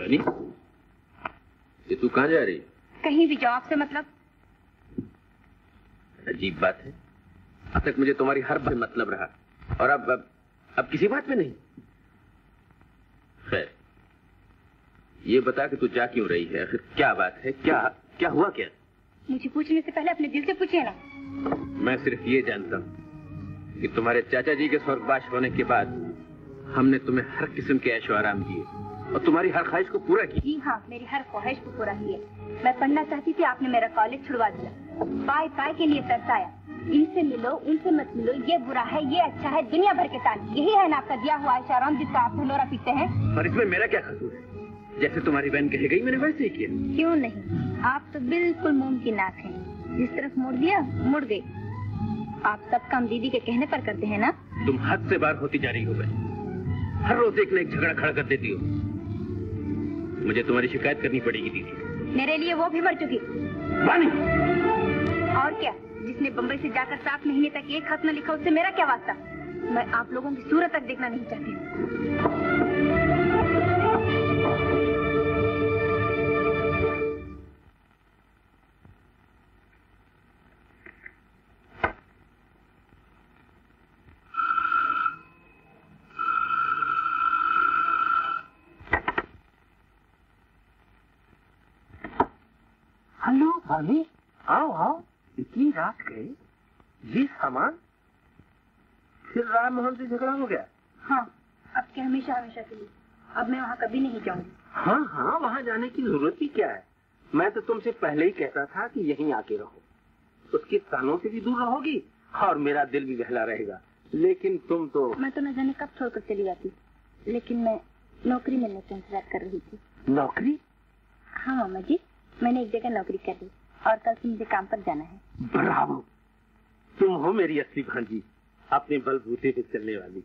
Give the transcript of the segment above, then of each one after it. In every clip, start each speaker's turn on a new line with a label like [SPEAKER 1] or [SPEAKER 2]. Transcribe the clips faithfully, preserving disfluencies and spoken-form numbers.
[SPEAKER 1] रोशनी, ये तू कहाँ जा रही है?
[SPEAKER 2] कहीं भी जाओ, आपसे मतलब।
[SPEAKER 1] अजीब बात है, अब तक मुझे तुम्हारी हर बात मतलब रहा और अब अब, अब किसी बात में नहीं। खैर, ये बता कि तू जा क्यों रही है? आखिर क्या बात है? क्या क्या हुआ क्या?
[SPEAKER 2] मुझे पूछने से पहले अपने दिल से पूछिए ना।
[SPEAKER 1] मैं सिर्फ ये जानता हूँ कि तुम्हारे चाचा जी के स्वर्गवास होने के बाद हमने तुम्हें हर किस्म के ऐशो आराम दिए और तुम्हारी हर ख्वाहिश को पूरा किया।
[SPEAKER 2] जी हाँ, मेरी हर ख्वाहिश को पूरा किया। मैं पढ़ना चाहती थी, आपने मेरा कॉलेज छुड़वा दिया। पाए पाए के लिए तरसाया, इनसे मिलो उनसे मत मिलो, ये बुरा है ये अच्छा है, दुनिया भर के ताने। यही है ना आपका दिया हुआ ऐशो आराम जिसका आप लोरा पीते हैं।
[SPEAKER 1] और इसमें मेरा क्या कसूर है? जैसे तुम्हारी बहन कह गई मैंने वैसे ही किया।
[SPEAKER 2] क्यों नहीं, आप तो बिल्कुल मोम की नाक हैं। जिस तरफ मुड़ दिया मुड़ गई। आप सब काम दीदी के कहने पर करते हैं ना?
[SPEAKER 1] तुम हद से बाहर होती जा रही हो बहन। हर रोज एक न एक झगड़ा खड़ा कर देती हो। मुझे तुम्हारी शिकायत करनी पड़ेगी दीदी।
[SPEAKER 2] मेरे लिए वो भी मर चुकी।
[SPEAKER 1] वानी!
[SPEAKER 2] और क्या, जिसने बम्बई से जाकर सात महीने तक एक खत न लिखा, उससे मेरा क्या वास्ता? मैं आप लोगों की सूरत तक देखना नहीं चाहती हूँ।
[SPEAKER 3] हेलो भाभी, आओ आओ। इतनी रात गए, ये सामान? फिर राम मोहन से झगड़ा हो गया?
[SPEAKER 2] हाँ, अब क्या हमेशा हमेशा के लिए। अब मैं वहाँ कभी नहीं जाऊंगी।
[SPEAKER 3] हाँ हाँ, वहाँ जाने की जरूरत ही क्या है? मैं तो तुमसे पहले ही कहता था कि यहीं आके रहो। उसके कानों से भी दूर रहोगी और मेरा दिल भी बहला रहेगा। लेकिन तुम तो...
[SPEAKER 2] मैं तो न जाने कब छोड़कर चली जाती, लेकिन मैं नौकरी मिलने का इंतजार कर रही थी।
[SPEAKER 3] नौकरी?
[SPEAKER 2] हाँ मामा जी, मैंने एक जगह नौकरी कर ली और कल से मुझे काम पर जाना है।
[SPEAKER 3] ब्रावो, तुम हो मेरी असली भांजी, अपने बलबूते पे चलने वाली।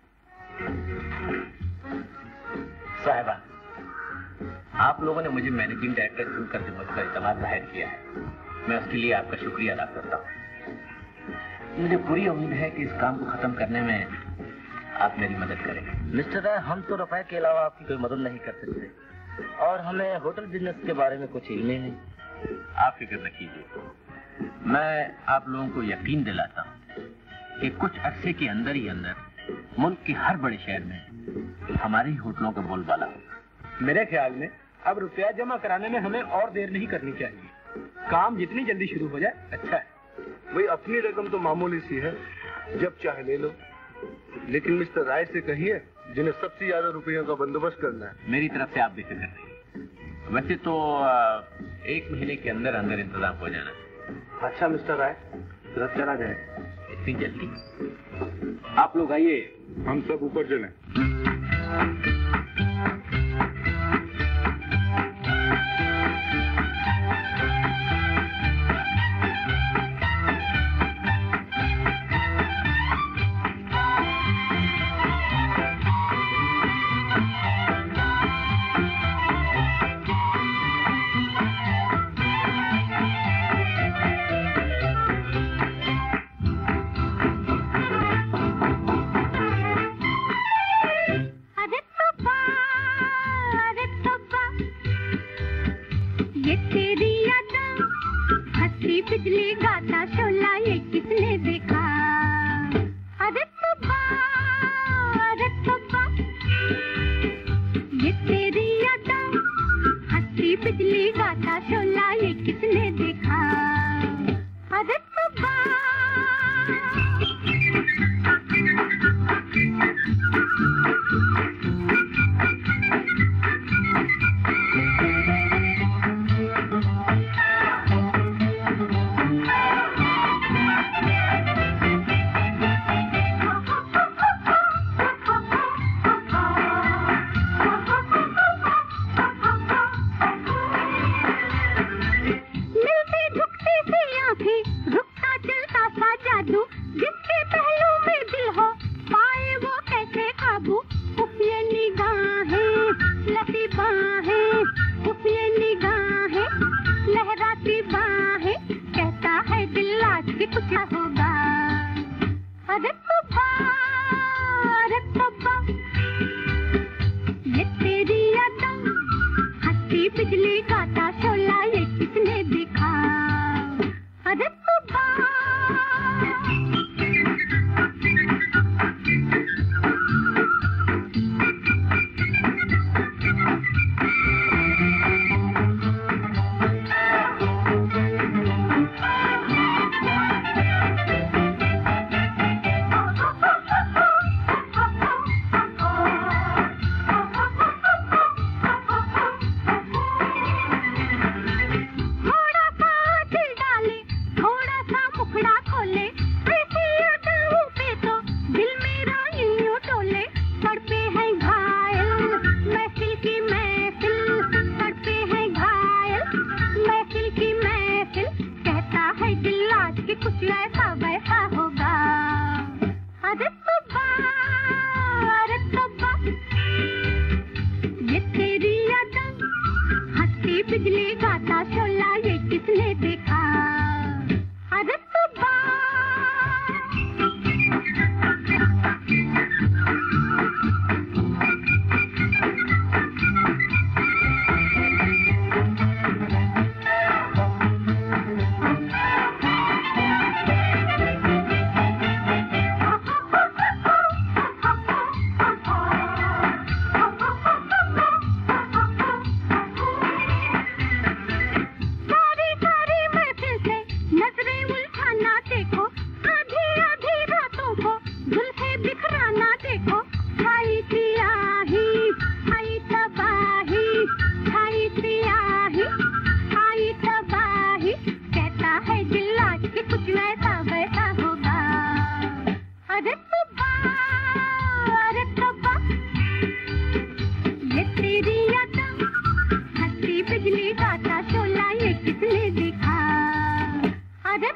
[SPEAKER 1] साहिबा, आप लोगों ने मुझे मैनेजिंग डायरेक्टर चुनकर जो मुझ पर इत्मीनान जाहिर किया है, मैं उसके लिए आपका शुक्रिया अदा करता हूँ। मुझे पूरी उम्मीद है कि इस काम को खत्म करने में आप मेरी मदद करेंगे।
[SPEAKER 4] मिस्टर राय, हम तो रुपए के अलावा आपकी कोई मदद नहीं कर सकते और हमें होटल बिजनेस के बारे में कुछ इल्म ही नहीं।
[SPEAKER 1] आप फिक्र न कीजिए, मैं आप लोगों को यकीन दिलाता हूँ कि कुछ अरसे के अंदर ही अंदर मुल्क के हर बड़े शहर में हमारे ही होटलों का बोलबाला होगा।
[SPEAKER 5] मेरे ख्याल में अब रुपया जमा कराने में हमें और देर नहीं करनी चाहिए। काम जितनी जल्दी शुरू हो जाए अच्छा है।
[SPEAKER 6] भाई अपनी रकम तो मामूली सी है, जब चाहे ले लो, लेकिन मिस्टर राय से कहिए जिन्हें सबसे ज्यादा रुपयों का बंदोबस्त करना है।
[SPEAKER 1] मेरी तरफ से आप बेफिक्र रहिए। वैसे तो एक महीने के अंदर अंदर इंतजाम हो जाना।
[SPEAKER 6] अच्छा मिस्टर राय, जरा चला जाए।
[SPEAKER 1] इतनी जल्दी?
[SPEAKER 6] आप लोग आइए, हम सब ऊपर चलें।
[SPEAKER 2] अरे
[SPEAKER 7] गाता शोला ये किसने देखा? अरे सुबह बिजली गाता शोला ये किसने देखा? अरे बिजली गाता शोला ये किसने देखा? अरे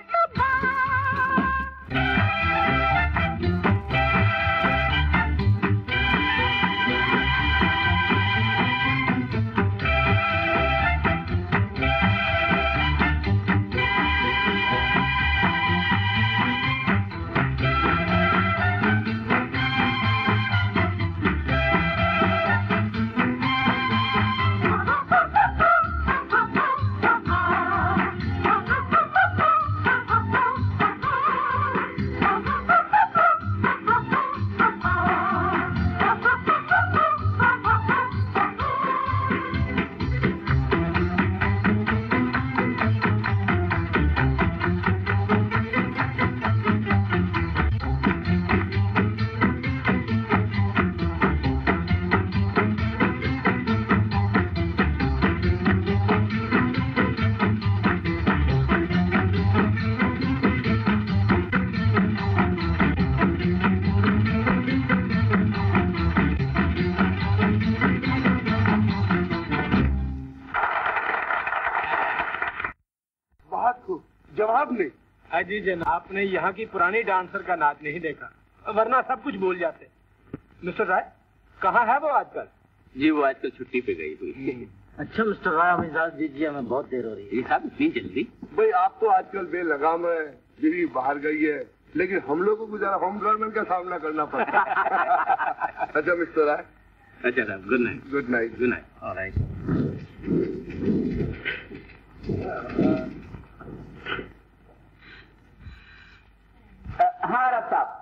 [SPEAKER 6] जवाब नहीं।
[SPEAKER 5] अजी जनाब, आपने यहाँ की पुरानी डांसर का नाच नहीं देखा, वरना सब कुछ भूल जाते। मिस्टर राय, कहाँ है वो आजकल?
[SPEAKER 1] जी वो आजकल छुट्टी पे गई हुई।
[SPEAKER 4] अच्छा मिस्टर राय, हमें इजाजत दीजिए, हमें बहुत देर हो रही है।
[SPEAKER 1] ये साहब इतनी जल्दी?
[SPEAKER 6] भाई आप तो आजकल बेलगाम है, बीवी बाहर गई है, लेकिन हम लोगों को जरा होम गवर्नमेंट का सामना करना पड़ता है। अच्छा मिस्टर राय।
[SPEAKER 1] अच्छा साहब, good night.
[SPEAKER 6] Good night.
[SPEAKER 1] Good night. Alright.
[SPEAKER 3] हाँ रब साहब,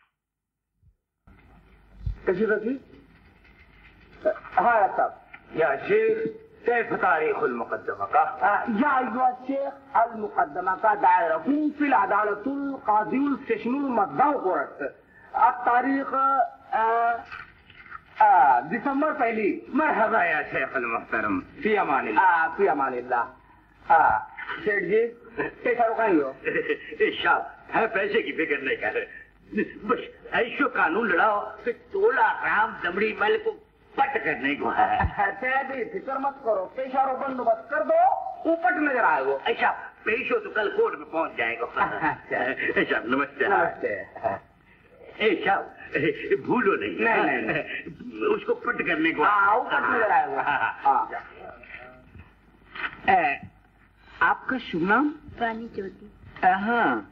[SPEAKER 3] कशी रखी? हाँ रब साहब, या शेख कैफ तारीखुल मुकद्दमा का या अय्युहा शेख अल मुकद्दमा का दायरकुम फिल अदालतुल काज़ीउल सेशनुल मद्दाउ कोर्ट। अब तारीख दिसंबर पहली। मरहबा या शेख अल मुहतरम, फी अमानिल्लाह। फी अमानिल्लाह। शेख जी कैसा रुकाई हो?
[SPEAKER 1] शाह है, पैसे की फिक्र नहीं कर, बस ऐशो कानून लड़ाओ कि तोला राम दमड़ी मल को पट करने को है।
[SPEAKER 3] भी फिक्र मत करो, पेशा रो बंदोबस्त कर दो, ऊपट नजर आएगा।
[SPEAKER 1] ऐसा पेशो तो कल कोर्ट में पहुंच जाएगा। ऐसा नमस्ते।
[SPEAKER 3] नमस्ते।
[SPEAKER 1] ऐसा भूलो नहीं।
[SPEAKER 3] नहीं नहीं, नहीं।
[SPEAKER 1] उसको पट करने को
[SPEAKER 3] ऊपट नजर आएगा। आपका शुभ नाम?
[SPEAKER 2] रानी ज्योति।
[SPEAKER 3] हाँ,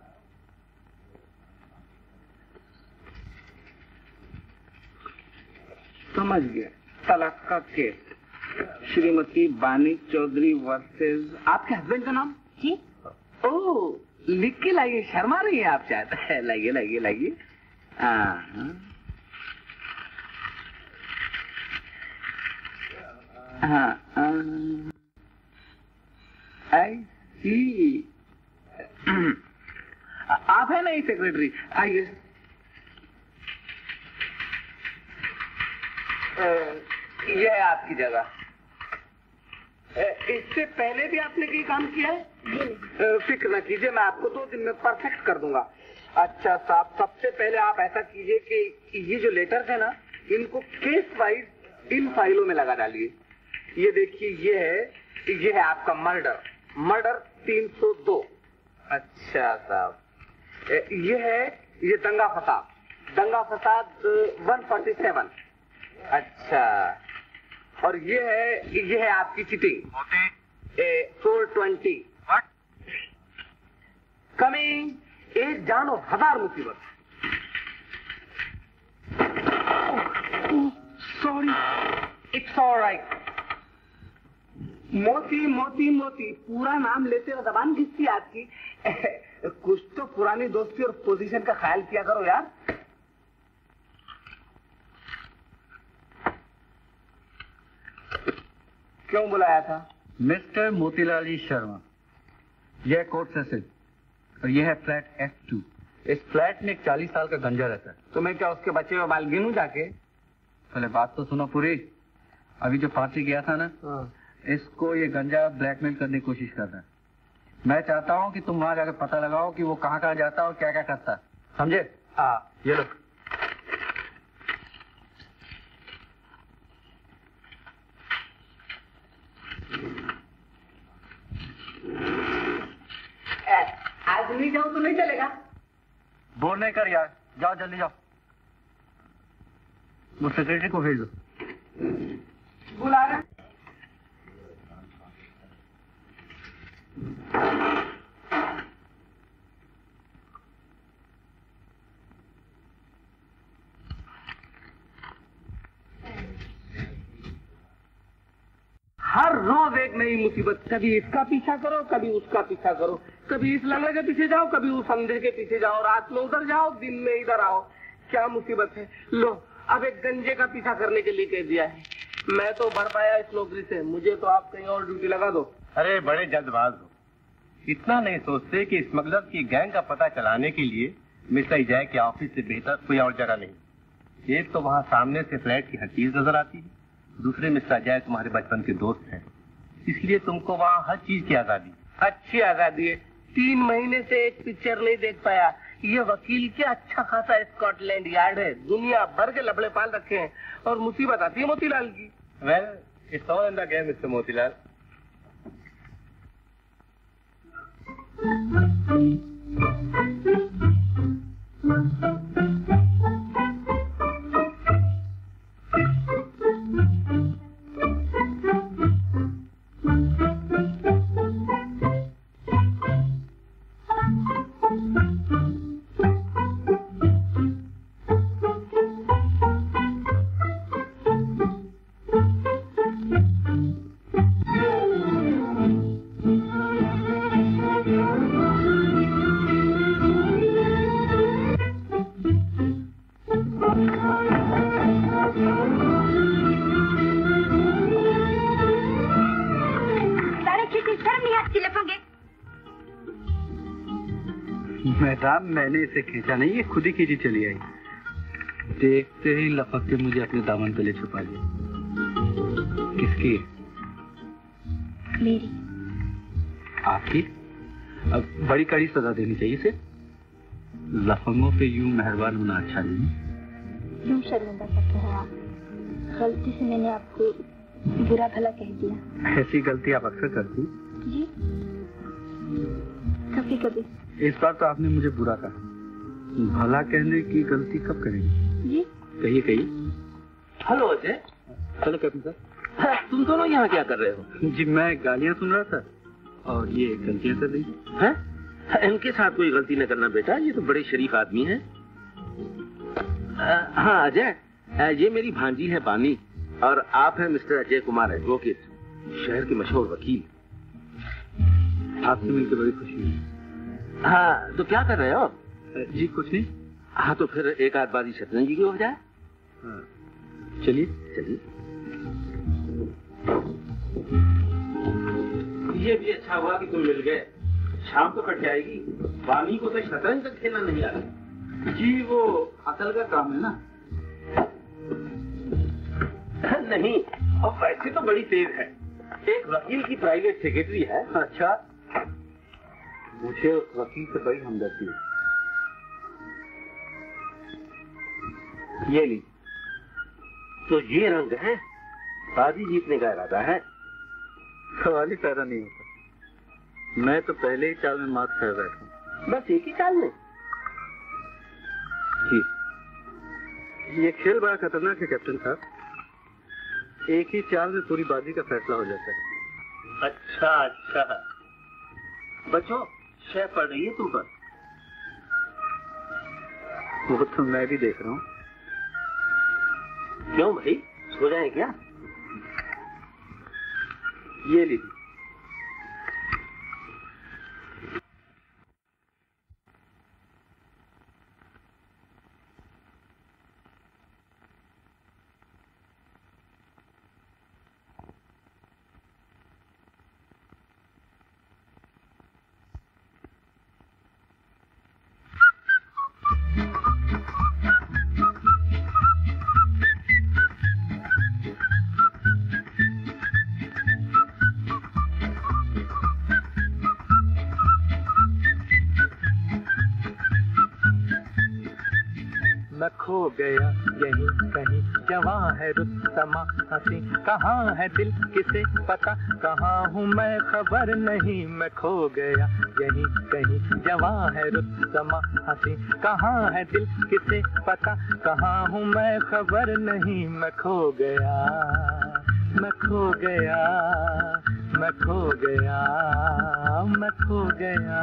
[SPEAKER 3] समझ गया। तलाक का केस। श्रीमती बानी चौधरी वर्सेस आपके हस्बैंड का नाम?
[SPEAKER 2] जी।
[SPEAKER 3] ओह, लिख के लाइए, शर्मा रही है आप शायद। लाइए लाइए लाइए। हाँ, आई सी। आप है नहीं सेक्रेटरी? आइए। ये है आपकी जगह। इससे पहले भी आपने कहीं काम किया है? फिक्र न कीजिए, मैं आपको दो दिन में परफेक्ट कर दूंगा। अच्छा साहब, सबसे पहले आप ऐसा कीजिए कि ये जो लेटर्स है ना, इनको केस वाइज इन फाइलों में लगा डालिए। ये देखिए, ये है ये है आपका मर्डर, मर्डर तीन सौ दो। अच्छा साहब, ये है ये दंगा फसाद, दंगा फसाद एक सौ सैंतालीस। अच्छा, और ये है ये है आपकी चिटिंग फोर ट्वेंटी। कमिंग एक जान और हजार मुसीबत। Sorry, it's alright. Moti Moti मोती पूरा नाम लेते हुए जबान घिसती आपकी। कुछ तो पुरानी दोस्ती और पोजीशन का ख्याल किया करो यार। क्यों बुलाया था?
[SPEAKER 8] मिस्टर मोतीलाल जी शर्मा, यह कोर्ट सेशन और यह है फ्लैट एफ टू। इस फ्लैट में एक चालीस साल का गंजा रहता है।
[SPEAKER 3] तो मैं क्या उसके बच्चे में बाल गिनूं जाके?
[SPEAKER 8] पहले बात तो सुनो पूरी। अभी जो पार्टी गया था ना, इसको ये गंजा ब्लैकमेल करने की कोशिश कर रहा है। मैं चाहता हूँ कि तुम वहां जाकर पता लगाओ कि वो कहाँ कहाँ जाता है और क्या क्या करता है, समझे?
[SPEAKER 3] हाँ,
[SPEAKER 8] ये लो।
[SPEAKER 3] आज नहीं जाऊं तो नहीं चलेगा।
[SPEAKER 8] बोल नहीं कर यार, जाओ जल्दी जाओ। वो सेक्रेटरी को भेज दो।
[SPEAKER 3] बुला रहे। हर रोज एक नई मुसीबत, कभी इसका पीछा करो, कभी उसका पीछा करो, कभी इस लंगड़े के पीछे जाओ, कभी उस अंधे के पीछे जाओ, रात में उधर जाओ, दिन में इधर आओ। क्या मुसीबत है। लो, अब एक गंजे का पीछा करने के लिए कह दिया है। मैं तो भर पाया इस नौकरी से, मुझे तो आप कहीं और ड्यूटी लगा दो।
[SPEAKER 1] अरे बड़े जल्दबाज हो, इतना नहीं सोचते कि स्मगलर की गैंग का पता चलाने के लिए मिस्टर इजाय के ऑफिस से बेहतर कोई और जगह नहीं। एक तो वहाँ सामने से फ्लैट की हर चीज नजर आती है, दूसरे मिस्टर अजय तुम्हारे बचपन के दोस्त हैं, इसलिए तुमको वहाँ हर चीज की आजादी।
[SPEAKER 3] अच्छी आजादी है। तीन महीने से एक पिक्चर नहीं देख पाया। ये वकील क्या अच्छा खासा स्कॉटलैंड यार्ड है, दुनिया भर के लफड़े पाल रखे हैं, और मुसीबत आती है मोतीलाल की।
[SPEAKER 1] Well, it's all in the game mister Motilal.
[SPEAKER 8] Madam, मैंने इसे खींचा नहीं, ये खुद ही खींची चली आई। देखते ही लपक के मुझे अपने दामन तले छुपा लिया। किसकी?
[SPEAKER 2] मेरी।
[SPEAKER 8] आपकी? अब बड़ी कड़ी सजा देनी चाहिए इसे। लफंगों पे यूं मेहरबान होना अच्छा नहीं।
[SPEAKER 2] क्यों शर्मिंदा करते हो आप? गलती से मैंने आपको बुरा भला कह दिया।
[SPEAKER 8] ऐसी गलती आप अक्सर करती?
[SPEAKER 2] जी, कभी कभी।
[SPEAKER 8] इस बार तो आपने मुझे बुरा कहा। भला कहने की गलती कब करेंगे?
[SPEAKER 2] जी
[SPEAKER 8] कहिए कहिए।
[SPEAKER 1] हेलो अजय।
[SPEAKER 8] हेलो कैप्टन साहब।
[SPEAKER 1] तुम दोनों यहाँ क्या कर रहे हो?
[SPEAKER 8] जी मैं गालियाँ सुन रहा था और ये गलतियाँ कर रही थी।
[SPEAKER 1] हैं? इनके साथ कोई गलती न करना बेटा, ये तो बड़े शरीफ आदमी हैं। हाँ अजय, ये मेरी भांजी है बानी,
[SPEAKER 6] और आप हैं मिस्टर अजय कुमार एडवोकेट, शहर के मशहूर वकील।
[SPEAKER 8] आपसे मिलकर बड़ी खुशी हुई।
[SPEAKER 6] हाँ, तो क्या कर रहे हो?
[SPEAKER 8] जी कुछ नहीं।
[SPEAKER 6] हाँ, तो फिर एक आध बारी शतरंज की हो जाए।
[SPEAKER 8] हाँ, चलिए
[SPEAKER 6] चलिए। ये भी अच्छा हुआ कि तुम मिल गए। शाम तो कट जाएगी, वानी को तो शतरंज तक खेलना नहीं आता।
[SPEAKER 8] जी, वो अकल का काम है ना।
[SPEAKER 6] नहीं, और वैसे तो बड़ी तेज है। एक वकील की प्राइवेट सेक्रेटरी है।
[SPEAKER 8] अच्छा, मुझे उस वकील से बड़ी हमदर्दी है।
[SPEAKER 6] ये ली। तो ये रंग है, बाजी जीतने का इरादा है।
[SPEAKER 8] सवाल ही पैदा नहीं होता। मैं तो पहले ही चाल में मात कर बैठा हूँ।
[SPEAKER 6] बस एक ही चाल में।
[SPEAKER 8] जी, ये खेल बड़ा खतरनाक है कैप्टन साहब। एक ही चाल में पूरी बाजी का फैसला हो जाता है।
[SPEAKER 6] अच्छा अच्छा, बच्चों शय पड़ रही है तुम पर।
[SPEAKER 8] वो तो मैं भी देख रहा हूँ।
[SPEAKER 6] क्यों भाई, सो जाए क्या?
[SPEAKER 8] ये लीजिए।
[SPEAKER 5] मैं खो गया यहीं कहीं, जवां है रुस्तमा हंसी, कहाँ है दिल किसे पता, कहाँ हूँ मैं खबर नहीं। मैं खो गया यहीं कहीं, जवां है रुस्तमा हंसी, कहाँ है दिल किसे पता, कहाँ हूँ मैं खबर नहीं। मैं खो गया, मैं खो गया, मैं खो गया, मैं खो गया।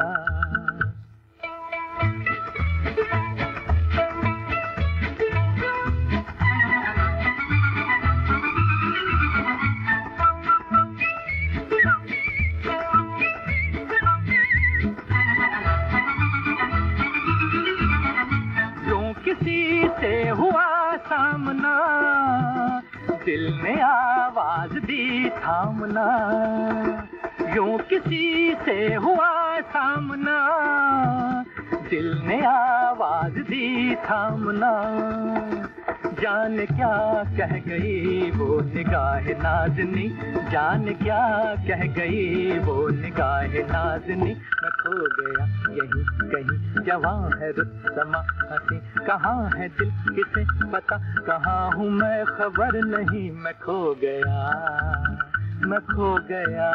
[SPEAKER 5] किसी से हुआ सामना, दिल ने आवाज दी थामना। यूं किसी से हुआ सामना, दिल ने आवाज दी थामना। जान क्या कह गई वो निगाह नाज़नी, जान क्या कह गई वो निगाह नाज़नी। मैं खो गया यहीं कहीं, जवां है रुस्तमा हंसी, कहाँ है दिल किसे पता, कहाँ हूँ मैं खबर नहीं। मैं खो गया, मैं खो गया।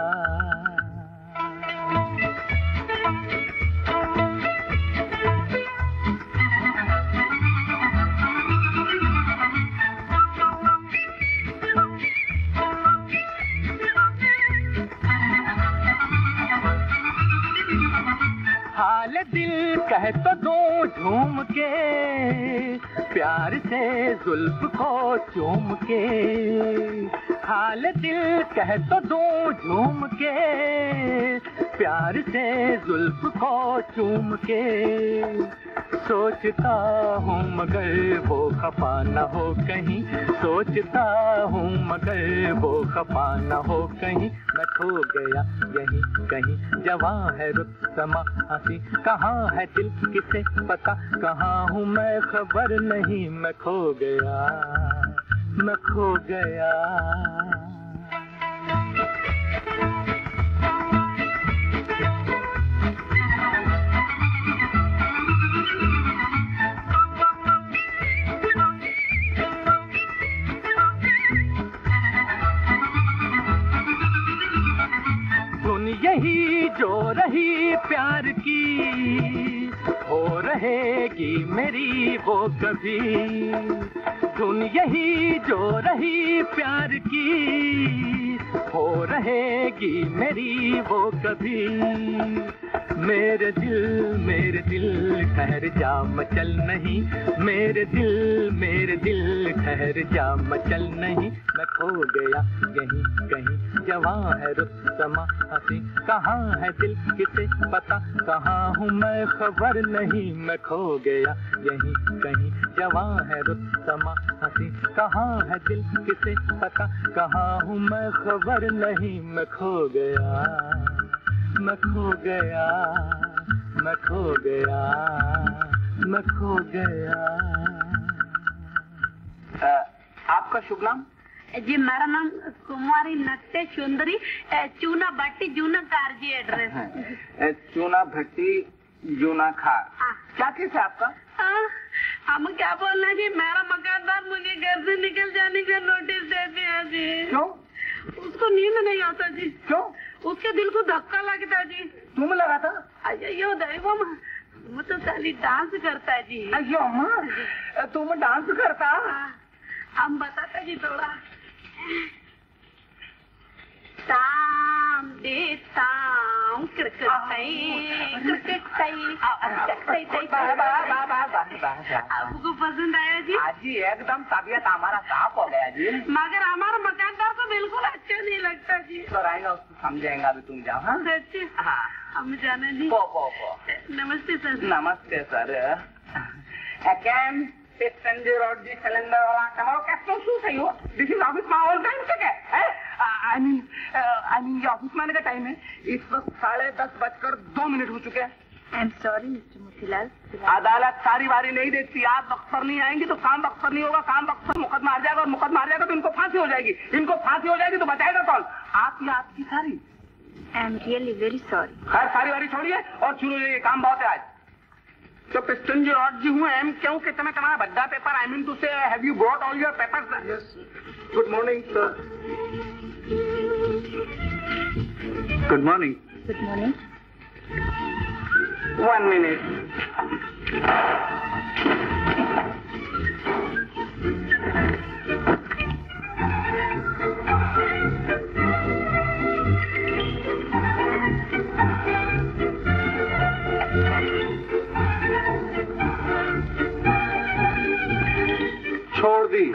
[SPEAKER 5] हाल दिल कह तो दूं झूम के, प्यार से जुल्फ को चूम के। हाल दिल कह तो दूं झूम के, प्यार से जुल्फ को चूम के। सोचता हूँ मगर वो खफा न हो कहीं, सोचता हूँ मगर वो खफा न हो कहीं। मैं खो गया यहीं कहीं, जवां है रुस्तमा हंसी, कहाँ है दिल किसे पता, कहाँ हूँ मैं खबर नहीं। मैं खो गया, मैं खो गया। धुन यही जो रही प्यार की, हो रहेगी मेरी वो कभी। धुन यही जो रही प्यार की, हो रहेगी मेरी वो कभी। मेरे दिल मेरे दिल ठहर जा मचल नहीं, मेरे दिल मेरे दिल ठहर जा मचल नहीं। मैं खो गया यहीं कहीं जवां है रुस्तमा हंसी कहाँ है दिल किसे पता कहाँ हूँ मैं खबर नहीं मैं खो गया यहीं कहीं जवां है रुस्तमा हंसी कहाँ है दिल किसे पता कहाँ हूँ मैं खबर नहीं मैं खो गया मैं खो गया मैं खो गया मैं खो गया।
[SPEAKER 3] आ, आपका शुभ नाम?
[SPEAKER 9] जी मेरा नाम कुमारी नट्टे सुंदरी चूना भट्टी जूना कार जी एड्रेस।
[SPEAKER 3] चूना भट्टी जूना खार। क्या केस है आपका?
[SPEAKER 9] हम क्या बोलना जी मेरा मकानदार मुझे घर से निकल जाने का नोटिस दे दिया जी।
[SPEAKER 3] क्यों?
[SPEAKER 9] उसको नींद नहीं आता जी।
[SPEAKER 3] क्यों?
[SPEAKER 9] उसके दिल को धक्का लगता जी।
[SPEAKER 3] तुम लगा था?
[SPEAKER 9] अयो दैवम वो तो खाली डांस करता है जी।
[SPEAKER 3] अयो अम्मा तुम डांस करता?
[SPEAKER 9] हम बताता जी थोड़ा। ताम दे ताम क्रिकेट क्रिकेट आपको पसंद आया जी?
[SPEAKER 3] जी एकदम तबीयत हमारा साफ हो गया जी।
[SPEAKER 9] मगर हमारा मकानदार को बिल्कुल अच्छा नहीं लगता जी।
[SPEAKER 3] तो राइना उसको समझेगा अभी तुम जाओ। हाँ
[SPEAKER 9] सच्ची? हाँ हम जाना जी।
[SPEAKER 3] पो पो पो।
[SPEAKER 9] नमस्ते सर।
[SPEAKER 3] नमस्ते सर। अकेम संजय रोड जी सिलेंडर वाला कहो कैसे शू सही हो? दिस इज ऑफिस में ऑल टाइम से क्या है? आई मीन आई मीन ये ऑफिस में आने का टाइम है। इस वक्त साढ़े दस बजकर दो मिनट हो चुके हैं।
[SPEAKER 2] I am sorry mister Motilal.
[SPEAKER 3] अदालत सारी बारी नहीं देखती। आप वक्त पर नहीं आएंगी तो काम वक्त पर नहीं होगा। काम वक्त पर मुकदमा हार जाएगा और मुकदमा हार जाएगा तो इनको फांसी हो जाएगी। इनको फांसी हो जाएगी तो बचाएगा कौन? आप या आपकी सारी?
[SPEAKER 2] I am really very sorry.
[SPEAKER 3] खैर सारी बारी छोड़िए और शुरू ये काम बहुत है आज। तो पिस्टन जी रॉड जी हूँ एम क्यों कि तुम्हें तुम्हारा बड्डा paper I mean to say have you got all your papers? Yes. Good morning sir. Good morning.
[SPEAKER 2] Good morning.
[SPEAKER 3] One minute. छोड़ दी।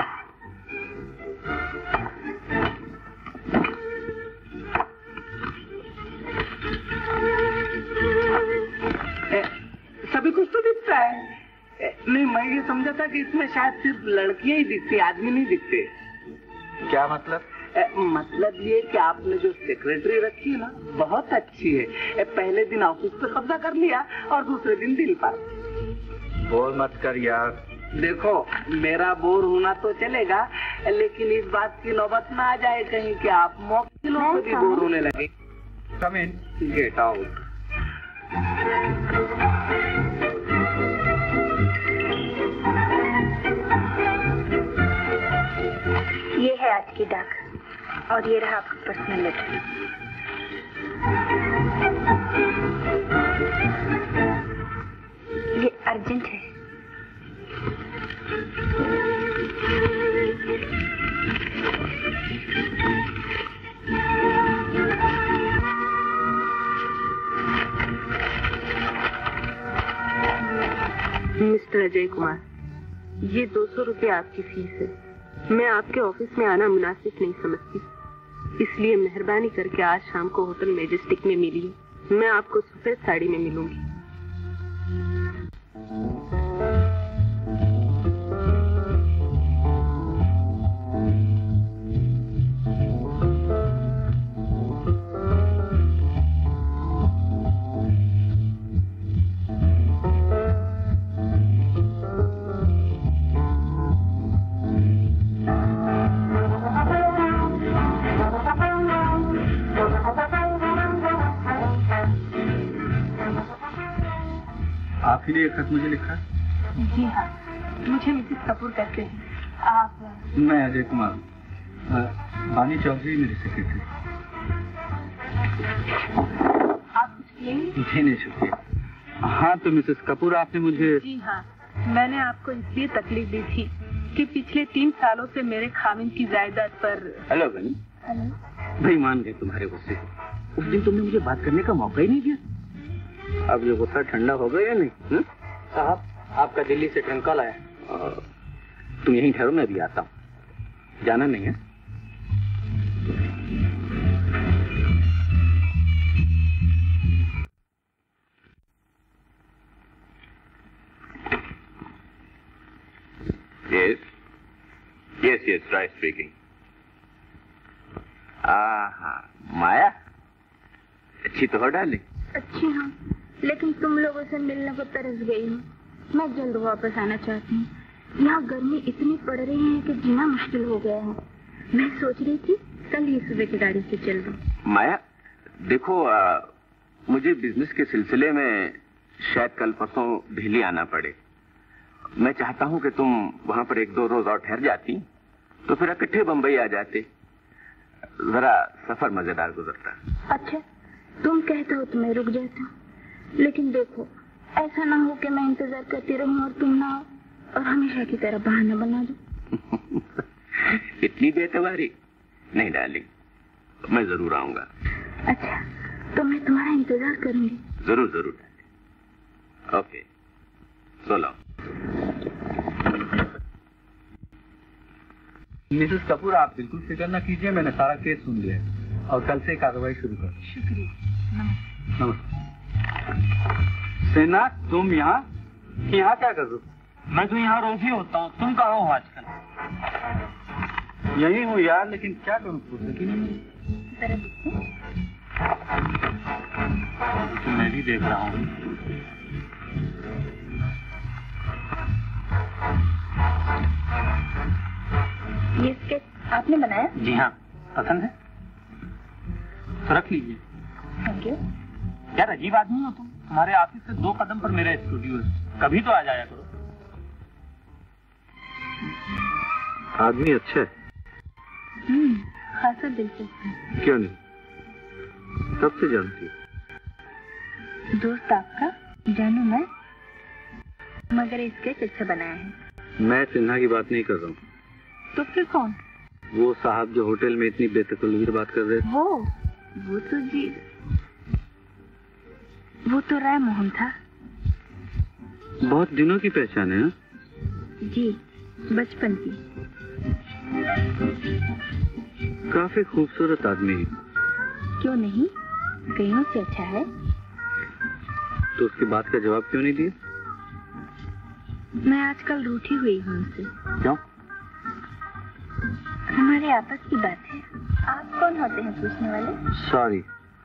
[SPEAKER 3] सभी कुछ तो दिखता है। नहीं मैं ये समझा था कि इसमें शायद सिर्फ लड़कियां ही दिखती, आदमी नहीं दिखते।
[SPEAKER 8] क्या मतलब?
[SPEAKER 3] ए, मतलब ये कि आपने जो सेक्रेटरी रखी है ना बहुत अच्छी है। ए, पहले दिन ऑफिस पे कब्जा कर लिया और दूसरे दिन दिल पर।
[SPEAKER 8] बोर मत कर यार।
[SPEAKER 3] देखो मेरा बोर होना तो चलेगा लेकिन इस बात की नौबत ना आ जाए कहीं कि आप मौकिलों को भी बोर होने लगे।
[SPEAKER 8] Come in.
[SPEAKER 3] Get out.
[SPEAKER 2] ये है आज की डाक और ये रहा आपका पर्सनल लेटर। ये अर्जेंट है।
[SPEAKER 10] मिस्टर अजय कुमार, ये दो सौ रुपये आपकी फीस है। मैं आपके ऑफिस में आना मुनासिब नहीं समझती, इसलिए मेहरबानी करके आज शाम को होटल मेजेस्टिक में मिलिए। मैं आपको सफेद साड़ी में मिलूंगी।
[SPEAKER 8] आप ही ने एक खत मुझे लिखा?
[SPEAKER 10] जी हाँ, मुझे मिसेस कपूर कहते हैं। आप?
[SPEAKER 8] मैं अजय कुमार, बानी चौधरी मेरी सेक्रेटरी।
[SPEAKER 10] आप कुछ लेंगे?
[SPEAKER 8] जी नहीं शुक्रिया। हाँ तो मिसेस कपूर आपने मुझे?
[SPEAKER 10] जी हाँ, मैंने आपको इसलिए तकलीफ दी थी कि पिछले तीन सालों से मेरे खामिन की जायदाद पर।
[SPEAKER 1] हेलो बनी।
[SPEAKER 10] हेलो।
[SPEAKER 1] भाई मान गए तुम्हारे गुस्से को। उस दिन तुमने मुझे बात करने का मौका ही नहीं दिया। अब ये गुस्सा ठंडा हो गया या नहीं?
[SPEAKER 4] साहब आपका दिल्ली से ट्रंक कॉल आया।
[SPEAKER 1] तुम यहीं ठहरो, मैं भी आता हूँ। जाना नहीं है? Yes, yes, right speaking. हाँ, माया अच्छी तो हो डाली।
[SPEAKER 10] अच्छी हाँ, लेकिन तुम लोगों से मिलने को तरस गई हूँ। मैं जल्द वापस आना चाहती हूँ। यहाँ गर्मी इतनी पड़ रही है कि जीना मुश्किल हो गया है। मैं सोच रही थी कल ही सुबह की गाड़ी से चल दूँ।
[SPEAKER 1] माया देखो, आ, मुझे बिजनेस के सिलसिले में शायद कल परसों दिल्ली आना पड़े। मैं चाहता हूँ कि तुम वहाँ पर एक दो रोज और ठहर जाती तो फिर इकट्ठे बम्बई आ जाते, जरा सफर मजेदार गुजरता।
[SPEAKER 10] अच्छा, तुम कहते हो तो मैं रुक जाता हूँ, लेकिन देखो ऐसा ना हो कि मैं इंतजार करती रहूं और तुम ना और हमेशा की तरह बहाना बना दो।
[SPEAKER 1] इतनी बेतवारी नहीं डार्लिंग, मैं जरूर आऊंगा।
[SPEAKER 10] अच्छा, तो मैं तुम्हारा इंतजार करूंगी।
[SPEAKER 1] जरूर जरूर। Okay, so long.
[SPEAKER 8] Mrs Kapoor, आप बिल्कुल फिक्र न कीजिए, मैंने सारा केस सुन लिया है और कल से कार्रवाई शुरू कर।
[SPEAKER 10] शुक्रिया।
[SPEAKER 8] नमस्ते। सेना, तुम यहाँ यहाँ क्या कर रहे हो?
[SPEAKER 4] मैं तो यहाँ रोज ही होता हूँ, तुम कहाँ हो आजकल?
[SPEAKER 8] यही हूँ यार, लेकिन क्या करूँ, फुर्सत ही नहीं।
[SPEAKER 4] तो मैं भी देख रहा हूँ।
[SPEAKER 2] ये स्केच आपने बनाया?
[SPEAKER 4] जी हाँ, पसंद है तो रख लीजिए।
[SPEAKER 2] Thank you.
[SPEAKER 4] यार अजीब आदमी हो तुम, तुम्हारे ऑफिस से दो कदम पर मेरा स्टूडियो है, कभी तो आ जाया करो।
[SPEAKER 6] आदमी अच्छा है।
[SPEAKER 2] हम्म, खासा दिलचस्प है।
[SPEAKER 6] क्यों नहीं, कब से जानती है?
[SPEAKER 2] दोस्त आपका, जानू मैं, मगर स्केच अच्छा बनाया है।
[SPEAKER 6] मैं सिन्हा की बात नहीं कर रहा हूँ।
[SPEAKER 2] तो फिर कौन?
[SPEAKER 6] वो साहब जो होटल में इतनी बेतकल्लुफी बात कर रहे थे।
[SPEAKER 2] वो वो तो जी वो तो राय मोहन था।
[SPEAKER 6] बहुत दिनों की पहचान है।
[SPEAKER 2] जी, बचपन की।
[SPEAKER 6] काफी खूबसूरत आदमी है।
[SPEAKER 2] क्यों नहीं, कईयों से अच्छा है।
[SPEAKER 6] तो उसकी बात का जवाब क्यों नहीं दिया?
[SPEAKER 2] मैं आजकल रूठी हुई हूँ उनसे।
[SPEAKER 6] क्यों?
[SPEAKER 2] हमारे आपस की बात है। आप कौन होते हैं पूछने वाले?
[SPEAKER 6] सॉरी।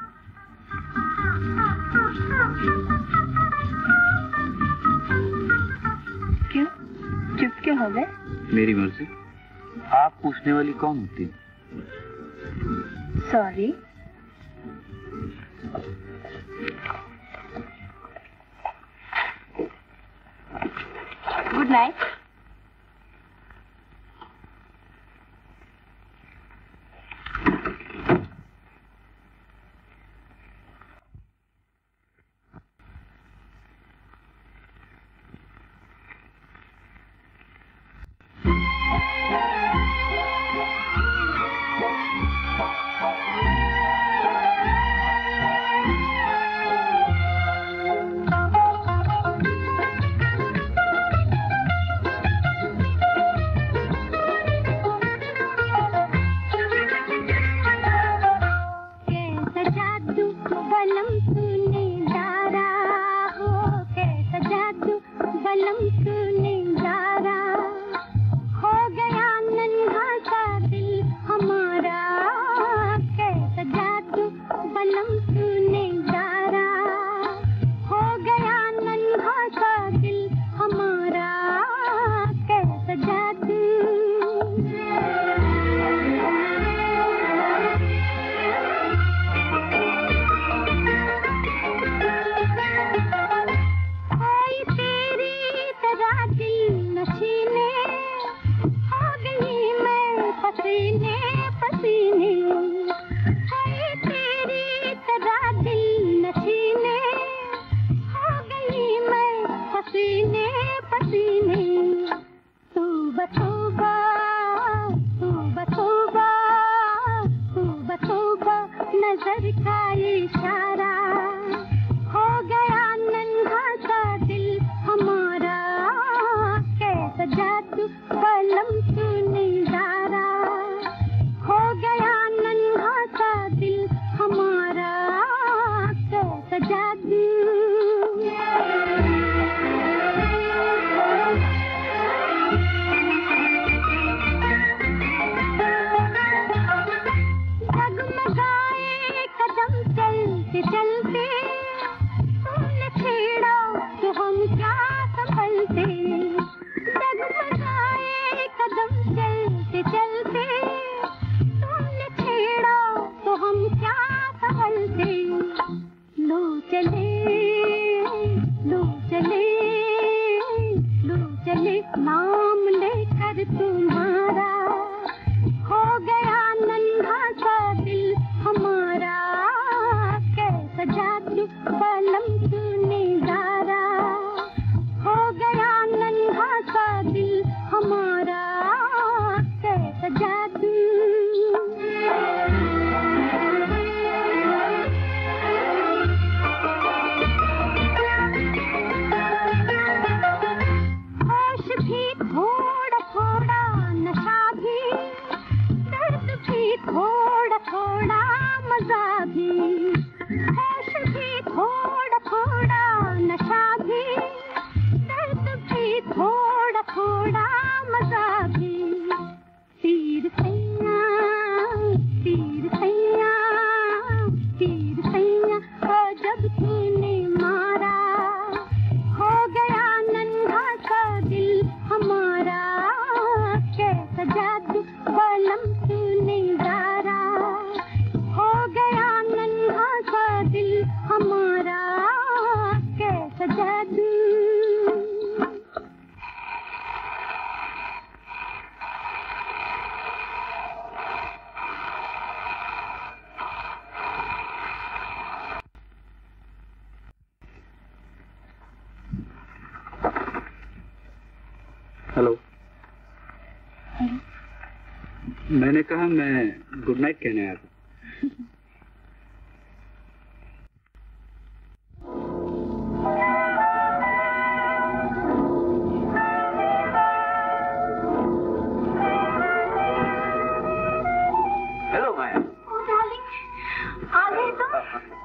[SPEAKER 2] क्यों, चुप क्यों हो गए?
[SPEAKER 6] मेरी मर्जी। आप पूछने वाली कौन होती?
[SPEAKER 2] सॉरी। Good night.
[SPEAKER 7] डगमगाए कदम चलते चलते, तुमने छेड़ा तो हम क्या संभलते। डगमगाए कदम चलते चलते, तुमने छेड़ा तो हम क्या संभलते। लो चले लो चले लो चले नाम लेकर तुम्हारा, हो गया नन्हा सा दिल हमारा। कैसा जादू बलम तूने डारा, हो गया नन्हा सा दिल हमारा। कैसा जादू थोड़ा थोड़ा नशा भी, दर्द भी थोड़ा थोड़ा मजा भी। होश भी थोड़ा थोड़ा नशा भी, दर्द भी थोड़ा थोड़ा मजा भी। तीर सैया तीर सैया तीर सैया, और जब तूने मारा, हो गया नन्हा सा दिल हमारा। कैसा जादू बलम तूने डारा, हो गया नन्हा सा दिल हमारा। कैसा जादू
[SPEAKER 8] हेलो। मैंने कहा मैं गुड नाइट कहने आया था।
[SPEAKER 1] हेलो माया।
[SPEAKER 7] डार्लिंग, आ गए तुम?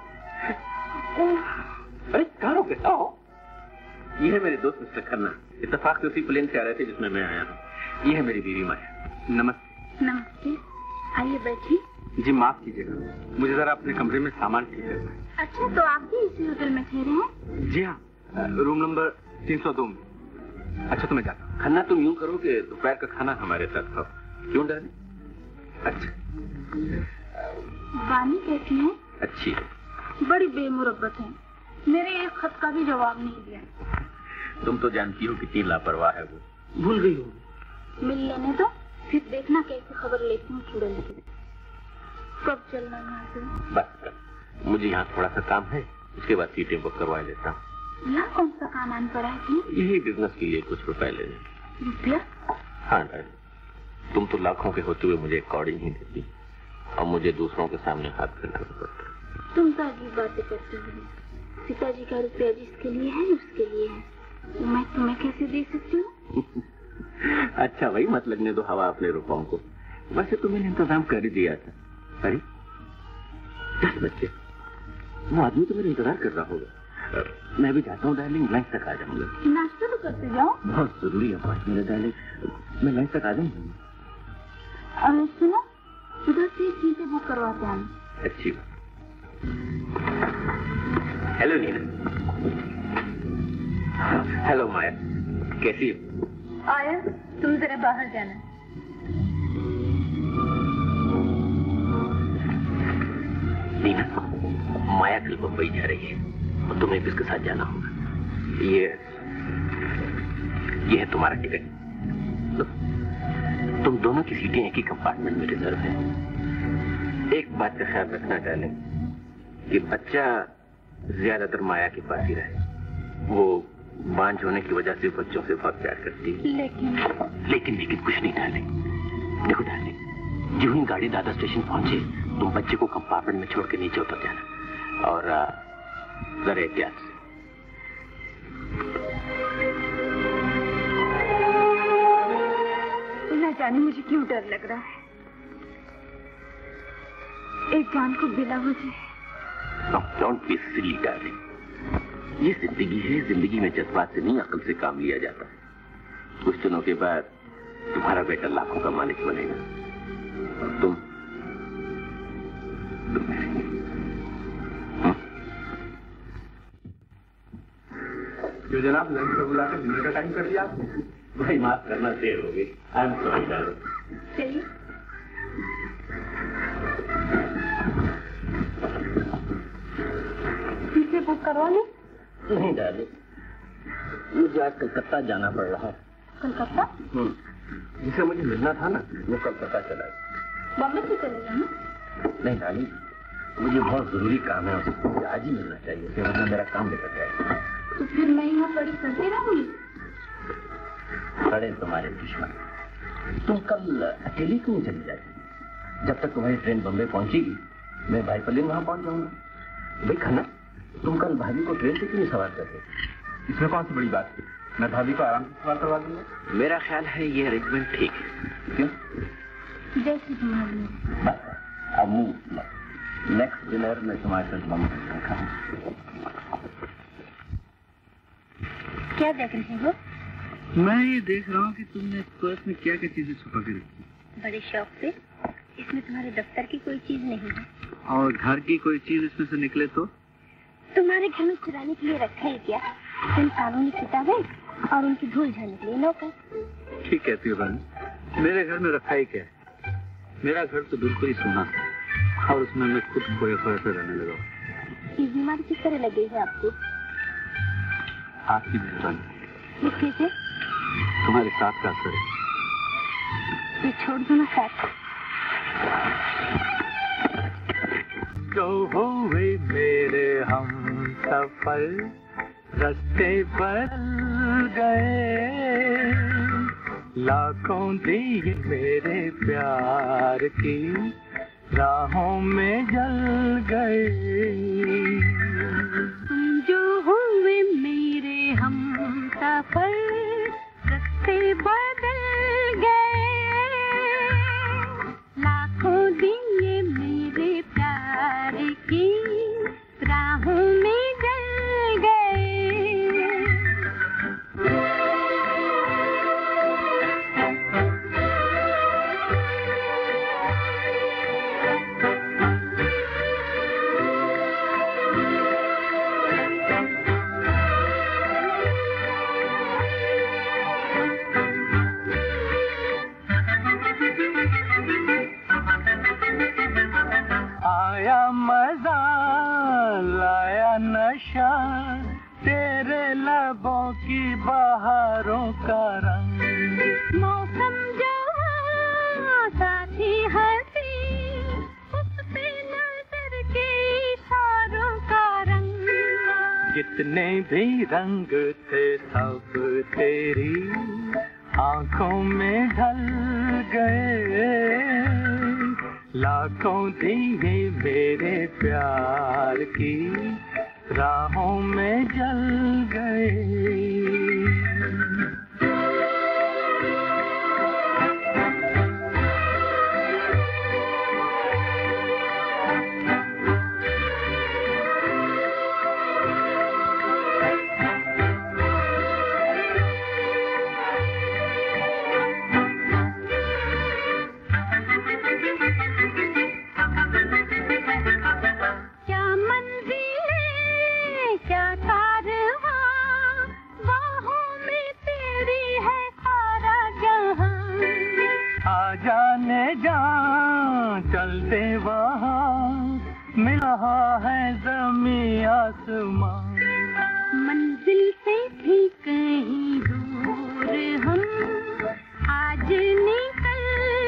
[SPEAKER 1] अरे कहाँ रुके? आओ। ये है मेरे दोस्त मिस्टर खन्ना, इत्तेफाक से उसी प्लेन से आ रहे थे जिसमें मैं आया हूँ। ये है मेरी बीवी माया।
[SPEAKER 8] नमस्ते।
[SPEAKER 7] नमस्ते, आइए बैठिए।
[SPEAKER 8] जी माफ कीजिएगा, मुझे जरा अपने कमरे में सामान ठीक करना है।
[SPEAKER 7] अच्छा, तो आप भी इसी होटल में ठहरे हैं?
[SPEAKER 8] जी हाँ, रूम नंबर तीन सौ दो में। अच्छा तो मैं जाता हूँ।
[SPEAKER 1] खन्ना तुम यूं करो कि दोपहर का खाना हमारे साथ खाओ, क्यों डाले?
[SPEAKER 8] अच्छा।
[SPEAKER 7] वानी कैसी है?
[SPEAKER 1] अच्छी है।
[SPEAKER 7] बड़ी बेमुरब्बत है, मेरे एक खत का भी जवाब नहीं दिया।
[SPEAKER 1] तुम तो जानती हो कितनी लापरवाह है वो।
[SPEAKER 8] भूल गई हो।
[SPEAKER 7] मिल लेने दो, फिर देखना कैसी खबर लेती हूँ चुड़ैल की। कब चलना यहाँ से?
[SPEAKER 1] बस कर, मुझे यहाँ थोड़ा सा काम है, उसके बाद सीटें बुक करवा लेता हूँ।
[SPEAKER 7] यहाँ कौन सा काम आन पड़ा है तुम्हें?
[SPEAKER 1] यही बिजनेस के लिए कुछ रुपए लेने।
[SPEAKER 7] रुपया?
[SPEAKER 1] हाँ डार्लिंग, तुम तो लाखों के होते हुए मुझे एक कौड़ी नहीं देती, और मुझे दूसरों के सामने हाथ फैलाना पड़ता।
[SPEAKER 7] तुम तो अजीब बातें करते हो। पिताजी का रुपया जिसके लिए है उसके लिए है, मैं तुम्हें कैसे दे सकती हूँ?
[SPEAKER 1] अच्छा भाई, मत लगने दो हवा अपने रुपयों को। वैसे तो मैंने इंतजाम कर ही दिया था। अरे दस बच्चे, वो आदमी तो मेरा इंतजार कर रहा होगा। मैं भी जाता हूँ डार्लिंग, लंच तक आ जाऊंगा।
[SPEAKER 7] नाश्ता तो करते जाओ।
[SPEAKER 1] बहुत जरूरी है बात मेरे डार्लिंग, मैं लंच तक आ जाऊंगा।
[SPEAKER 7] सुनो, उधर से सीटें बुक करवाते आना।
[SPEAKER 1] अच्छी बात। हेलो नीना। हेलो माया, कैसी हो?
[SPEAKER 2] आया, तुम जरा बाहर जाना।
[SPEAKER 1] नीना, माया कल मुंबई जा रही है और तुम्हें भी उसके साथ जाना होगा। ये ये है तुम्हारा टिकट। तुम दोनों की सीटें एक ही कंपार्टमेंट में रिजर्व है। एक बात का ख्याल रखना डार्लिंग, कि बच्चा ज्यादातर माया के पास ही रहे। वो बांझ होने की वजह से बच्चों से बहुत प्यार करती है।
[SPEAKER 7] लेकिन
[SPEAKER 1] लेकिन लेकिन कुछ नहीं डार्लिंग। देखो डार्लिंग, जो ही गाड़ी दादा स्टेशन पहुंचे, तुम बच्चे को कंपार्टमेंट में छोड़ के नीचे उतर जाना, और जरा एहतियात से।
[SPEAKER 2] न जाने मुझे क्यों डर लग रहा है। एक जान को बिना मुझे।
[SPEAKER 1] डोंट बी सिली डार्लिंग, ये जिंदगी है, जिंदगी में जज्बात से नहीं अक्ल से काम लिया जाता। कुछ दिनों के बाद तुम्हारा बेटा लाखों का मालिक बनेगा, और तुम
[SPEAKER 6] जो जनाब लंच पर बुलाकर डिनर का टाइम कर दिया आपने।
[SPEAKER 1] भाई माफ करना, देर हो गई। I am sorry darling.
[SPEAKER 2] चलिए। पीछे बुक करवा लें?
[SPEAKER 1] नहीं डार्लिंग, मुझे आज कलकत्ता जाना पड़ रहा है।
[SPEAKER 2] कलकत्ता?
[SPEAKER 1] हम्म, जिसे मुझे मिलना था ना, वो कलकत्ता चला गया।
[SPEAKER 2] बॉम्बे से चले जाना?
[SPEAKER 1] नहीं डार्लिंग, मुझे बहुत जरूरी काम है उससे, मुझे आज ही मिलना चाहिए, फिर वरना मेरा काम बिगड़ जाएगा।
[SPEAKER 2] तो फिर मैं यहाँ पड़ी करती रहूंगी।
[SPEAKER 1] बड़े तुम्हारे दुश्मन। तुम कल अकेली क्यों चली जाएगी? जब तक तुम्हारी ट्रेन बम्बई पहुंचेगी, मैं भाई पल्ली वहां पहुंच जाऊंगा। भाई खन्ना, तुम कल भाभी को ट्रेन से क्यों नहीं सवार करते?
[SPEAKER 8] इसमें कौन सी बड़ी बात है? मैं भाभी को आराम से सवार करवा दूंगा।
[SPEAKER 1] मेरा ख्याल है ये अरेंजमेंट ठीक है। क्यों?
[SPEAKER 2] जैसे तुम्हारी।
[SPEAKER 1] बस अब मूव। नेक्स्ट डिनर में तुम्हारे साथ बम्बई खाऊंगा।
[SPEAKER 2] क्या देख रहे हो?
[SPEAKER 8] मैं ये देख रहा हूँ कि तुमने पर्स में क्या क्या चीजें छुपा के रखी।
[SPEAKER 2] बड़े शौक से। इसमें तुम्हारे दफ्तर की कोई चीज नहीं है।
[SPEAKER 8] और घर की कोई चीज इसमें से निकले तो?
[SPEAKER 2] तुम्हारे घर में चुराने के लिए रखा है क्या? इन कानूनी किताबें और उनकी धूल झड़ने के लिए नौकर।
[SPEAKER 8] ठीक कहती हो बहन, मेरे घर में रखा ही क्या है? मेरा घर तो बिल्कुल ही सोना है और उसमें मैं खुद खोए खोए से रहने लगा।
[SPEAKER 2] ये बीमारी किस तरह लगी है आपको?
[SPEAKER 8] आपकी मेहरबानी।
[SPEAKER 2] ये कैसे?
[SPEAKER 8] तुम्हारे साथ का असर है।
[SPEAKER 2] ये छोड़ दो ना साथ।
[SPEAKER 5] जो हुए मेरे हम सफर, रास्ते बदल गए, लाखों दिए मेरे प्यार की राहों में जल गए।
[SPEAKER 9] तुम जो हुए मेरे हम सफर, रास्ते बदल गए, लाखों दिए मेरे प्यार की राहों में जल गए।
[SPEAKER 5] आया मजा लाया नशा, तेरे लबों की बहारों का रंग।
[SPEAKER 9] मौसम जहाँ साथी हंसी, उस पे नजर के इशारों का रंग।
[SPEAKER 5] जितने भी रंग थे सब तेरी आंखों में ढल गए, लाखों दिए मेरे प्यार की राहों में जल गए। जाने जा चलते वहाँ मिला है ज़मीं आसमां।
[SPEAKER 9] मंजिल से भी कहीं दूर हम आज निकल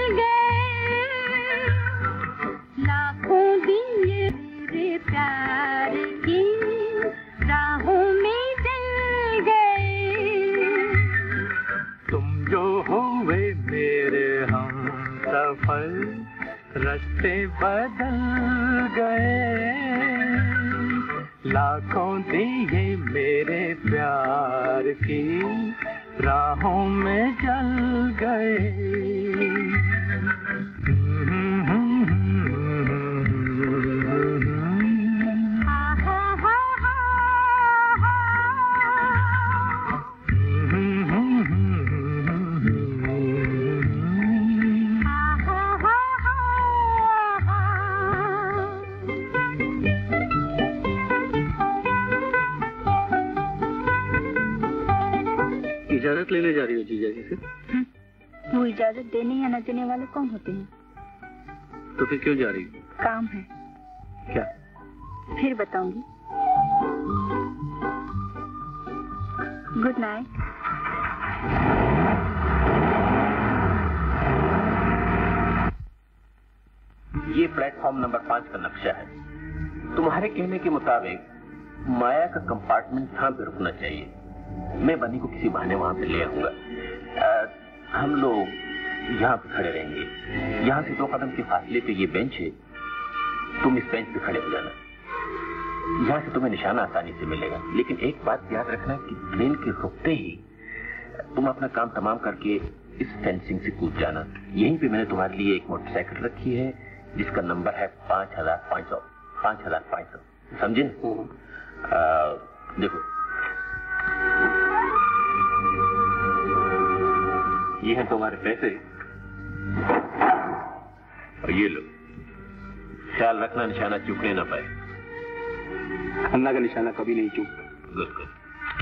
[SPEAKER 9] गए, लाखों दिए मेरे प्यार की राहों में जल गए।
[SPEAKER 5] तुम जो हुए मेरे हम सफर, रास्ते बदल गए, लाखों दिए मेरे प्यार की राहों में जल गए।
[SPEAKER 8] इजाजत लेने जा रही हो जीजा जी से?
[SPEAKER 2] वो इजाजत देने या न देने वाले कौन होते हैं?
[SPEAKER 8] तो फिर क्यों जा रही हो?
[SPEAKER 2] काम है।
[SPEAKER 8] क्या?
[SPEAKER 2] फिर बताऊंगी। Good night.
[SPEAKER 1] ये प्लेटफॉर्म नंबर पांच का नक्शा है। तुम्हारे कहने के मुताबिक माया का कंपार्टमेंट यहाँ पे रुकना चाहिए। मैं बनी को किसी बहाने वहां पे ले आऊंगा। हम लोग यहाँ पे खड़े रहेंगे। यहाँ से दो कदम के फासले पे ये बेंच है, तुम इस बेंच पे खड़े हो जाना। यहाँ से तुम्हें निशाना आसानी से मिलेगा, लेकिन एक बात याद रखना कि ट्रेन के रुकते ही तुम अपना काम तमाम करके इस फेंसिंग से कूद जाना। यहीं पे मैंने तुम्हारे लिए एक मोटरसाइकिल रखी है जिसका नंबर है पांच हजार पांच सौ पांच हजार पांच सौ समझे? देखो, ये हैं तुम्हारे पैसे और ये लो। ख्याल रखना निशाना चूकने ना पाए।
[SPEAKER 3] अन्ना का निशाना कभी नहीं चूकता।
[SPEAKER 1] Good good.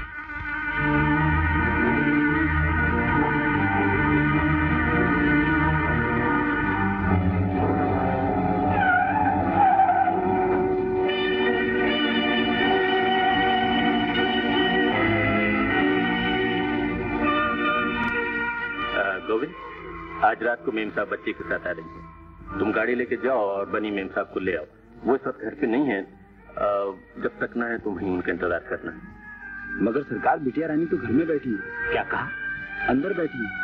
[SPEAKER 1] गोविंद, आज रात को मेम साहब बच्चे के साथ आ रही हैं। तुम गाड़ी लेके जाओ और बनी मेम साहब को ले आओ। वो इस वक्त घर पे नहीं है। जब तक ना है तुम वहीं उनका इंतजार करना।
[SPEAKER 3] मगर सरकार, बिटिया रानी तो घर में बैठी है।
[SPEAKER 1] क्या कहा?
[SPEAKER 3] अंदर बैठी है।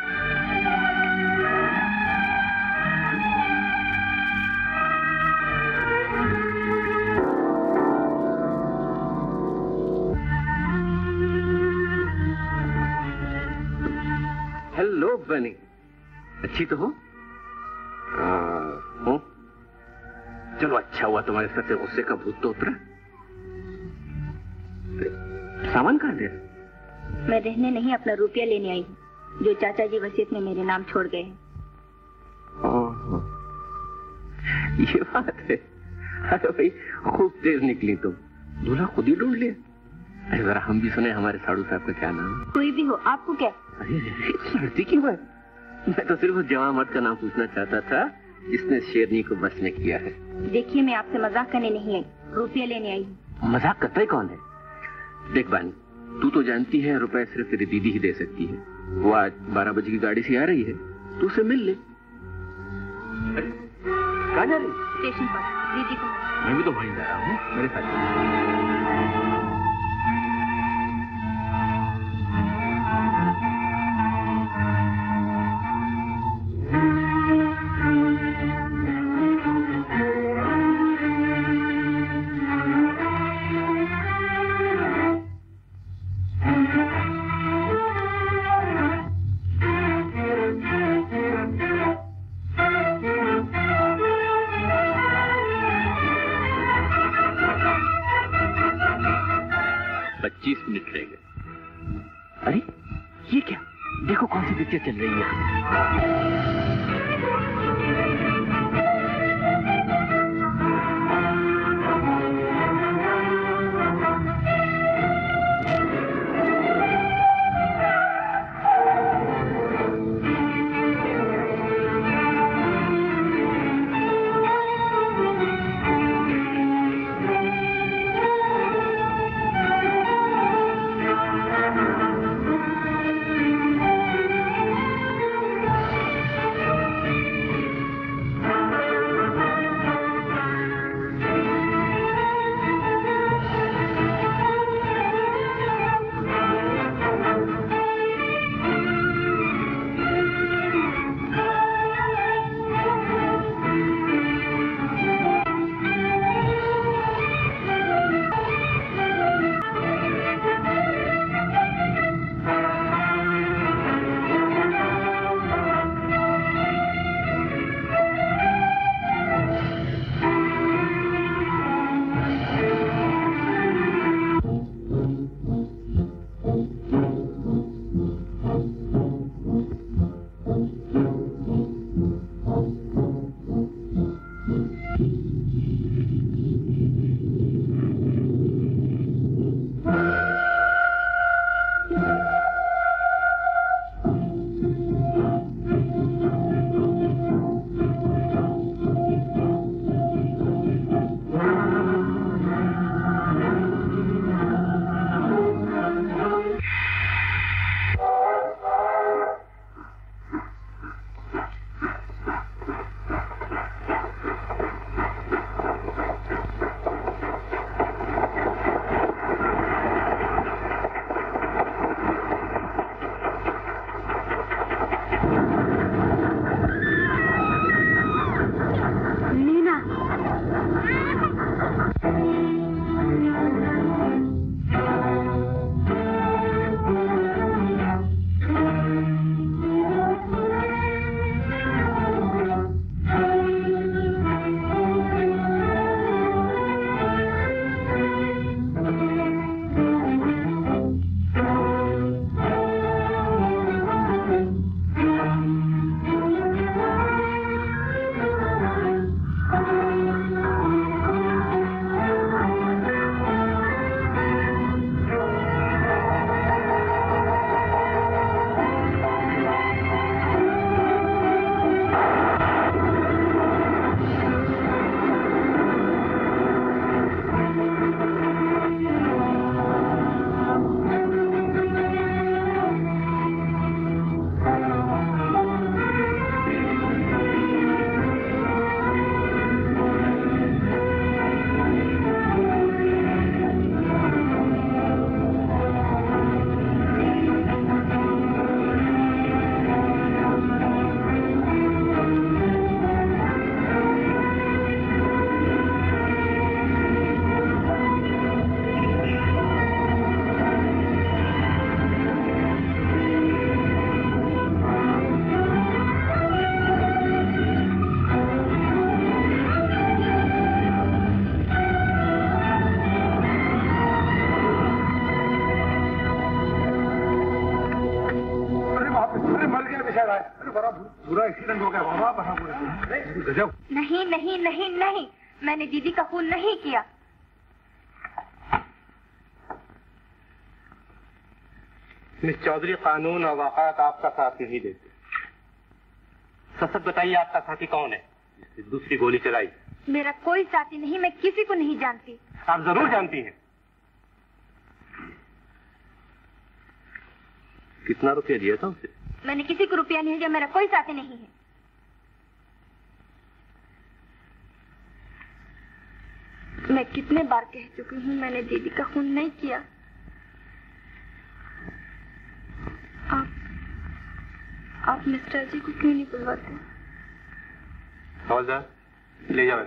[SPEAKER 1] हेलो बनी, अच्छी तो हो? हूँ? चलो अच्छा हुआ तुम्हारे सर से गुस्से का भूत तो उतरा। सामान कहाँ दे?
[SPEAKER 2] मैं रहने नहीं, अपना रुपया लेने आई हूँ जो चाचा जी वसीयत में मेरे नाम छोड़ गए हैं।
[SPEAKER 1] ये बात है। अरे भाई, खूब तेज निकली तुम। दूल्हा खुद ही ढूंढ लिया। अरे जरा हम भी सुने हमारे साधु साहब का क्या नाम है?
[SPEAKER 2] कोई भी हो, आपको क्या?
[SPEAKER 1] अरे लड़ती क्यों है? मैं तो सिर्फ उस जवान मर्द का नाम पूछना चाहता था जिसने शेरनी को बस में किया है।
[SPEAKER 2] देखिए, मैं आपसे मजाक करने नहीं आई, रुपया लेने आई हूँ।
[SPEAKER 1] मजाक करता ही कौन है? देख बानी, तू तो जानती है रुपए सिर्फ तेरी दीदी ही दे सकती है। वो आज बारह बजे की गाड़ी से आ रही है, तू उसे मिल ले। कहाँ जा रही?
[SPEAKER 2] स्टेशन पर दीदी को।
[SPEAKER 1] मैं भी तो वहीं जा रहा हूँ, मेरे साथ। पच्चीस मिनट रह गए। अरे ये क्या? देखो कौन सी पिक्चर चल रही है।
[SPEAKER 6] बुरा एक्सीडेंट हो गया बाबा, बड़ा बुरा। गजब।
[SPEAKER 2] नहीं नहीं नहीं नहीं, मैंने दीदी का खून नहीं किया।
[SPEAKER 6] मिस चौधरी, कानून और वाक़ात आपका साथ नहीं देते। सच सच बताइए, आपका साथी कौन है जिसने दूसरी गोली चलाई?
[SPEAKER 2] मेरा कोई साथी नहीं, मैं किसी को नहीं जानती।
[SPEAKER 6] आप जरूर जानती हैं। कितना रुपया दिया था उसे?
[SPEAKER 2] मैंने किसी को रुपया नहीं दिया, मेरा कोई साथी नहीं है। मैं कितने बार कह चुकी हूँ मैंने दीदी का खून नहीं किया। आप आप मिस्टर अजय को क्यों नहीं बुलवाते?
[SPEAKER 6] हवलदार, ले जाओ।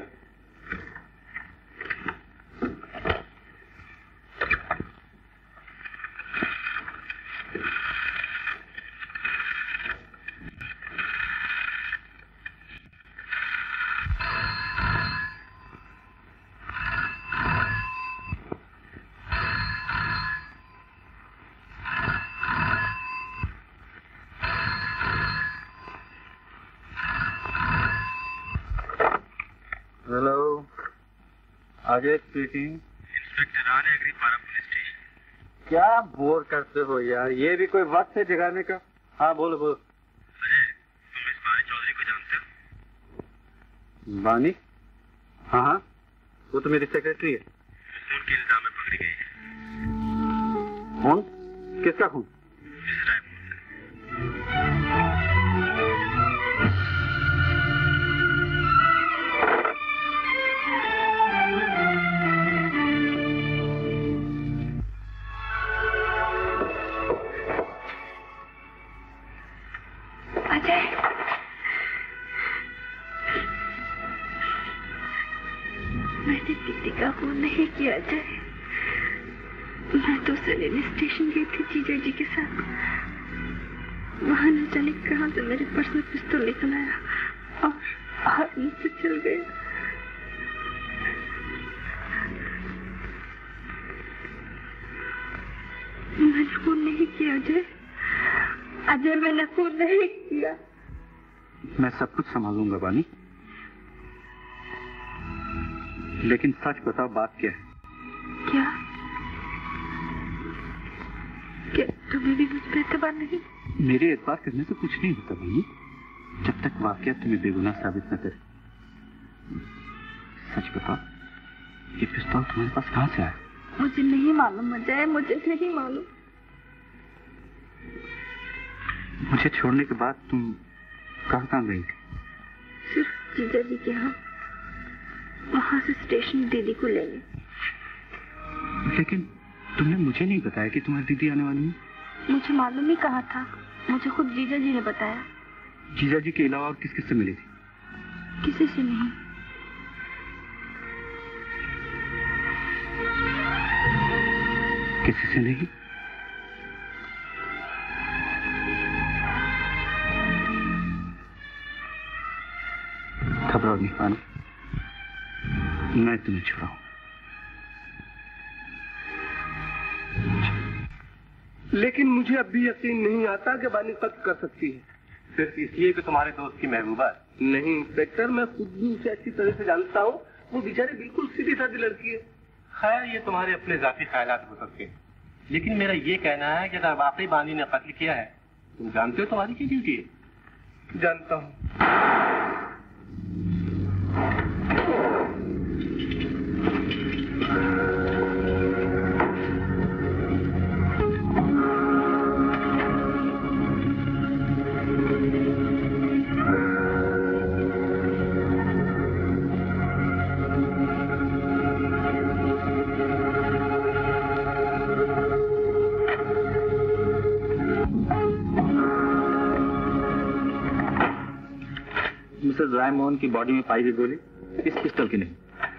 [SPEAKER 8] Hello, Ajay speaking.
[SPEAKER 6] इंस्पेक्टर आने अग्रीपारा पुलिस स्टेशन।
[SPEAKER 8] क्या बोर करते हो यार, ये भी कोई वक्त है जगाने का? हाँ बोलो बोलो।
[SPEAKER 6] अजय, तुम इस बानी चौधरी को जानते हो?
[SPEAKER 8] बानी? हाँ हाँ, वो तो मेरी सेक्रेटरी है।
[SPEAKER 6] खून के इल्जाम में पकड़ी गई है।
[SPEAKER 8] खून? किसका खून?
[SPEAKER 6] मिस रायपुर।
[SPEAKER 7] मैंने दीदी का खून नहीं किया अजय। मैं तो सलीम स्टेशन गई थी जीजा जी के साथ। वहां न जाने कहां से मेरे पर्स में पिस्तौल निकल आया और हाथ मुझसे चल गया। मैंने खून नहीं किया अजय। अजय, मैंने खून नहीं किया।
[SPEAKER 8] मैं सब कुछ संभालूंगा बानी, लेकिन सच बताओ, बात क्या है?
[SPEAKER 7] क्या? क्या तुम्हें भी मुझ पर एतबार नहीं?
[SPEAKER 8] मेरे एतबार करने से कुछ नहीं होता बानी, जब तक वाकया तुम्हें बेगुनाह साबित न करे। सच बताओ, ये पिस्तौल तुम्हारे पास कहाँ से आया?
[SPEAKER 7] मुझे नहीं मालूम अजय, मुझे नहीं मालूम।
[SPEAKER 8] मुझे छोड़ने के बाद तुम कहाँ कहाँ गई थी?
[SPEAKER 7] सिर्फ जीजा जी के यहाँ, वहां से स्टेशन दीदी को लेने।
[SPEAKER 8] लेकिन तुमने मुझे नहीं बताया कि तुम्हारी दीदी आने वाली है।
[SPEAKER 7] मुझे मालूम ही कहा था, मुझे खुद जीजा जी ने बताया।
[SPEAKER 8] जीजा जी के अलावा और किस किस से मिली थी?
[SPEAKER 7] किसी से नहीं।
[SPEAKER 8] किसी से नहीं? घबराओ नहीं पानी, मैं तुम्हें छुड़ाऊं।
[SPEAKER 6] लेकिन मुझे अब भी यकीन नहीं आता कि बानी कत्ल कर सकती है। सिर्फ इसलिए कि तुम्हारे दोस्त की महबूबा? नहीं इंस्पेक्टर, मैं खुद भी उसे अच्छी तरह से जानता हूँ। वो बेचारी बिल्कुल सीधी सादी लड़की है। खैर, ये तुम्हारे अपने जाती ख्यालात हो सकते हैं, लेकिन मेरा ये कहना है कि अगर वाकई बानी ने कत्ल किया है, तुम जानते हो तुम्हारी क्या ड्यूटी है? जानता हूँ।
[SPEAKER 8] मिसेस रायमोहन की बॉडी में पाई गई गोली इस पिस्टल की नहीं।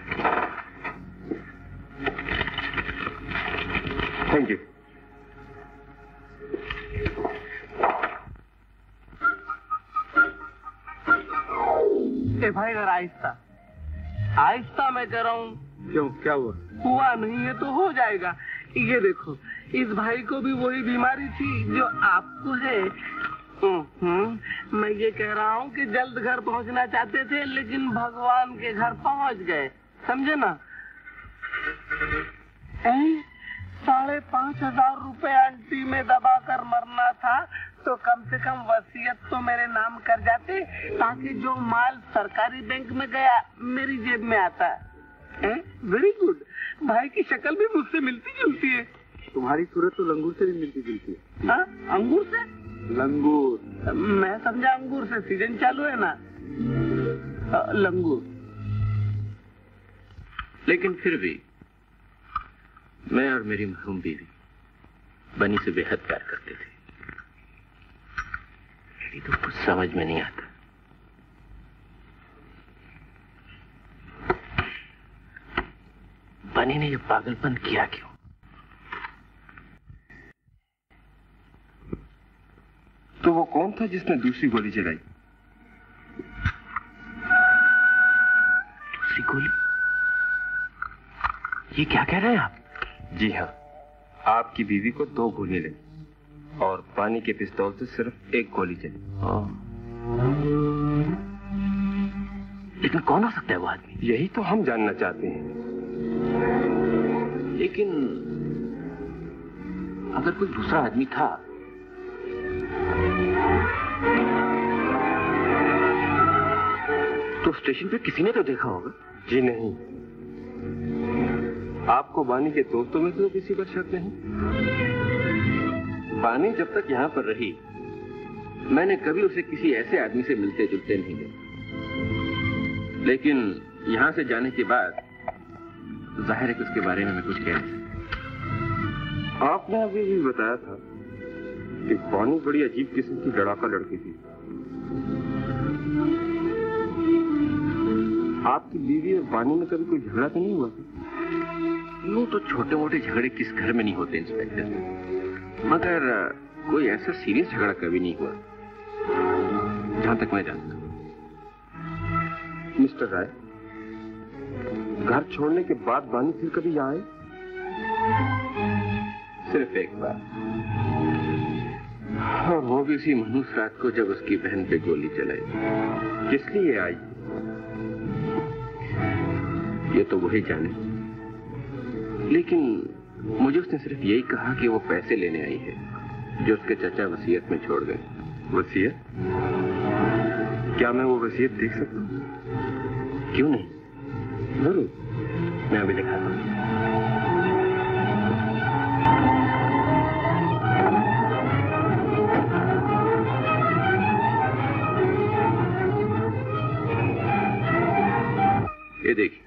[SPEAKER 6] Thank you. ए भाई जरा आहिस्ता आहिस्ता, मैं कह रहा हूँ।
[SPEAKER 8] क्यों, क्या हुआ?
[SPEAKER 6] हुआ नहीं है तो हो जाएगा। ये देखो, इस भाई को भी वही बीमारी थी जो आपको है,
[SPEAKER 3] मैं ये कह रहा हूँ कि जल्द घर पहुँचना चाहते थे लेकिन भगवान के घर पहुँच गए, समझे ना? साढ़े पाँच हजार रुपए आंटी में दबा कर मरना था तो कम से कम वसीयत तो मेरे नाम कर जाते ताकि जो माल सरकारी बैंक में गया मेरी जेब में आता। Very good. भाई की शक्ल भी मुझसे मिलती जुलती है।
[SPEAKER 8] तुम्हारी सूरत तो लंगूर से भी मिलती जुलती है।
[SPEAKER 3] हाँ, अंगूर से?
[SPEAKER 8] लंगूर।
[SPEAKER 3] मैं समझा अंगूर से, सीजन चालू है ना। आ, लंगूर।
[SPEAKER 1] लेकिन फिर भी मैं और मेरी मरहूम बीवी बनी से बेहद प्यार करते थे। मेरी तो कुछ समझ में नहीं आता। बनी ने ये पागलपन किया क्यों?
[SPEAKER 6] तो वो कौन था जिसने दूसरी गोली चलाई?
[SPEAKER 1] दूसरी गोली? ये क्या कह रहे हैं आप?
[SPEAKER 6] जी हाँ, आपकी बीवी को दो गोली लगी और पानी के पिस्तौल से सिर्फ एक गोली चली।
[SPEAKER 1] लेकिन कौन हो सकता है वो आदमी?
[SPEAKER 6] यही तो हम जानना चाहते हैं।
[SPEAKER 1] लेकिन अगर कोई दूसरा आदमी था तो स्टेशन पे किसी ने तो देखा होगा।
[SPEAKER 6] जी नहीं, आपको बानी के दोस्तों में तो किसी पर शक नहीं?
[SPEAKER 1] बानी जब तक यहाँ पर रही मैंने कभी उसे किसी ऐसे आदमी से मिलते जुलते नहीं देखा। लेकिन यहाँ से जाने के बाद जाहिर है कि उसके बारे में मैं कुछ कह नहीं सकता।
[SPEAKER 6] आपने अभी भी बताया था कि बानी बड़ी अजीब किस्म की लड़ाका लड़की थी। आपकी बीवी और बानी में कभी कोई झगड़ा तो नहीं हुआ?
[SPEAKER 1] यूं तो छोटे मोटे झगड़े किस घर में नहीं होते इंस्पेक्टर, मगर कोई ऐसा सीरियस झगड़ा कभी नहीं हुआ जहां तक मैं जानता हूं।
[SPEAKER 6] मिस्टर राय, घर छोड़ने के बाद बानी फिर कभी यहाँ आए?
[SPEAKER 1] सिर्फ एक बार, और वो भी उसी मनहूस रात को जब उसकी बहन पे गोली चलाई।
[SPEAKER 6] किस लिए आई
[SPEAKER 1] ये तो वही जाने, लेकिन मुझे उसने सिर्फ यही कहा कि वो पैसे लेने आई है जो उसके चाचा वसीयत में छोड़ गए।
[SPEAKER 6] वसीयत? क्या मैं वो वसीयत देख सकता हूँ?
[SPEAKER 1] क्यों नहीं,
[SPEAKER 6] जरूर,
[SPEAKER 1] मैं अभी दिखाता हूँ। ये देखिए,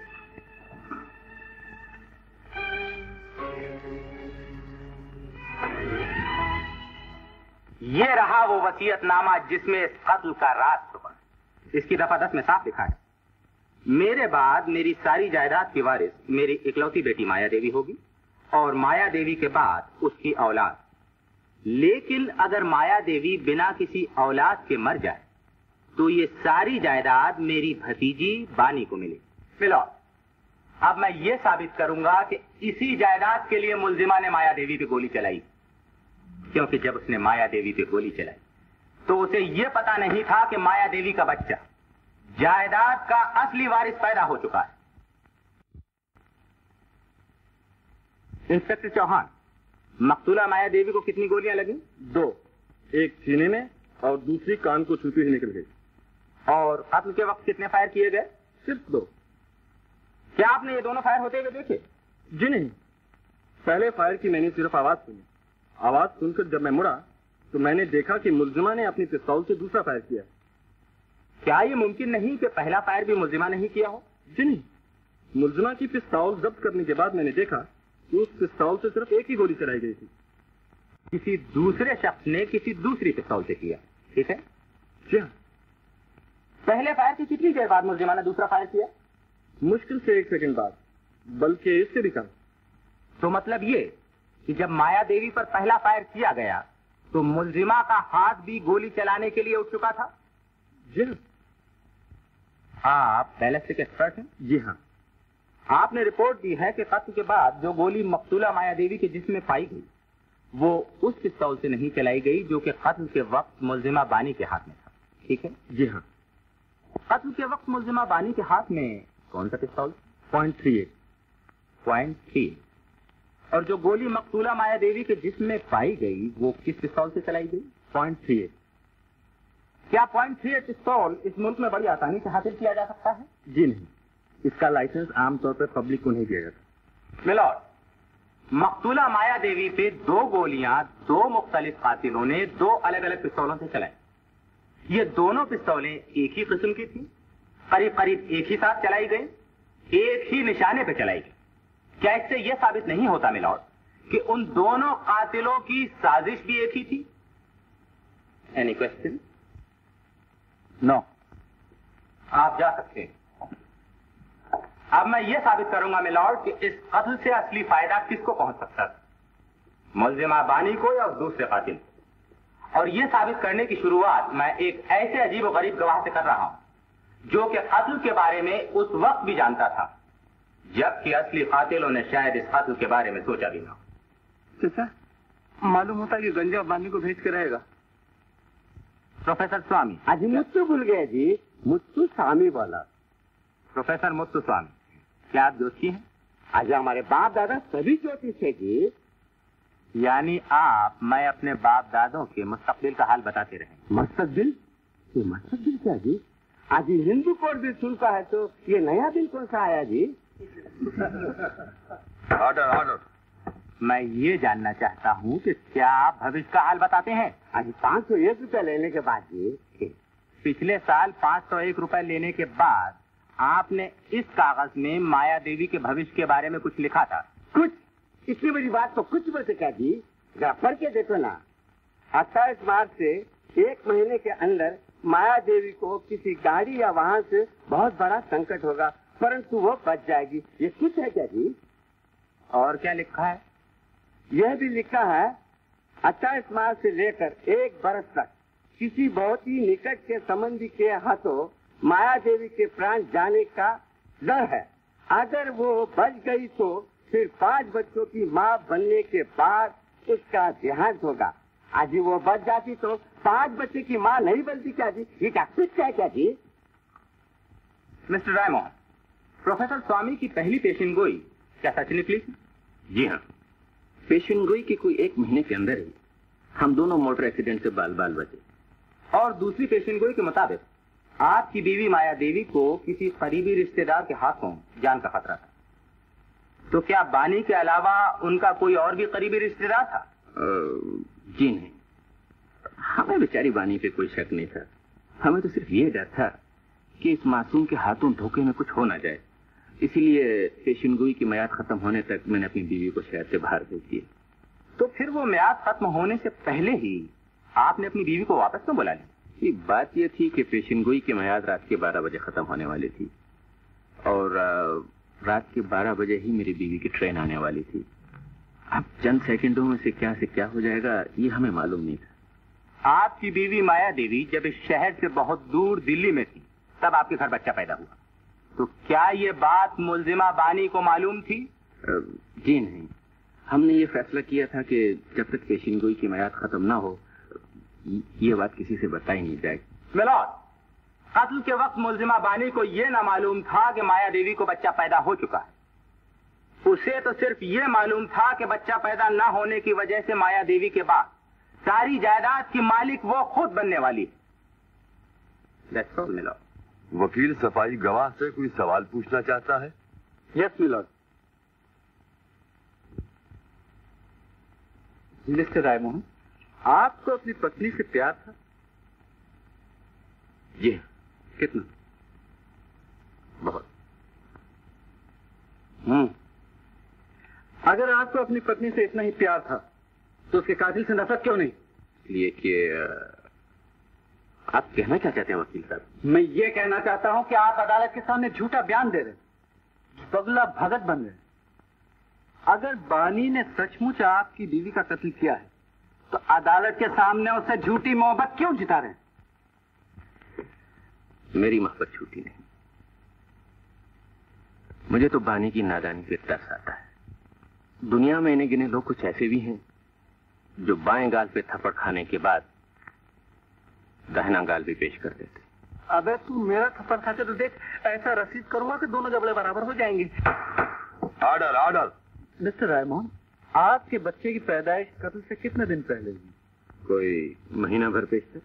[SPEAKER 3] ये रहा वो वसीयतनामा जिसमें इस कत्ल का राज छुपा। इसकी दफा दस में साफ लिखा है, मेरे बाद मेरी सारी जायदाद की वारिस मेरी इकलौती बेटी माया देवी होगी और माया देवी के बाद उसकी औलाद। लेकिन अगर माया देवी बिना किसी औलाद के मर जाए तो ये सारी जायदाद मेरी भतीजी बानी को मिलेगी। मिलो, अब मैं ये साबित करूंगा कि इसी जायदाद के लिए मुलजिमा ने माया देवी पे गोली चलाई, क्योंकि जब उसने माया देवी पे गोली चलाई तो उसे यह पता नहीं था कि माया देवी का बच्चा जायदाद का असली वारिस पैदा हो चुका है। इंस्पेक्टर चौहान, मकतूला माया देवी को कितनी गोलियां लगी?
[SPEAKER 6] दो, एक सीने में और दूसरी कान को छूती हुई निकल गई।
[SPEAKER 3] और कत्ल के वक्त कितने फायर किए गए?
[SPEAKER 6] सिर्फ दो।
[SPEAKER 3] क्या आपने ये दोनों फायर होते हुए देखे?
[SPEAKER 6] जी नहीं, पहले फायर की मैंने सिर्फ आवाज सुनी। आवाज सुनकर जब मैं मुड़ा तो मैंने देखा कि मुलजिमा ने अपनी पिस्तौल से दूसरा फायर किया।
[SPEAKER 3] क्या ये मुमकिन नहीं कि पहला फायर भी मुलजिमा ने ही किया हो?
[SPEAKER 6] जी नहीं, मुलजिमा की पिस्तौल जब्त करने के बाद मैंने देखा कि उस पिस्तौल से सिर्फ एक ही गोली चलाई गई थी।
[SPEAKER 3] किसी दूसरे शख्स ने किसी दूसरी पिस्तौल से किया, ठीक है?
[SPEAKER 6] जी हाँ।
[SPEAKER 3] पहले फायर की कितनी देर बाद मुलजिमा ने दूसरा फायर किया?
[SPEAKER 6] मुश्किल से एक सेकंड बाद, बल्कि इससे भी कम।
[SPEAKER 3] तो मतलब ये कि जब माया देवी पर पहला फायर किया गया तो मुलजिमा का हाथ भी गोली चलाने के लिए उठ चुका था?
[SPEAKER 6] जी हाँ।
[SPEAKER 3] आप बैलिस्टिक एक्सपर्ट हैं?
[SPEAKER 6] जी हाँ।
[SPEAKER 3] आपने रिपोर्ट दी है कि कत्ल के बाद जो गोली मकतूला माया देवी के जिस्म में पाई गई वो उस पिस्तौल से नहीं चलाई गई जो कि कत्ल के वक्त मुलजिमा बानी के हाथ में था। ठीक है?
[SPEAKER 8] जी हाँ।
[SPEAKER 3] कत्ल के वक्त मुलजिमा बानी के हाथ में कौन सा पिस्तौल?
[SPEAKER 8] Point three eight.
[SPEAKER 3] Point three. और जो गोली मकतूला माया देवी के जिस्म में पाई गई वो किस पिस्तौल से चलाई गई?
[SPEAKER 8] Point three eight.
[SPEAKER 3] क्या पॉइंट थ्री एट पिस्तौल इस मुल्क में बड़ी आसानी से हासिल किया जा सकता है?
[SPEAKER 8] जी नहीं, इसका लाइसेंस आमतौर पर पब्लिक को नहीं दिया जाता।
[SPEAKER 3] मिलॉर्ड, मकतूला माया देवी पे दो गोलियां दो मुख्तलिफ कातिलों ने दो अलग अलग पिस्तौलों से चलाई। ये दोनों पिस्तौलें एक ही किस्म की थी, करीब करीब एक ही साथ चलाई गई, एक ही निशाने पे चलाई गई। क्या इससे यह साबित नहीं होता मिलॉर्ड कि उन दोनों कातिलों की साजिश भी एक ही थी? Any question?
[SPEAKER 8] नो।
[SPEAKER 3] आप जा सकते हैं। अब मैं यह साबित करूंगा मिलॉर्ड कि इस कत्ल से असली फायदा किसको पहुंच सकता है, मुलजिमा बानी को या उस दूसरे कातिल को। और यह साबित करने की शुरुआत मैं एक ऐसे अजीब और गरीब गवाह से कर रहा हूं जो कि कत्ल के बारे में उस वक्त भी जानता था जबकि असली कातिलों ने शायद इस कत्ल के बारे में सोचा भी ना।
[SPEAKER 6] चाचा, मालूम होता है कि गंजा बानी को भेज के रहेगा।
[SPEAKER 3] प्रोफेसर स्वामी।
[SPEAKER 11] आज मुत्तु भूल गए जी, मुत्तु स्वामी बोला।
[SPEAKER 3] प्रोफेसर मुत्तु स्वामी, क्या आप जोशी हैं?
[SPEAKER 11] आज हमारे बाप दादा सभी ज्योतिष थे जी।
[SPEAKER 3] यानी आप मैं अपने बाप दादों के मुस्तकबिल का हाल बताते रहे।
[SPEAKER 11] मुस्तकबिल? ये मुस्तकबिल क्या जी? आज हिंदू कोड भी सुनता है तो ये नया बिल कौन सा आया जी?
[SPEAKER 3] Order order. मैं ये जानना चाहता हूँ कि क्या आप भविष्य का हाल बताते हैं?
[SPEAKER 11] आज पाँच सौ एक रुपया लेने के बाद जी।
[SPEAKER 3] पिछले साल पाँच सौ एक रुपया लेने के बाद आपने इस कागज में माया देवी के भविष्य के बारे में कुछ लिखा था।
[SPEAKER 11] कुछ? इतनी बड़ी बात तो कुछ बोलते क्या जी? जरा पढ़ के देखो ना। अट्ठाईस मार्च से एक महीने के अंदर माया देवी को किसी गाड़ी या वाहन से बहुत बड़ा संकट होगा, परंतु वो बच जाएगी। ये कुछ है क्या जी?
[SPEAKER 3] और क्या लिखा है?
[SPEAKER 11] यह भी लिखा है अट्ठाईस मार्च से लेकर एक बरस तक किसी बहुत ही निकट के संबंधी के हाथों माया देवी के प्राण जाने का डर है। अगर वो बच गई तो फिर पांच बच्चों की माँ बनने के बाद उसका देहांत होगा। आज वो बच जाती तो पांच बच्चे की माँ नहीं बनती क्या जी? ये क्या कुछ है क्या जी?
[SPEAKER 3] मिस्टर रायमोहन, प्रोफेसर स्वामी की पहली पेशिनगोई क्या सच निकली थी?
[SPEAKER 1] जी हाँ, पेशिनगोई के कोई एक महीने के अंदर ही हम दोनों मोटर एक्सीडेंट से बाल बाल बचे।
[SPEAKER 3] और दूसरी पेशिनगोई के मुताबिक आपकी बीवी माया देवी को किसी करीबी रिश्तेदार के हाथों जान का खतरा था। तो क्या बानी के अलावा उनका कोई और भी करीबी रिश्तेदार था?
[SPEAKER 1] आ, जी नहीं, हमें बेचारी बानी पे कोई शक नहीं था। हमें तो सिर्फ ये डर था कि इस मासूम के हाथों धोखे में कुछ हो ना जाए। इसीलिए पेशिनगोई की मियाद खत्म होने तक मैंने अपनी बीवी को शहर से बाहर भेज दिया।
[SPEAKER 3] तो फिर वो मियाद खत्म होने से पहले ही आपने अपनी बीवी को वापस क्यों बुला लिया?
[SPEAKER 1] ये बात ये थी कि पेशिनगोई की मियाद रात के बारह बजे खत्म होने वाली थी और रात के बारह बजे ही मेरी बीवी की ट्रेन आने वाली थी। अब चंद सेकंडों में से क्या से क्या हो जाएगा ये हमें मालूम नहीं था।
[SPEAKER 3] आपकी बीवी माया देवी जब इस शहर से बहुत दूर दिल्ली में थी तब आपके घर बच्चा पैदा हुआ। तो क्या ये बात मुलजिमा बानी को मालूम थी?
[SPEAKER 1] जी नहीं, हमने ये फैसला किया था कि जब तक पेशिनगोई की मियाद खत्म ना हो ये बात किसी से बताई नहीं जाएगी।
[SPEAKER 3] मिलॉर्ड, कत्ल के वक्त मुलजिमा बानी को यह ना मालूम था कि माया देवी को बच्चा पैदा हो चुका है। उसे तो सिर्फ ये मालूम था कि बच्चा पैदा ना होने की वजह से माया देवी के बाद सारी जायदाद की मालिक वो खुद बनने वाली है। That's all, milord.
[SPEAKER 12] वकील सफाई गवाह से कोई सवाल पूछना चाहता है?
[SPEAKER 8] Yes milord. मिस्टर रायमोहन, आपको अपनी पत्नी से प्यार था?
[SPEAKER 1] जी।
[SPEAKER 8] कितना?
[SPEAKER 1] बहुत।
[SPEAKER 8] हम्म। अगर आपको अपनी पत्नी से इतना ही प्यार था तो उसके कातिल से नफरत क्यों नहीं?
[SPEAKER 1] इसलिए कि आप कहना क्या चाहते हैं वकील साहब?
[SPEAKER 8] मैं ये कहना चाहता हूं कि आप अदालत के सामने झूठा बयान दे रहे, बगला भगत बन रहे। अगर बानी ने सचमुच आपकी बीवी का कत्ल किया है तो अदालत के सामने उससे झूठी मोहब्बत क्यों जिता रहे?
[SPEAKER 1] मेरी मोहब्बत झूठी नहीं, मुझे तो बानी की नादानी पे तरस आता है। दुनिया में इन्हें गिने लोग कुछ ऐसे भी हैं जो बाएं गाल पे थप्पड़ खाने के बाद दाहिना गाल भी पेश कर देते।
[SPEAKER 6] अबे तू मेरा थप्पड़ खाते तो देख, ऐसा रसीद करूंगा कि दोनों जबड़े बराबर हो जाएंगे।
[SPEAKER 12] Order order.
[SPEAKER 8] मिस्टर रायमोहन, आपके बच्चे की पैदाइश कत्ल से कितने दिन पहले हुई?
[SPEAKER 1] कोई महीना भर पेश।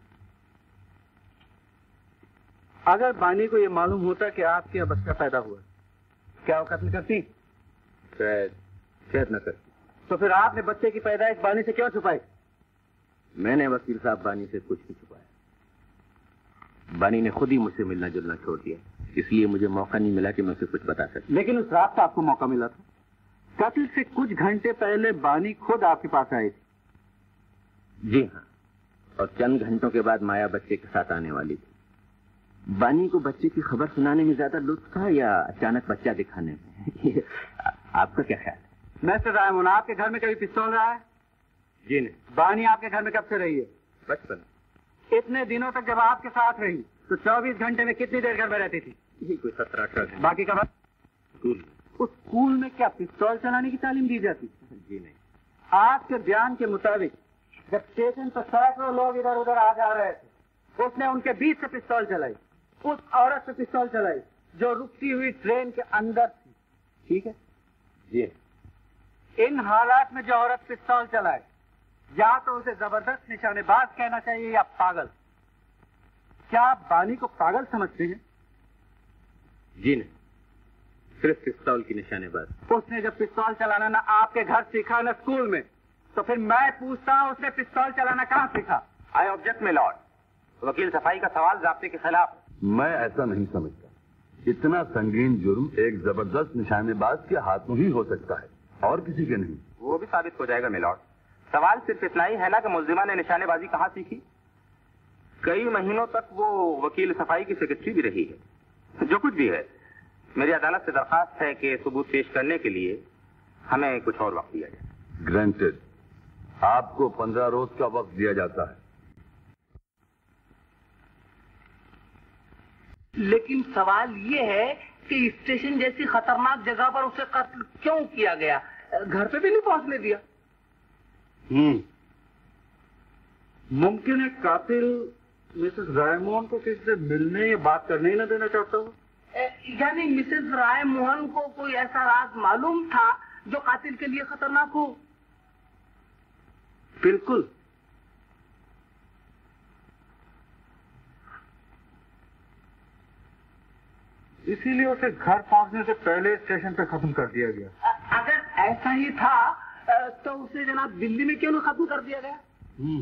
[SPEAKER 8] अगर बानी को ये मालूम होता कि आपके यहाँ बच्चा पैदा हुआ, क्या वो कत्ल करती?
[SPEAKER 1] शायद शायद न करती।
[SPEAKER 8] तो फिर आपने बच्चे की पैदाइश बानी से क्यों छुपाई?
[SPEAKER 1] मैंने वकील साहब बानी से कुछ नहीं छुपाया। बानी ने खुद ही मुझसे मिलना जुलना छोड़ दिया, इसलिए मुझे मौका नहीं मिला कि मैं उसे कुछ बता सकूं।
[SPEAKER 8] लेकिन उस रात आपको मौका मिला था। कत्ल से कुछ घंटे पहले बानी खुद आपके पास आई थी।
[SPEAKER 1] जी हाँ, और चंद घंटों के बाद माया बच्चे के साथ आने वाली थी। बानी को बच्चे की खबर सुनाने में ज्यादा लुत्फ था या अचानक बच्चा दिखाने में? आपका क्या ख्याल है?
[SPEAKER 8] मिस्टर रायमोहन, आपके घर में कभी पिस्तौल रहा है?
[SPEAKER 1] जी नहीं।
[SPEAKER 8] बानी आपके घर में कब से रही है?
[SPEAKER 1] बचपन।
[SPEAKER 8] इतने दिनों तक जब आपके साथ रही तो चौबीस घंटे में कितनी देर घर में रहती थी?
[SPEAKER 1] यही कोई सत्रह अठारह।
[SPEAKER 8] बाकी का वक्त
[SPEAKER 1] स्कूल।
[SPEAKER 8] उस स्कूल में क्या पिस्तौल चलाने की तालीम दी जाती?
[SPEAKER 1] जी नहीं।
[SPEAKER 8] आपके बयान के मुताबिक जब स्टेशन पर सैकड़ों लोग इधर उधर आ जा रहे थे, उसने उनके बीच से पिस्तौल चलाई, उस औरत से पिस्तौल चलाई जो रुकती हुई ट्रेन के अंदर थी, ठीक है?
[SPEAKER 1] जी।
[SPEAKER 8] इन हालात में जो औरत पिस्तौल चलाए, या तो उसे जबरदस्त निशानेबाज कहना चाहिए या पागल। क्या आप बानी को पागल समझते हैं?
[SPEAKER 1] जी नहीं, सिर्फ पिस्तौल की निशानेबाज।
[SPEAKER 8] उसने जब पिस्तौल चलाना ना आपके घर सीखा ना स्कूल में, तो फिर मैं पूछता हूँ उसने पिस्तौल चलाना कहाँ सीखा?
[SPEAKER 1] आई ऑब्जेक्ट माय लॉर्ड, वकील सफाई का सवाल ज़ाब्ते के खिलाफ।
[SPEAKER 12] मैं ऐसा नहीं समझता। इतना संगीन जुर्म एक जबरदस्त निशानेबाज के हाथों ही हो सकता है और किसी के नहीं।
[SPEAKER 1] वो भी साबित हो जाएगा मिलॉर्ड। सवाल सिर्फ इतना ही है ना कि मुल्जिमा ने निशानेबाजी कहाँ सीखी। कई महीनों तक वो वकील सफाई की सेक्रेटरी भी रही है। जो कुछ भी है, मेरी अदालत से दरखास्त है कि सबूत पेश करने के लिए हमें कुछ और वक्त दिया जाए।
[SPEAKER 12] ग्रांटेड। आपको पंद्रह रोज का वक्त दिया जाता है।
[SPEAKER 6] लेकिन सवाल ये है कि स्टेशन जैसी खतरनाक जगह पर उसे कत्ल क्यों किया गया? घर पे भी नहीं पहुंचने दिया।
[SPEAKER 8] हम्म मुमकिन है कातिल मिसेस रायमोहन को किसी से मिलने या बात करने ही न देना चाहता हो।
[SPEAKER 6] यानी मिसेस रायमोहन को कोई ऐसा राज मालूम था जो कातिल के लिए खतरनाक हो?
[SPEAKER 8] बिल्कुल। इसीलिए उसे घर पहुंचने से पहले स्टेशन पे खत्म कर दिया गया।
[SPEAKER 6] अगर ऐसा ही था तो उसे जनाब दिल्ली में क्यों नहीं खत्म कर दिया गया?
[SPEAKER 8] हम्म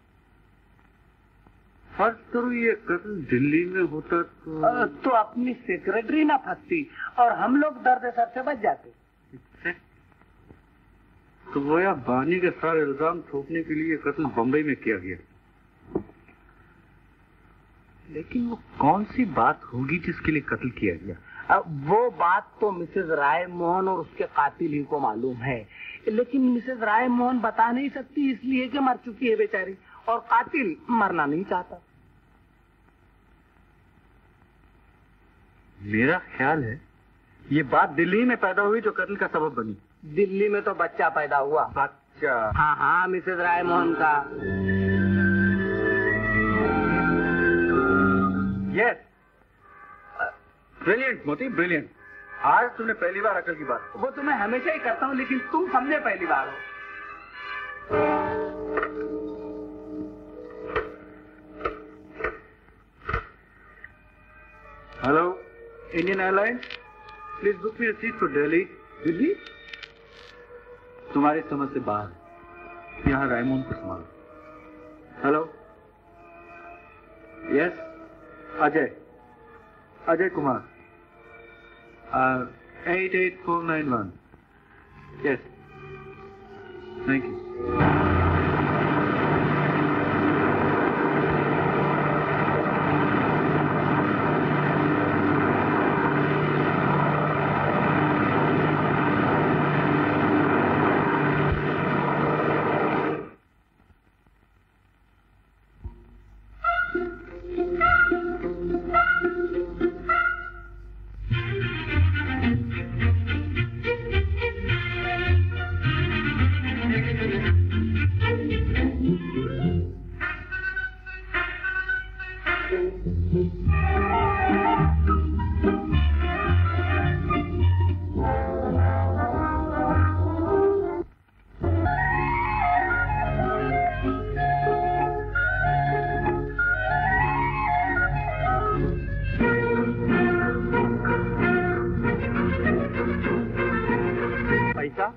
[SPEAKER 8] फर्ज करो ये कत्ल दिल्ली में होता तो
[SPEAKER 6] तो अपनी सेक्रेटरी ना फंसती और हम लोग दर्द सर से बच जाते।
[SPEAKER 8] तो गोया बानी के सारे इल्जाम ठोकने के लिए कत्ल बम्बई में किया गया। लेकिन वो कौन सी बात होगी जिसके लिए कत्ल किया गया?
[SPEAKER 6] अब वो बात तो मिसेस रायमोहन और उसके कातिल ही को मालूम है, लेकिन मिसेस रायमोहन बता नहीं सकती इसलिए कि मर चुकी है बेचारी, और कातिल मरना नहीं चाहता।
[SPEAKER 8] मेरा ख्याल है ये बात दिल्ली में पैदा हुई जो कत्ल का सबब बनी।
[SPEAKER 6] दिल्ली में तो बच्चा पैदा हुआ।
[SPEAKER 8] बच्चा?
[SPEAKER 6] हाँ हाँ, मिसेस रायमोहन का।
[SPEAKER 8] Yes, brilliant Moti, brilliant. आज तुमने पहली बार अकल की बात।
[SPEAKER 6] वो तो मैं हमेशा ही करता हूँ, लेकिन तुम समझे पहली बार हो।
[SPEAKER 8] Hello, Indian Airlines, please book me a seat for Delhi. Delhi तुम्हारी समझ से बाहर। यहाँ रायमोहन को संभालो। Hello, yes, Ajay, Ajay Kumar, eight eight four nine one. Yes, thank you.
[SPEAKER 6] का?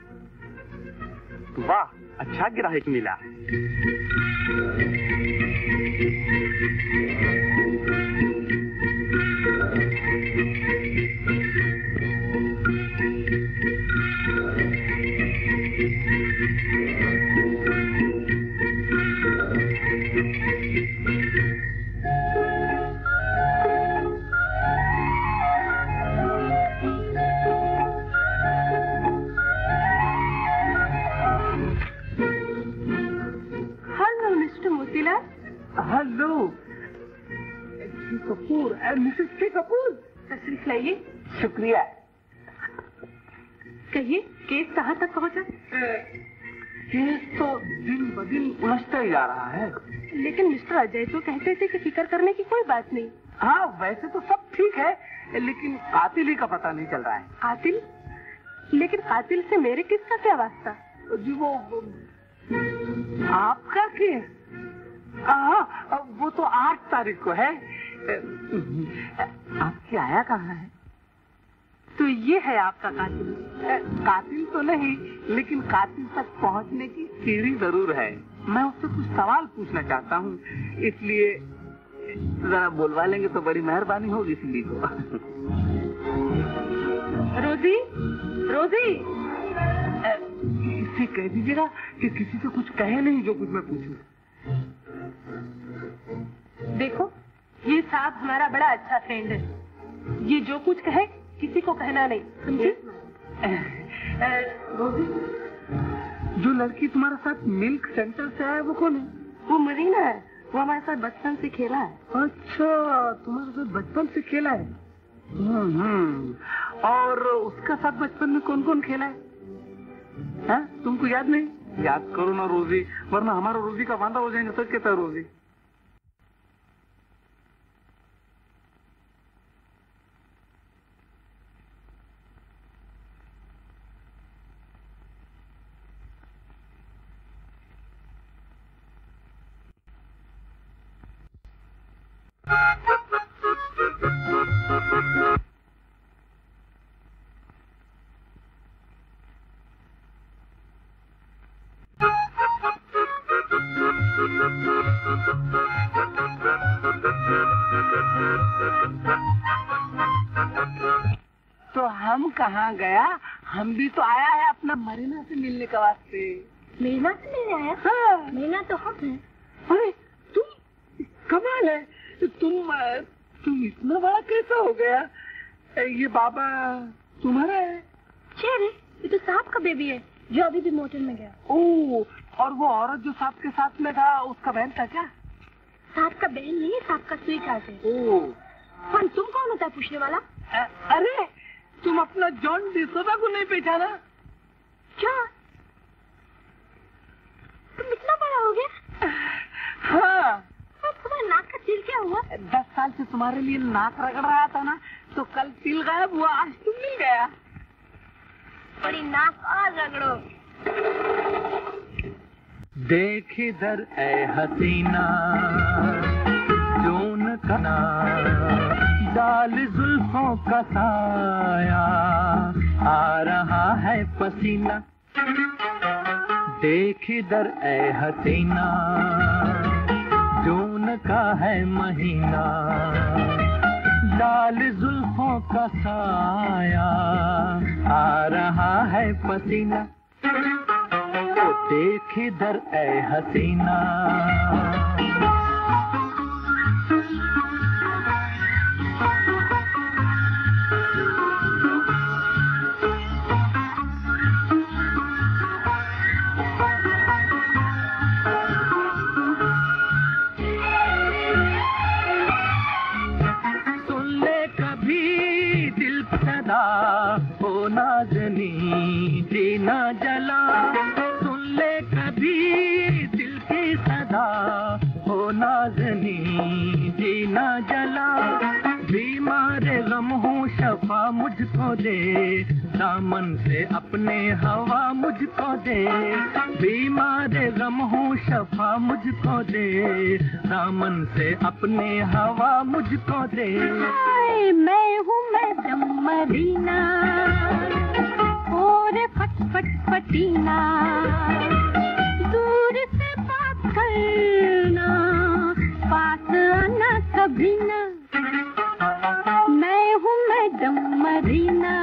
[SPEAKER 6] वाह, अच्छा ग्राहक मिला।
[SPEAKER 3] हेलो कपूर, मिसेस के कपूर,
[SPEAKER 10] तशरीफ लाइए।
[SPEAKER 3] शुक्रिया।
[SPEAKER 10] कहिए, केस कहाँ तक पहुँचा?
[SPEAKER 3] केस तो दिन ब दिन उलझता ही जा रहा है।
[SPEAKER 10] लेकिन मिस्टर अजय तो कहते थे कि फिक्र करने की कोई बात नहीं।
[SPEAKER 3] हाँ, वैसे तो सब ठीक है, लेकिन कातिल ही का पता नहीं चल रहा है।
[SPEAKER 10] कातिल? लेकिन कातिल से मेरे किसका क्या वास्ता?
[SPEAKER 3] जी वो, वो आपका केस, हाँ, वो तो आठ तारीख को है। आपकी आया कहाँ है?
[SPEAKER 10] तो ये है आपका कातिल?
[SPEAKER 3] कातिल तो नहीं, लेकिन कातिल तक पहुंचने की सीढ़ी जरूर है। मैं उससे कुछ सवाल पूछना चाहता हूँ, इसलिए जरा बुलवा लेंगे तो बड़ी मेहरबानी होगी सीढ़ी को।
[SPEAKER 10] रोजी, रोजी,
[SPEAKER 3] इसे कह दीजिएगा कि किसी से कुछ कहे नहीं जो कुछ मैं पूछूं।
[SPEAKER 10] देखो, ये साहब हमारा बड़ा अच्छा फ्रेंड है। ये जो कुछ कहे किसी को कहना नहीं, समझे?
[SPEAKER 3] रोजी, जो लड़की तुम्हारे साथ मिल्क सेंटर से आया वो कौन है?
[SPEAKER 10] वो मरीना है, वो हमारे साथ बचपन से खेला है।
[SPEAKER 3] अच्छा, तुम्हारे साथ बचपन से खेला है। हम्म, और उसका साथ बचपन में कौन कौन खेला है? हाँ, तुमको याद नहीं? याद करो ना रोजी, वरना हमारा रोजी का वादा हो जाएंगे। सच कहता है रोजी। तो हम कहाँ गया? हम भी तो आया है अपना मरीना से मिलने के वास्ते।
[SPEAKER 2] मरीना से मिलने आया?
[SPEAKER 3] हाँ।
[SPEAKER 2] मरीना तो हम है।
[SPEAKER 3] अरे तुम, कमाल है, तुम तुम इतना बड़ा कैसा हो गया? ये बाबा तुम्हारा है?
[SPEAKER 2] चेहरे, ये तो साहब का बेबी है जो अभी भी मोटर में गया।
[SPEAKER 3] ओह, और वो औरत जो साहब के साथ में था उसका बहन था क्या?
[SPEAKER 2] साहब का बहन नहीं, साहब का स्वीट हार्ट है।
[SPEAKER 3] ओह,
[SPEAKER 2] पर तुम कौन होता है पूछने वाला?
[SPEAKER 3] अ, अरे तुम अपना जॉन डिसोजा को नहीं पहचाना?
[SPEAKER 2] क्या तुम इतना बड़ा हो गया?
[SPEAKER 3] हाँ।
[SPEAKER 2] और तुम्हारे नाक का तिल क्या हुआ?
[SPEAKER 3] दस साल से तुम्हारे लिए नाक रगड़ रहा था ना, तो कल तिल गायब हुआ, आज तुम मिल गया।
[SPEAKER 2] बड़ी नाक और रगड़ो।
[SPEAKER 5] देख इधर ऐ हसीना, जून कना डाल जुल्फों का साया, आ रहा है पसीना। देख इधर ऐ हसीना, जून का है महीना, डाल जुल्फों का साया, आ रहा है पसीना। तो देख इधर ऐ हसीना। ओ नाज़नी जीना जला, सुन ले कभी दिल की सदा, ओ नाज़नी जीना जला। बीमार गम हूँ शफा मुझको दे, दामन से अपने हवा मुझको दे। बीमार गम हूँ शफा मुझको दे, दामन से अपने हवा मुझको दे।
[SPEAKER 2] मैं हूँ मैडम मरीना, और फट
[SPEAKER 13] पटीना, दूर से बात करना, पास आना कभी ना, मैं हूँ मैडम मरीना।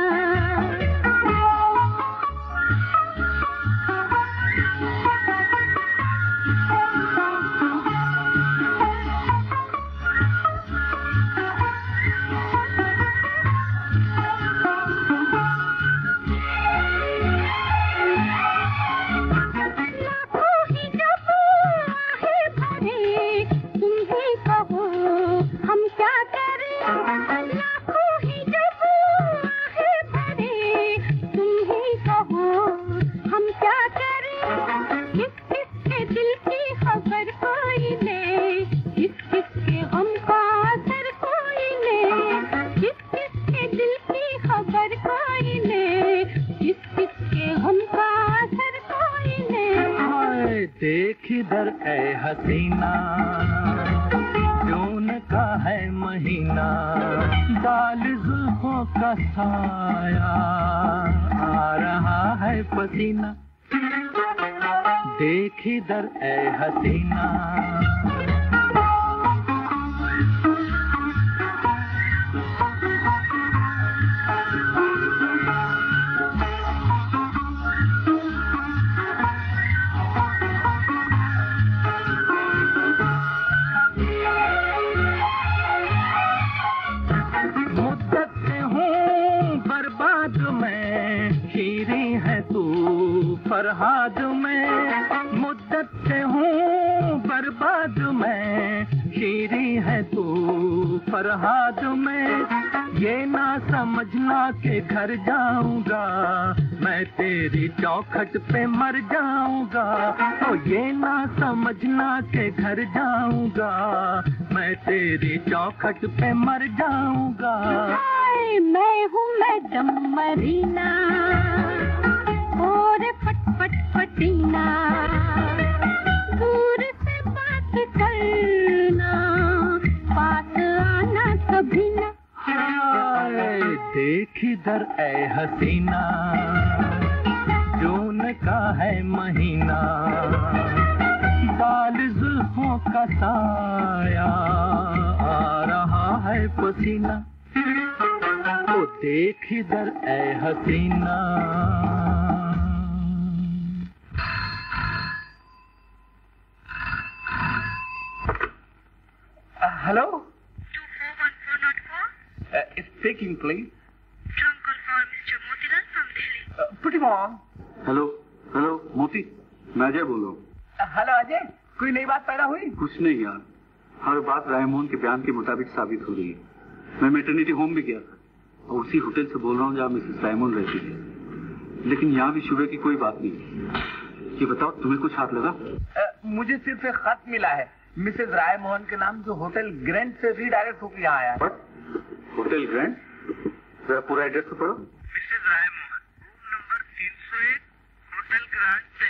[SPEAKER 5] देख इधर ऐ हसीना, जून का है महीना, डाल जुल्फों का साया, आ रहा है पसीना। देख इधर ऐ हसीना, फरहाद में मुद्दत से हूँ बर्बाद में, शीरी है तू फरहाद में। ये ना समझना के घर जाऊंगा मैं, तेरी चौखट पे मर जाऊंगा। ओ ये ना समझना के घर जाऊंगा मैं, तेरी चौखट पे मर जाऊंगा।
[SPEAKER 13] मैं हूँ मैडम मरीना और फट फट फटीना, दूर से बात करना, पास आना कभी ना।
[SPEAKER 5] हाय देख इधर ऐ हसीना, जून का है महीना, बाल जुल्फों का साया, आ रहा है पसीना। ओ देख इधर ऐ हसीना।
[SPEAKER 3] Hello? two four one four zero four? Uh, speaking, please.
[SPEAKER 7] Trunk call for Mister Motilal from Delhi.
[SPEAKER 3] Uh, put him on.
[SPEAKER 8] Hello hello Moti, मैं अजय बोल रहा हूँ।
[SPEAKER 3] हेलो अजय, कोई नई बात पैदा हुई?
[SPEAKER 8] कुछ नहीं यार, हर बात रायमोहन के बयान के मुताबिक साबित हो रही है। मैं मैटरनिटी होम भी गया था और उसी होटल से बोल रहा हूँ जहाँ मिसेस रायमोहन रहती थी, लेकिन यहाँ भी शुबे की कोई बात नहीं। ये बताओ तुम्हें कुछ हाथ लगा?
[SPEAKER 3] uh, मुझे सिर्फ एक खत मिला है मिसेज रायमोहन के नाम, जो होटल ग्रैंड से रीडायरेक्ट होकर यहाँ आया है।
[SPEAKER 8] Hotel Grand? जरा पूरा एड्रेस तो पढ़ो।
[SPEAKER 3] मिसेज रायमोहन, रूम नंबर तीन सौ एक, Hotel Grand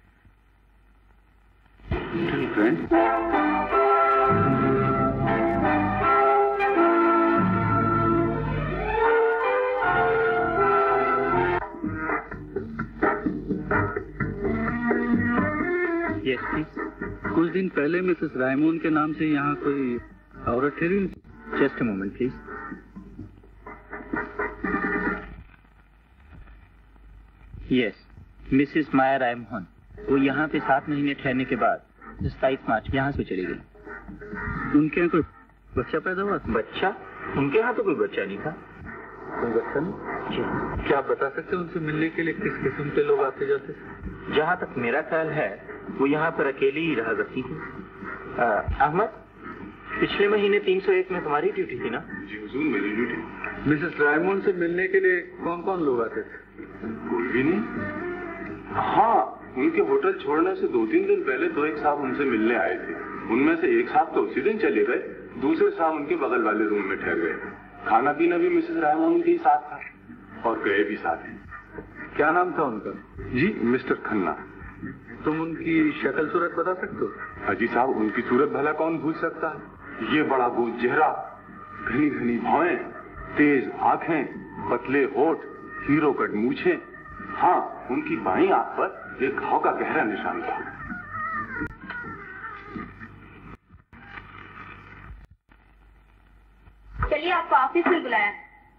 [SPEAKER 3] Delhi.
[SPEAKER 8] Hotel Grand?
[SPEAKER 3] Yes please.
[SPEAKER 8] कुछ दिन पहले मिसेस रायमोहन के नाम से यहाँ कोई औरत ठहरी?
[SPEAKER 3] Just a moment please. Yes, Mrs Maya Raimohan. वो यहाँ पे सात महीने ठहरने के बाद सत्ताईस मार्च यहाँ से चली गई।
[SPEAKER 8] उनके यहाँ कोई बच्चा पैदा हुआ?
[SPEAKER 3] बच्चा? उनके यहाँ तो कोई बच्चा नहीं था।
[SPEAKER 8] कोई बच्चा नहीं? क्या आप बता सकते हैं उनसे मिलने के लिए किस किस्म के लोग आते जाते?
[SPEAKER 3] जहाँ तक मेरा ख्याल है वो यहाँ पर अकेली ही रहा करती थी। अहमद, पिछले महीने तीन सौ एक में तुम्हारी ड्यूटी थी ना?
[SPEAKER 12] जी हुजूर, मेरी ड्यूटी।
[SPEAKER 8] मिसेस रायमोहन से मिलने के लिए कौन कौन लोग आते थे?
[SPEAKER 12] कोई भी नहीं। हाँ, उनके होटल छोड़ने से दो तीन दिन पहले दो एक साहब उनसे मिलने आए थे। उनमें से एक साहब तो उसी दिन चले गए, दूसरे साहब उनके बगल वाले रूम में ठहर गए। खाना पीना भी मिसेस रायमोहन के ही साथ था और गए भी साथ ही।
[SPEAKER 8] क्या नाम था उनका?
[SPEAKER 12] जी मिस्टर खन्ना।
[SPEAKER 8] तुम उनकी शक्ल सूरत बता सकते हो?
[SPEAKER 12] हाजी साहब, उनकी सूरत भला कौन भूल सकता है। ये बड़ा गोल चेहरा, घनी घनी भौएं, तेज आंखें, पतले होठ, हीरो कट मूछें, हाँ, उनकी बाईं आंख पर एक घाव का गहरा निशान था।
[SPEAKER 2] चलिए, आपको ऑफिस में बुलाया।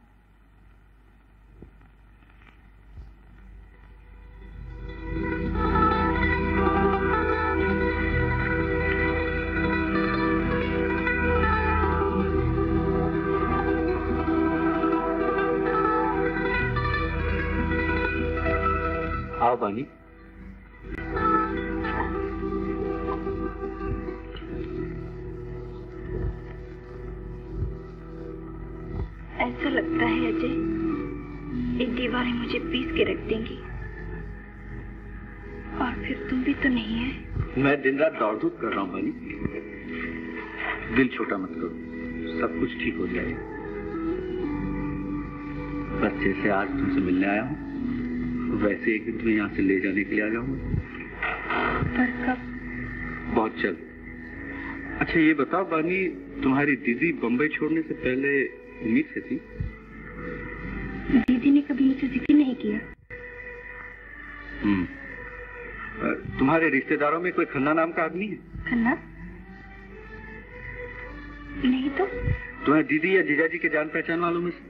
[SPEAKER 8] आओ बानी।
[SPEAKER 7] ऐसा लगता है अजय, ये दीवारें मुझे पीस के रख देंगी। और फिर तुम भी तो नहीं है।
[SPEAKER 8] मैं दिन रात दौड़ धूप कर रहा हूँ बानी। दिल छोटा मत करो, सब कुछ ठीक हो जाएगा। बस जैसे आज तुमसे मिलने आया हूँ, वैसे एक दिन तुम्हें यहाँ से ले जाने के लिए आ जाऊंगा।
[SPEAKER 7] पर कब?
[SPEAKER 8] बहुत जल्द। अच्छा ये बताओ बानी, तुम्हारी दीदी बम्बई छोड़ने से पहले उम्मीद से थी?
[SPEAKER 7] दीदी ने कभी मुझसे जिक्र नहीं किया।
[SPEAKER 8] हम्म। तुम्हारे रिश्तेदारों में कोई खन्ना नाम का आदमी है?
[SPEAKER 7] खन्ना? नहीं तो।
[SPEAKER 8] तुम्हारी दीदी या जीजाजी के जान पहचान वालों में से?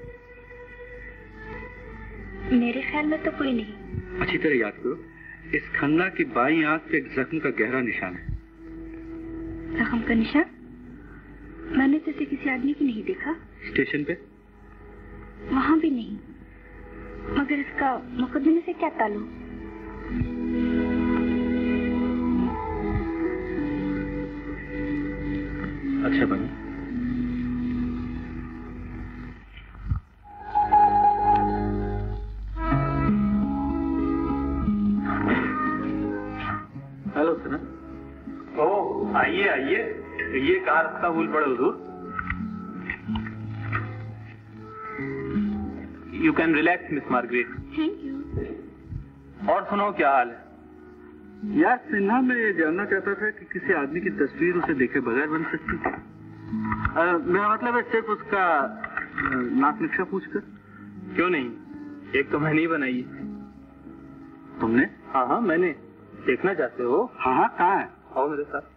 [SPEAKER 7] मेरे ख्याल में तो कोई नहीं।
[SPEAKER 8] अच्छी तरह याद करो, इस खन्ना की बाईं आंख पे एक जख्म का गहरा निशान है।
[SPEAKER 7] जख्म का निशान? मैंने तो इसे किसी आदमी की नहीं देखा।
[SPEAKER 8] स्टेशन पे?
[SPEAKER 7] वहाँ भी नहीं। मगर इसका मुकदमे से क्या ताल्लुक?
[SPEAKER 8] अच्छा बनी। हेलो सना।
[SPEAKER 6] ओह, आइए आइए। ये कहाँ रास्ता भूल पड़े हुजूर। You can relax Miss Margaret.
[SPEAKER 7] Thank you.
[SPEAKER 6] और सुनो, क्या हाल है?
[SPEAKER 8] यार सिन्हा, मैं ये जानना चाहता था कि किसी आदमी की तस्वीर उसे देखे बगैर बन सकती थी। मेरा मतलब है सिर्फ उसका नाक नक्शा पूछकर।
[SPEAKER 6] क्यों नहीं, एक तो मैंने ही बनाई है।
[SPEAKER 8] तुमने?
[SPEAKER 6] हाँ हाँ मैंने। देखना चाहते हो?
[SPEAKER 8] हाँ हाँ, कहाँ है?
[SPEAKER 6] आओ मेरे साथ।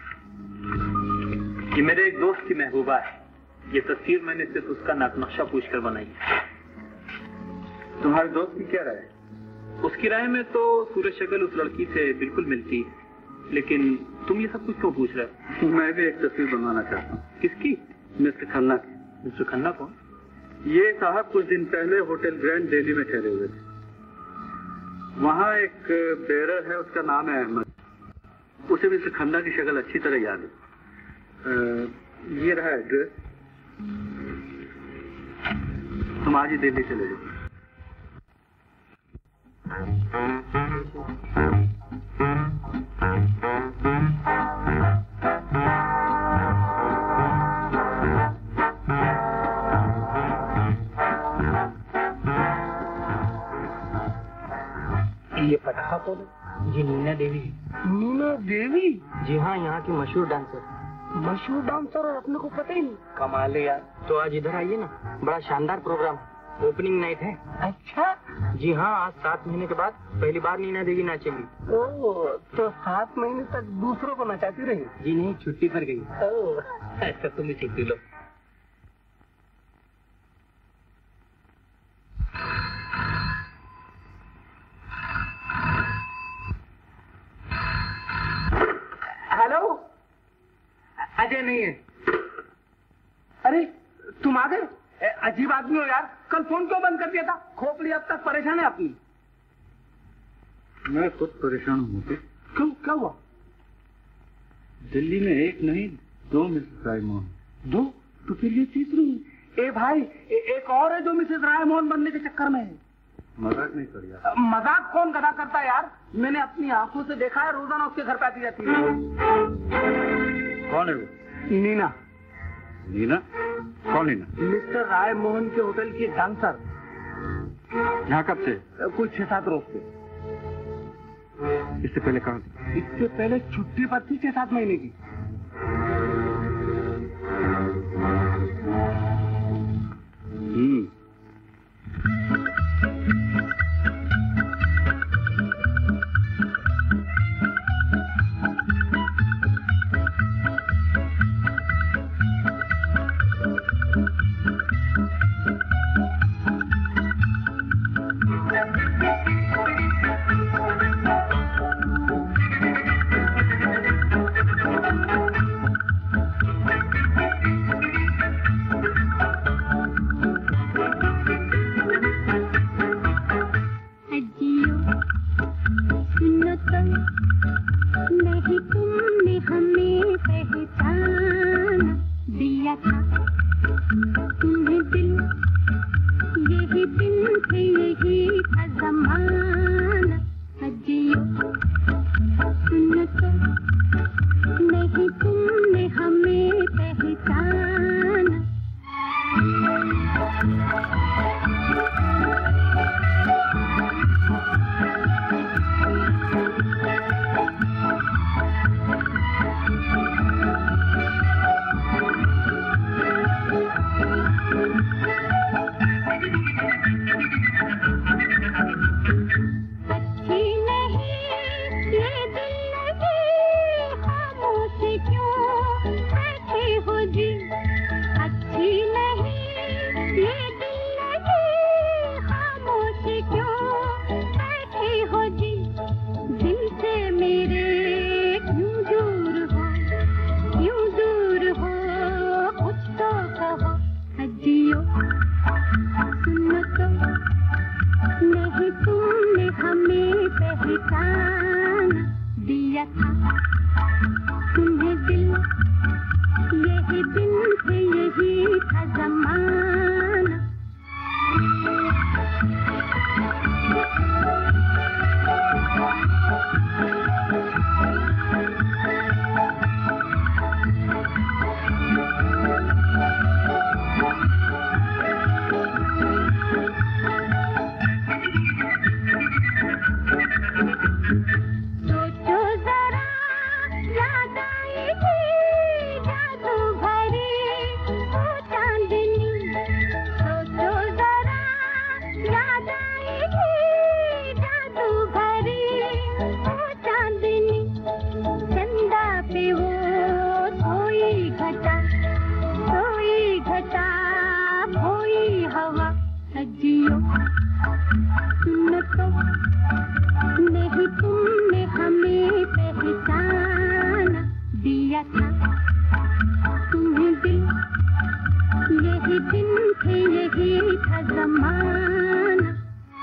[SPEAKER 6] ये मेरे एक दोस्त की महबूबा है। ये तस्वीर मैंने सिर्फ उसका नाक नक्शा पूछकर बनाई है।
[SPEAKER 8] तुम्हारे दोस्त की क्या राय है?
[SPEAKER 6] उसकी राय में तो सूरज शक्ल उस लड़की से बिल्कुल मिलती है। लेकिन तुम ये सब कुछ क्यों पूछ रहे हो?
[SPEAKER 8] मैं भी एक तस्वीर बनवाना चाहता हूँ।
[SPEAKER 6] किसकी?
[SPEAKER 8] मिस्टर खन्ना की।
[SPEAKER 6] मिस्टर खन्ना कौन?
[SPEAKER 8] ये साहब कुछ दिन पहले होटल ग्रैंड दिल्ली में ठहरे हुए थे। वहाँ एक बेरर है, उसका नाम है अहमद। उसे मिस्टर खन्ना की शक्ल अच्छी तरह याद है। ये रहा एड्रेस। तुम आज ही दिल्ली चले जाओ।
[SPEAKER 3] ये पटाखा कौन?
[SPEAKER 4] जी नीना देवी।
[SPEAKER 3] नीना देवी?
[SPEAKER 4] जी हाँ, यहाँ की मशहूर डांसर।
[SPEAKER 3] मशहूर डांसर और अपने को पता ही नहीं।
[SPEAKER 4] कमाल है यार। तो आज इधर आइए ना, बड़ा शानदार प्रोग्राम, ओपनिंग नाइट है।
[SPEAKER 3] अच्छा?
[SPEAKER 4] जी हाँ, आज सात महीने के बाद पहली बार नीना देवी नाचेंगी।
[SPEAKER 3] ओह, तो सात महीने तक दूसरों को नचाती रही?
[SPEAKER 4] जी नहीं, छुट्टी पर गई।
[SPEAKER 3] ओह,
[SPEAKER 4] अच्छा तुम भी छुट्टी लो।
[SPEAKER 3] हेलो, अजय नहीं है। अरे तुम आ गए? अजीब आदमी हो यार, कल फोन क्यों बंद कर दिया था? खोपड़ी अब तक परेशान है अपनी।
[SPEAKER 8] मैं खुद परेशान हूँ।
[SPEAKER 3] क्यों, क्या हुआ?
[SPEAKER 8] दिल्ली में एक नहीं दो मिसेस रायमोहन।
[SPEAKER 3] दो? तो फिर ये तीसरी। ए भाई, ए, एक और है जो मिसेस रायमोहन बनने के चक्कर में है।
[SPEAKER 8] मजाक नहीं कर यार।
[SPEAKER 3] मजाक कौन गधा करता है यार? मैंने अपनी आंखों से देखा है, रोजाना उसके घर पे आती जाती है।
[SPEAKER 8] कौन है वो?
[SPEAKER 3] नीना।
[SPEAKER 8] नीना? कौन नीना?
[SPEAKER 3] मिस्टर राय मोहन के होटल की डांसर।
[SPEAKER 8] यहाँ कब से?
[SPEAKER 3] कुछ छह सात रोज से।
[SPEAKER 8] इससे पहले कहाँ थी?
[SPEAKER 3] इससे पहले छुट्टी पर थी छह सात महीने की।
[SPEAKER 8] हम्म।
[SPEAKER 13] पहचान दिया था तुम्हें दिल, यही दिन थे यही था ज़माना। नहीं तुमने हमें पहचान दिया था तुम्हें दिल, यही दिन थे यही था ज़माना।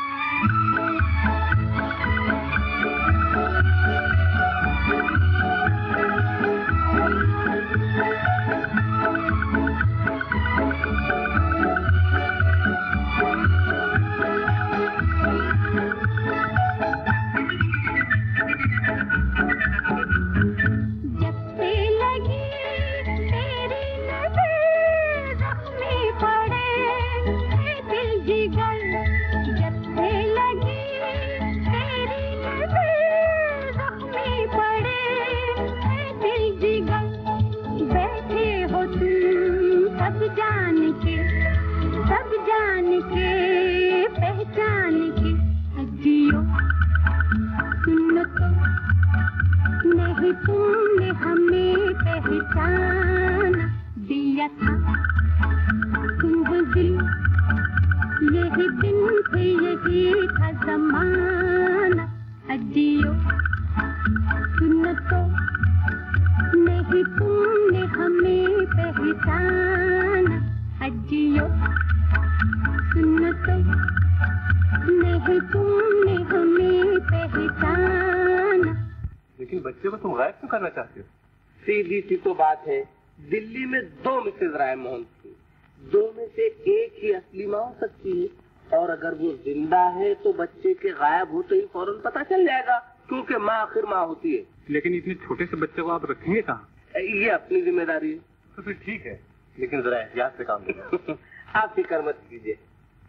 [SPEAKER 13] नहीं तुमने हमें पहचान दिया था तुम्हें दिल, यही दिन थे यही था ज़माना। अजियो सुनो तो, नहीं तुमने हमें पहचान। अजियो सुनो तो, नहीं तुमने हमें पहचान।
[SPEAKER 6] लेकिन बच्चे को तुम गायब क्यों करना चाहते हो?
[SPEAKER 3] सीधी सी तो बात है, दिल्ली में दो मिसेज राय मोहन थी, दो में से एक ही असली माँ हो सकती है, और अगर वो जिंदा है तो बच्चे के गायब होते ही फौरन पता चल जाएगा, क्योंकि माँ आखिर माँ होती है।
[SPEAKER 6] लेकिन इतने छोटे से बच्चे को आप रखेंगे कहाँ?
[SPEAKER 3] ये अपनी जिम्मेदारी है।
[SPEAKER 6] तो फिर ठीक है, लेकिन जरा एहतियात से काम लीजिए।
[SPEAKER 3] आप फिक्र मत कीजिए।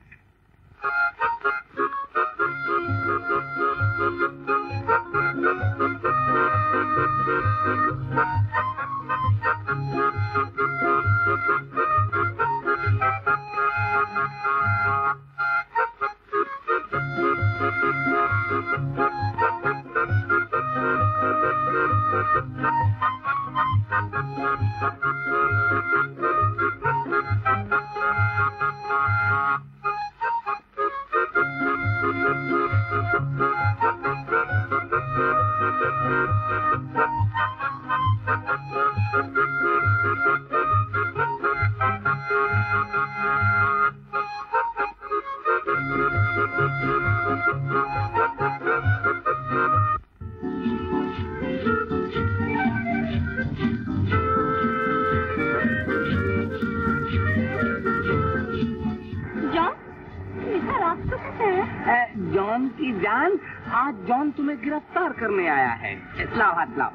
[SPEAKER 3] जॉन की जान, आज जॉन तुम्हें गिरफ्तार करने आया है। लाओ हाथ लाओ।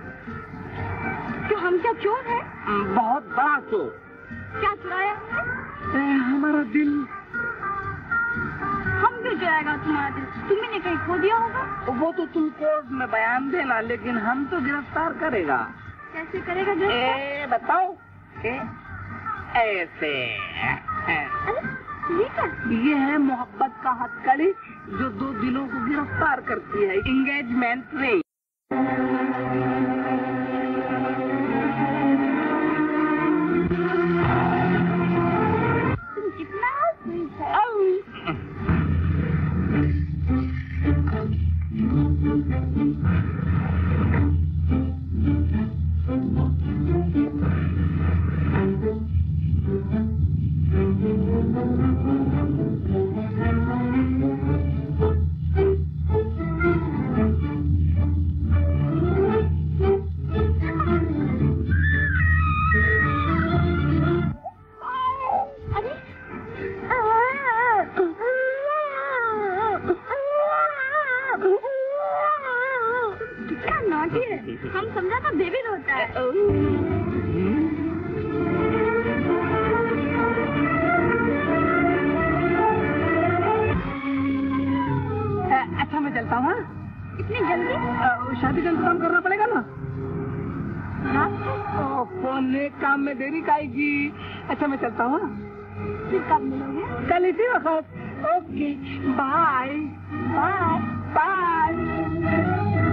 [SPEAKER 2] तो हम क्या चोर हैं?
[SPEAKER 3] बहुत बड़ा चोर।
[SPEAKER 2] क्या चुराया हमने?
[SPEAKER 3] हमारा दिल।
[SPEAKER 2] हम क्यों चुराएगा तुम्हारा दिल? तुम्ही ने कहीं खो दिया होगा।
[SPEAKER 3] वो तो तुम कोर्ट में बयान देना, लेकिन हम तो गिरफ्तार करेगा।
[SPEAKER 2] कैसे करेगा गिरफ्तार?
[SPEAKER 3] ए, बताओ। ए, ऐसे। ये है मोहब्बत का हथकड़ी जो दो दिलों को गिरफ्तार करती है, एंगेजमेंट रिंग।
[SPEAKER 2] तुम कितना
[SPEAKER 9] कितना नॉटी है, हम समझा था बेबी रोता है।
[SPEAKER 3] अच्छा मैं चलता हूँ।
[SPEAKER 9] इतनी जल्दी?
[SPEAKER 3] शादी का इंतजाम करना पड़ेगा ना। फोन काम में देरी काएगी। अच्छा मैं चलता हूँ।
[SPEAKER 9] फिर कब मिलोगे?
[SPEAKER 3] कल इसी वक्त। Okay bye
[SPEAKER 9] bye
[SPEAKER 3] bye.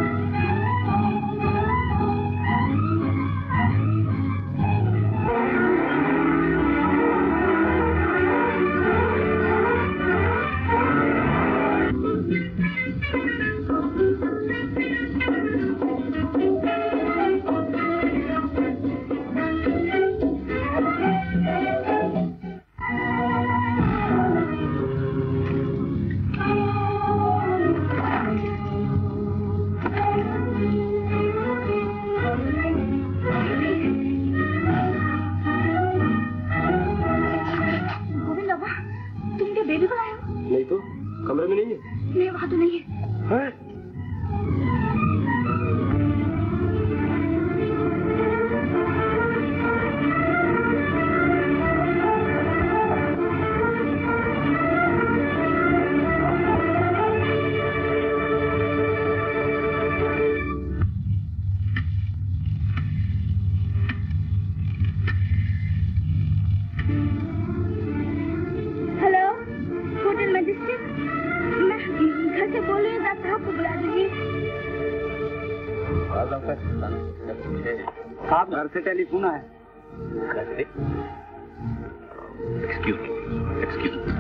[SPEAKER 6] नहीं तो कमरे में नहीं है।
[SPEAKER 9] नहीं वहाँ तो नहीं है,
[SPEAKER 6] है?
[SPEAKER 11] साहब घर से टेलीफोन आया।
[SPEAKER 1] घर से? Excuse me, excuse me.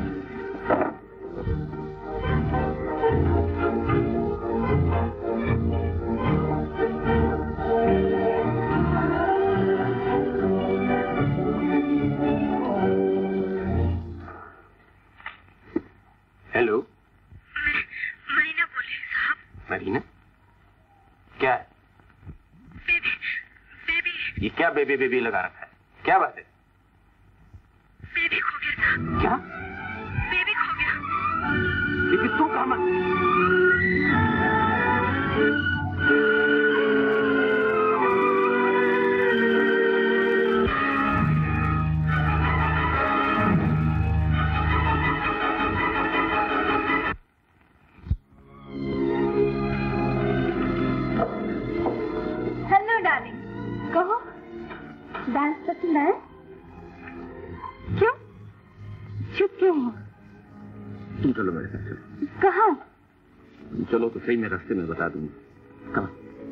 [SPEAKER 1] Hello,
[SPEAKER 9] Marina बोल रही साहब।
[SPEAKER 1] मरीना? क्या है?
[SPEAKER 9] Baby, baby.
[SPEAKER 1] ये क्या बेबी बेबी लगा रखा है? क्या बात है?
[SPEAKER 9] बेबी खो गया था।
[SPEAKER 1] क्या?
[SPEAKER 9] बेबी खो गया।
[SPEAKER 1] लेकिन तू कहाँ?
[SPEAKER 2] कहो, डांस पसंद है? क्यों? चुप क्यों हो?
[SPEAKER 1] तुम चलो मेरे साथ चलो।
[SPEAKER 2] कहाँ?
[SPEAKER 1] चलो तो सही, मैं रास्ते में बता दूंगा। कहाँ?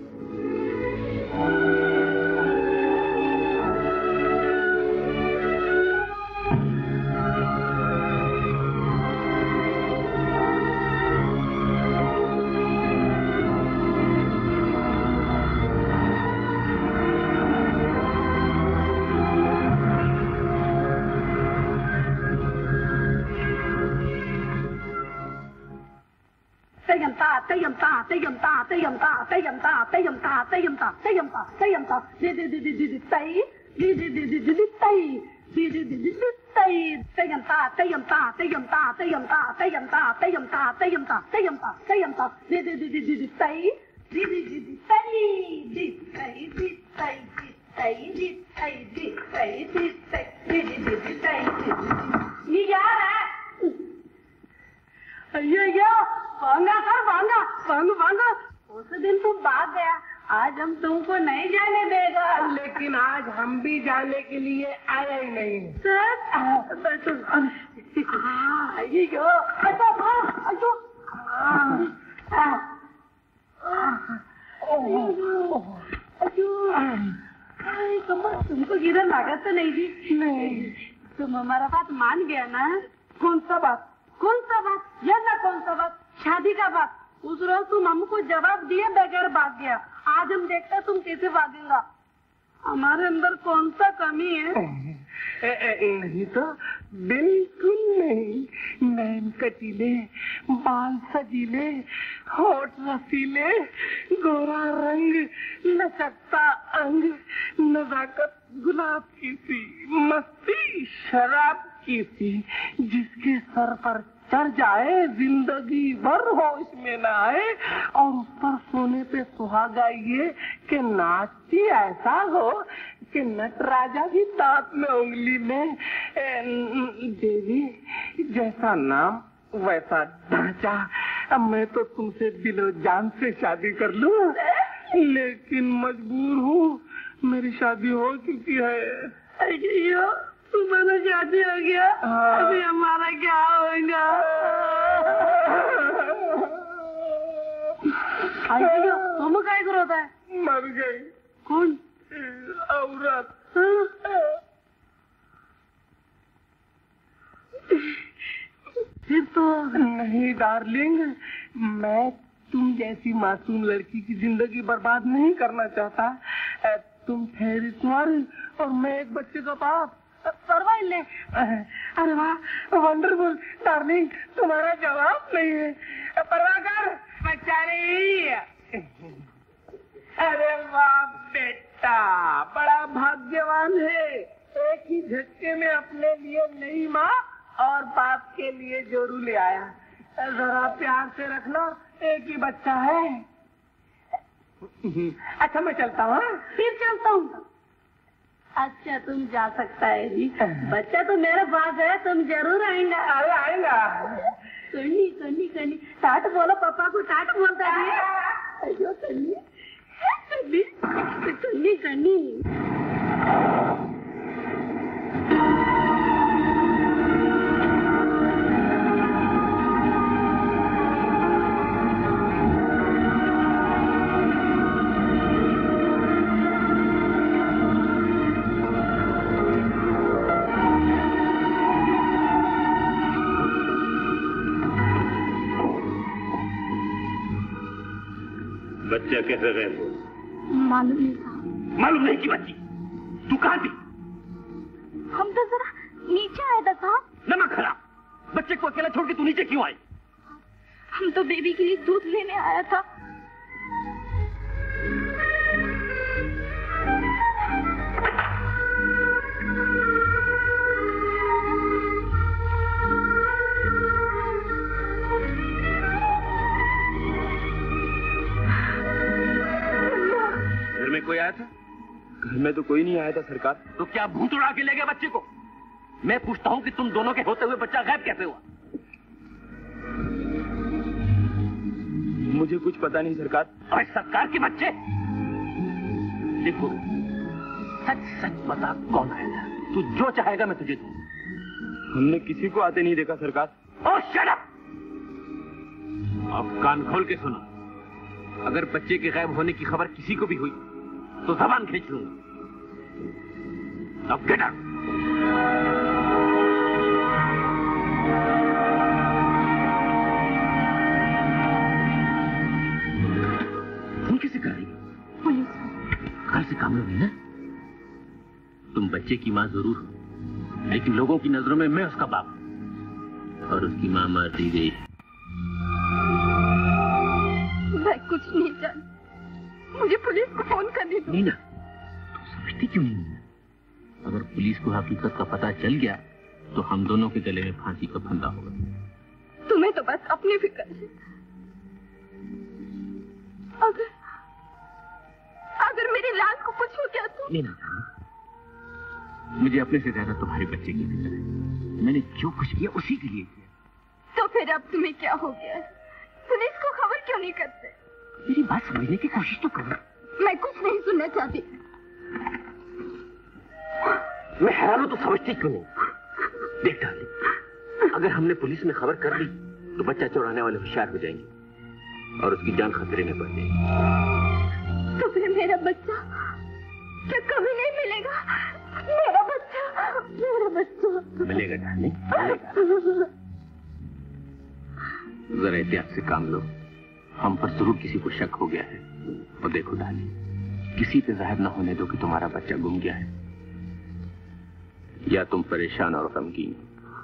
[SPEAKER 9] वांगा कर वांगा वांग वांगा। उस दिन तुम भाग गया, आज हम तुमको नहीं जाने देगा।
[SPEAKER 3] लेकिन आज हम भी जाने के लिए आए ही नहीं।
[SPEAKER 9] सर बैठो। हाँ ये क्यों? अच्छा अच्छा कमर तुमको गिरा लागत तो नहीं थी?
[SPEAKER 3] नहीं।
[SPEAKER 9] तुम हमारा बात मान गया ना?
[SPEAKER 3] कौन सा बात?
[SPEAKER 9] कौन सा बात? यह ना कौन सा बात? शादी का बात। उस रोज तुम हमको जवाब दिए बगैर भाग गया, आज हम देखते तुम कैसे भागेगा। हमारे अंदर कौन सा कमी है?
[SPEAKER 3] ए, ए, नहीं तो बिल्कुल नहीं। नैन कटीले, बाल सजीले, होठ रसीले, गोरा रंग, लचकता अंग, नजाकत गुलाब की सी, मस्ती शराब की सी, जिसके सर पर चढ़ जाए, जिंदगी भर होश में न आए, और उस पर सोने पे सुहागा ये कि नाचती ऐसा हो कि नटराजा की दांत में उंगली में। देवी, जैसा नाम वैसा ढांचा, अब मैं तो तुमसे दिलो जान से शादी कर लूं, लेकिन मजबूर हूँ, मेरी शादी हो चुकी है।
[SPEAKER 9] अयो, तुम्हारा शादी हो गया, अभी हमारा क्या होगा? अयो, तुम क्या करोता है?
[SPEAKER 3] मर गई।
[SPEAKER 9] कौन?
[SPEAKER 3] औरत।
[SPEAKER 9] फिर तो
[SPEAKER 3] नहीं डार्लिंग, मैं तुम जैसी मासूम लड़की की जिंदगी बर्बाद नहीं करना चाहता। तुम ठहरी कुंवारी और मैं एक बच्चे का बाप।
[SPEAKER 9] परवाह ले।
[SPEAKER 3] अरे वाह, वंडरफुल डार्लिंग, तुम्हारा जवाब नहीं है। परवाह कर बेचारी। अरे वाह बेटा, बड़ा भाग्यवान है, एक ही झटके में अपने लिए नई माँ और बाप के लिए जोरू ले आया। जरा प्यार से रखना, एक ही बच्चा है। अच्छा मैं चलता हूँ।
[SPEAKER 9] फिर चलता हूँ। अच्छा तुम जा सकता है जी, बच्चा तो मेरे पास है, तुम जरूर आएंगे।
[SPEAKER 3] अरे आएगा।
[SPEAKER 9] कन्नी कन्नी कन्नी, टाट बोलो पापा को, टाट बोलता है। अयो कन्नी कन्नी कन्नी कन्नी।
[SPEAKER 1] बच्चा कैसे गए?
[SPEAKER 2] मालूम नहीं साहब।
[SPEAKER 1] मालूम नहीं की बच्ची, तू कहाँ थी?
[SPEAKER 2] हम तो जरा नीचे आए थे साहब।
[SPEAKER 1] नमक खराब, बच्चे को अकेला छोड़ के तू नीचे क्यों आई?
[SPEAKER 2] हम तो बेबी के लिए दूध लेने आया था।
[SPEAKER 1] में कोई आया था?
[SPEAKER 12] घर में तो कोई नहीं आया था सरकार।
[SPEAKER 1] तो क्या भूत उड़ा के ले गए बच्चे को? मैं पूछता हूँ कि तुम दोनों के होते हुए बच्चा गायब कैसे हुआ?
[SPEAKER 12] मुझे कुछ पता नहीं सरकार।
[SPEAKER 1] और सरकार के बच्चे? देखो, सच सच बता, कौन आया था? तू जो चाहेगा मैं तुझे दूँ।
[SPEAKER 12] हमने किसी को आते नहीं देखा सरकार।
[SPEAKER 1] Oh shut up! अब कान खोल के सुनो, अगर बच्चे के गायब होने की खबर किसी को भी हुई तो जबान खींच लूंगा। अब गेट आउट। तुम कैसे कर रही हो?
[SPEAKER 2] पुलिस।
[SPEAKER 1] कल से काम लोगी ना? तुम बच्चे की माँ जरूर हो, लेकिन लोगों की नजरों में मैं उसका बाप हूं, और उसकी माँ मार दी गई।
[SPEAKER 2] मैं कुछ नहीं जानती, मुझे पुलिस को फोन करने दो।
[SPEAKER 1] नीना, तुम समझती क्यों नहीं नीना? अगर पुलिस को हकीकत का पता चल गया तो हम दोनों के गले में फांसी का फंदा होगा।
[SPEAKER 2] तुम्हें तो बस अपनी फिक्र है। अगर अगर मेरे लाल को कुछ हो गया तो?
[SPEAKER 1] नीना, मुझे अपने से ज्यादा तुम्हारे बच्चे की फिक्र है। मैंने जो कुछ किया उसी के लिए किया।
[SPEAKER 2] तो फिर अब तुम्हें क्या हो गया? पुलिस को खबर क्यों नहीं करते?
[SPEAKER 1] मेरी बात समझने की कोशिश तो करो।
[SPEAKER 2] मैं कुछ नहीं सुनना चाहती।
[SPEAKER 1] मैं हैरान हूं तो समझती क्यों नहीं? देख डाली, अगर हमने पुलिस में खबर कर दी तो बच्चा चुराने वाले होशियार हो जाएंगे और उसकी जान खतरे में पड़ जाएगी।
[SPEAKER 2] तो फिर मेरा बच्चा क्या कभी नहीं मिलेगा? मेरा बच्चा, मेरा बच्चा
[SPEAKER 1] मिलेगा डार्लिंग, मिलेगा। जरा एहतियात से काम लो, हम पर जरूर किसी को शक हो गया है। और देखो डार्लिंग, किसी पे जाहिर न होने दो कि तुम्हारा बच्चा गुम गया है, या तुम परेशान और गमगीन।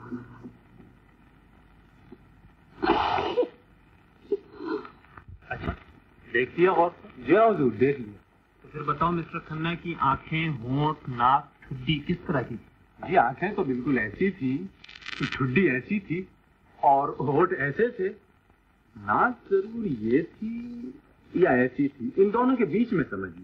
[SPEAKER 12] अच्छा, देख लिया और जी हुजूर, देख लिया।
[SPEAKER 5] तो फिर बताओ मिस्टर खन्ना की आंखें, होंठ, नाक, ठुड्डी किस तरह की थी?
[SPEAKER 12] जी आंखें तो बिल्कुल ऐसी थी, तो ठुड्डी ऐसी थी,
[SPEAKER 6] और होठ ऐसे थे, नाक जरूर ये थी या ऐसी थी, इन दोनों के बीच में समझिए।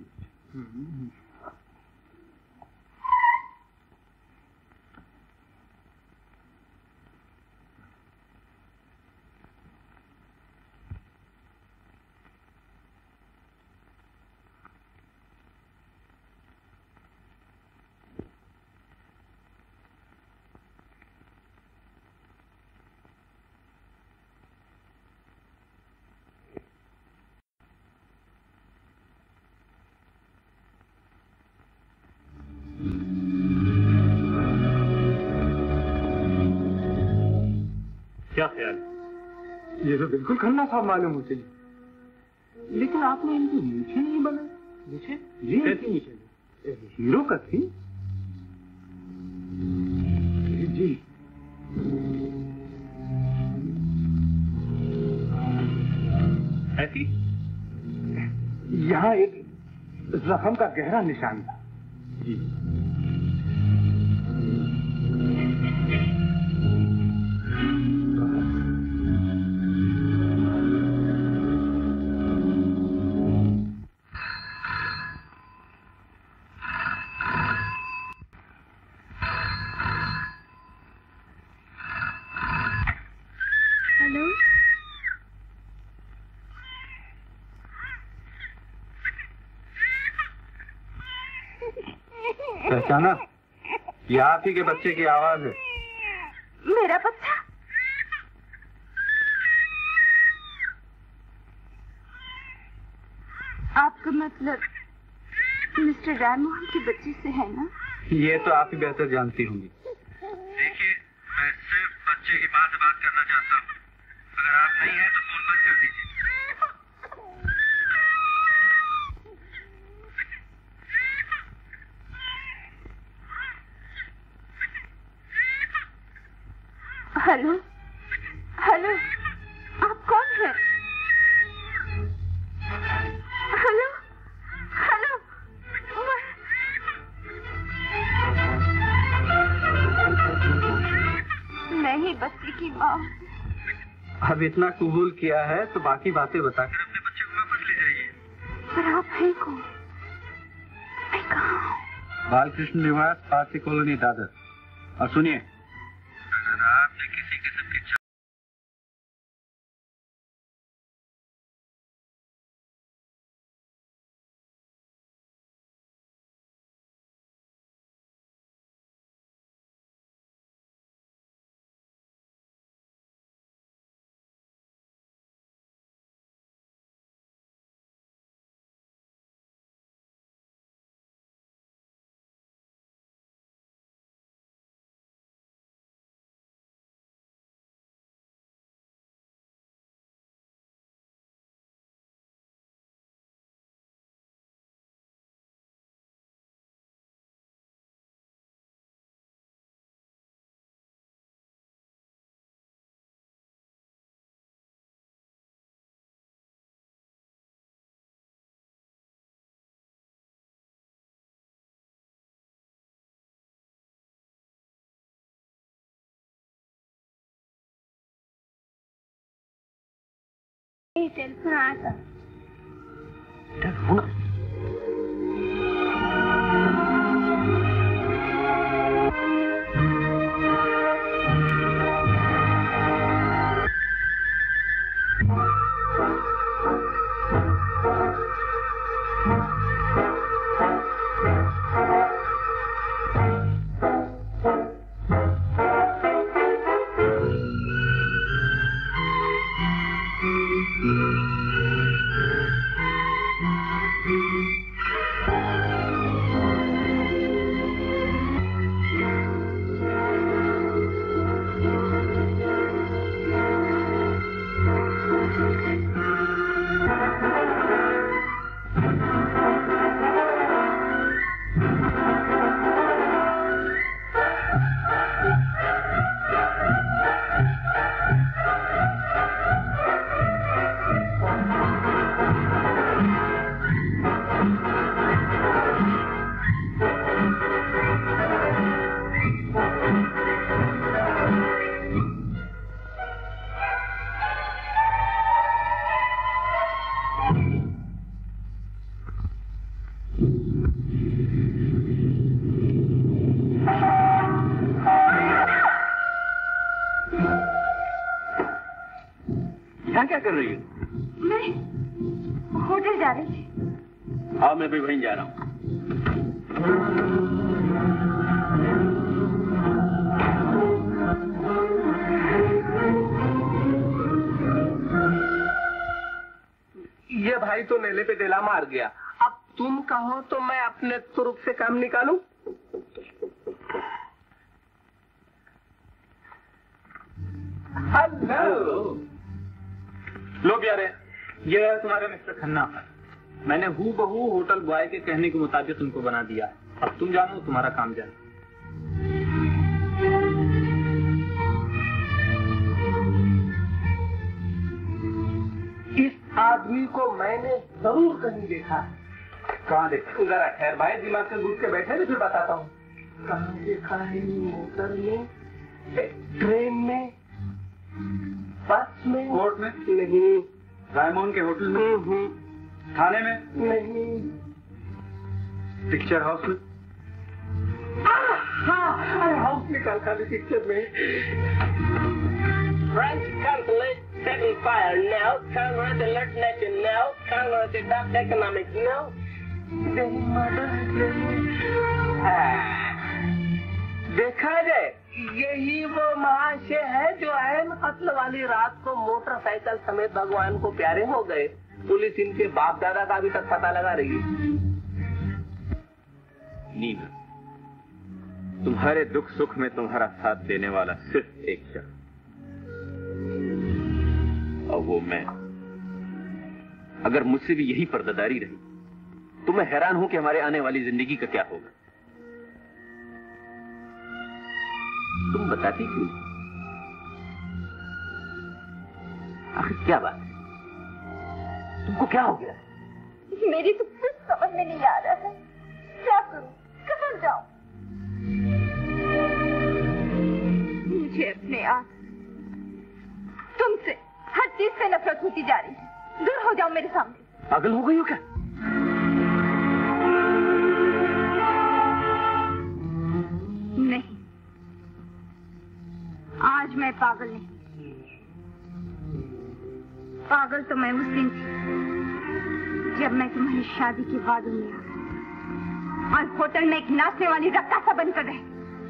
[SPEAKER 6] क्या ख्याल है? ये तो बिल्कुल खन्ना साहब मालूम होते हैं, लेकिन आपने इनकी मूछें नहीं बनाई। मूछें? जी कैसी मूछें? हीरो का थी जी। ऐसी? यहाँ एक जख्म का गहरा निशान था जी। पहचाना? ये आप ही के बच्चे की आवाज है।
[SPEAKER 2] मेरा बच्चा? आपका मतलब मिस्टर राममोहन की बच्ची से है ना?
[SPEAKER 6] ये तो आप ही बेहतर जानती होंगी। देखिए, मैं सिर्फ बच्चे की माँ से बात करना चाहता हूँ। अगर आप नहीं हैं तो फोन बंद कर दीजिए।
[SPEAKER 2] हेलो हेलो, आप कौन हैं? हेलो हेलो, मैं ही बच्चे की माँ।
[SPEAKER 6] अब इतना कबूल किया है तो बाकी बातें बताकर अपने बच्चे को वापस ले जाइए।
[SPEAKER 2] पर आप हैं कौन? मैं कहाँ हूँ?
[SPEAKER 8] बालकृष्ण निवास, पार्टी कॉलोनी, दादर। और सुनिए,
[SPEAKER 6] आपने किसी किस्म की
[SPEAKER 2] टेलीफोन आया था।
[SPEAKER 6] टेलीफोन?
[SPEAKER 1] रही हो?
[SPEAKER 2] मैं होटल जा रही थी।
[SPEAKER 1] हाँ, मैं भी वहीं जा रहा हूँ।
[SPEAKER 6] ये भाई तो नेले पे डेला मार गया। अब तुम कहो तो मैं अपने तुरुप से काम निकालूं? हेलो।
[SPEAKER 1] लो प्यारे, ये है तुम्हारे मिस्टर खन्ना। मैंने हू बहू होटल बॉय के कहने के मुताबिक तुमको बना दिया है। अब तुम जानो, तुम्हारा काम जानो।
[SPEAKER 6] इस आदमी को मैंने जरूर कहीं देखा है।
[SPEAKER 1] कहाँ देखा?
[SPEAKER 6] जरा खैर भाई, दिमाग से घुस के बैठे थे, फिर बताता हूँ। कहाँ देखा है? मोटर में, ट्रेन में, बस में,
[SPEAKER 1] कोर्ट में
[SPEAKER 6] नहीं,
[SPEAKER 1] रायमोहन के होटल में, थाने में
[SPEAKER 6] नहीं,
[SPEAKER 1] पिक्चर हाउस में।
[SPEAKER 6] हाँ, हाउस निकाल खाली पिक्चर में। French consulate setting fire now. Congress alert nation now. Congress adopt economic now. देखा जाए, यही वो महाशय है जो अहम कत्ल वाली रात को मोटरसाइकिल समेत भगवान को प्यारे हो गए। पुलिस इनके बाप दादा का अभी तक पता लगा रही है।
[SPEAKER 1] नीना, तुम्हारे दुख सुख में तुम्हारा साथ देने वाला सिर्फ एक शख्स, और वो मैं। अगर मुझसे भी यही पर्दादारी रही तो मैं हैरान हूं कि हमारे आने वाली जिंदगी का क्या होगा। तुम बताती क्यों? आखिर क्या बात है? तुमको क्या हो गया?
[SPEAKER 2] मेरी तो कुछ समझ में नहीं आ रहा है। क्या करूं? कहाँ जाऊं? मुझे अपने आप तुमसे हर चीज से नफरत होती जा रही है। दूर हो जाओ मेरे सामने।
[SPEAKER 1] पागल हो गई हो क्या?
[SPEAKER 2] नहीं, आज मैं पागल नहीं। पागल तो मैं उस दिन थी जब मैं तुम्हारी शादी के वादों में आ गई और होटल में एक नाचने वाली रक्कासा बनकर रही।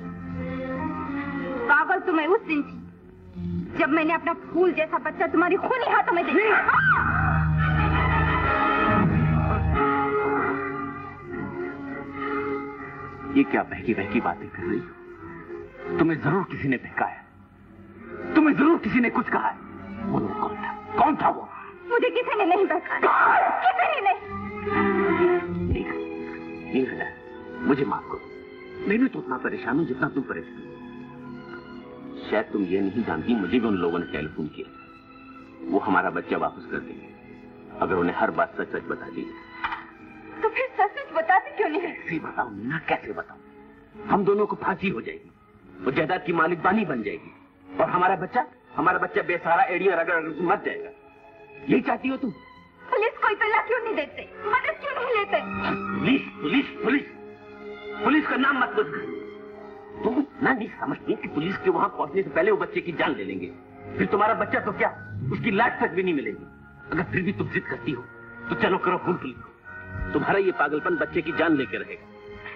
[SPEAKER 2] पागल तो मैं उस दिन थी जब मैंने अपना फूल जैसा बच्चा तुम्हारी खूनी हाथों में देखा।
[SPEAKER 1] ये क्या बहकी बहकी बातें कर रही हो? तुम्हें जरूर किसी ने बहकाया, तुम्हें जरूर किसी ने कुछ कहा है। वो लोग कौन था? कौन था वो?
[SPEAKER 2] मुझे किसी ने नहीं बहकाया, किसी ने नहीं।
[SPEAKER 1] नहीं, नहीं, मुझे माफ करो। मैं भी तो उतना परेशान हूं जितना तुम परेशान हो। शायद तुम ये नहीं जानती, मुझे भी उन लोगों ने टेलीफोन किया। वो हमारा बच्चा वापस कर देंगे अगर उन्हें हर बात सच सच बता दी।
[SPEAKER 2] तो फिर सच सच बताते क्यों नहीं?
[SPEAKER 1] कैसे बताऊं मीना, कैसे बताऊं? हम दोनों को फांसी हो जाएगी, वो जायदाद की मालिकबानी बन जाएगी, और हमारा बच्चा हमारा बच्चा बेसहारा एड़ियां रगड़ रगड़ मर जाएगा। यही चाहती हो तुम?
[SPEAKER 2] पुलिस को इतला क्यों नहीं देते? मदद क्यों नहीं लेते?
[SPEAKER 1] पुलिस पुलिस पुलिस पुलिस का नाम मत लो। तुम ना नहीं समझती कि पुलिस के वहां पहुंचने से पहले वो बच्चे की जान ले लेंगे, फिर तुम्हारा बच्चा तो क्या, उसकी लाश तक भी नहीं मिलेगी। अगर फिर भी तुम जिद करती हो तो चलो करो फोन पुलिस को। तुम्हारा ये पागलपन बच्चे की जान लेकर रहेगा।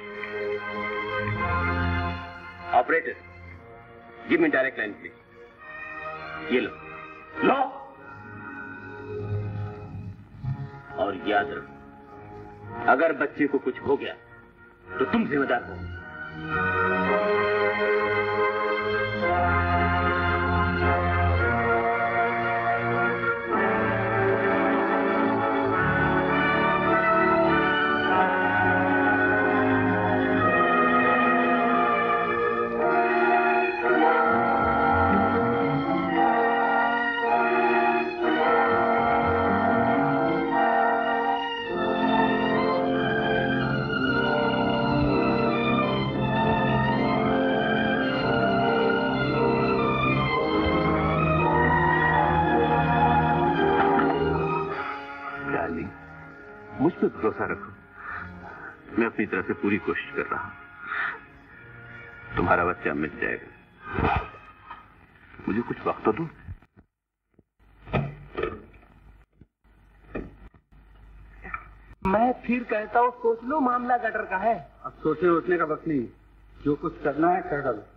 [SPEAKER 1] Operator, give me direct line please. ये लो लो, और याद रखो, अगर बच्चे को कुछ हो गया तो तुम जिम्मेदार हो। मुझ पर भरोसा रखो, मैं अपनी तरफ से पूरी कोशिश कर रहा हूं। तुम्हारा बच्चा मिल जाएगा, मुझे कुछ वक्त तो दो।
[SPEAKER 6] मैं फिर कहता हूँ सोच लो, मामला गटर का है।
[SPEAKER 8] अब सोचने उठने का वक्त नहीं, जो कुछ करना है कर डालो।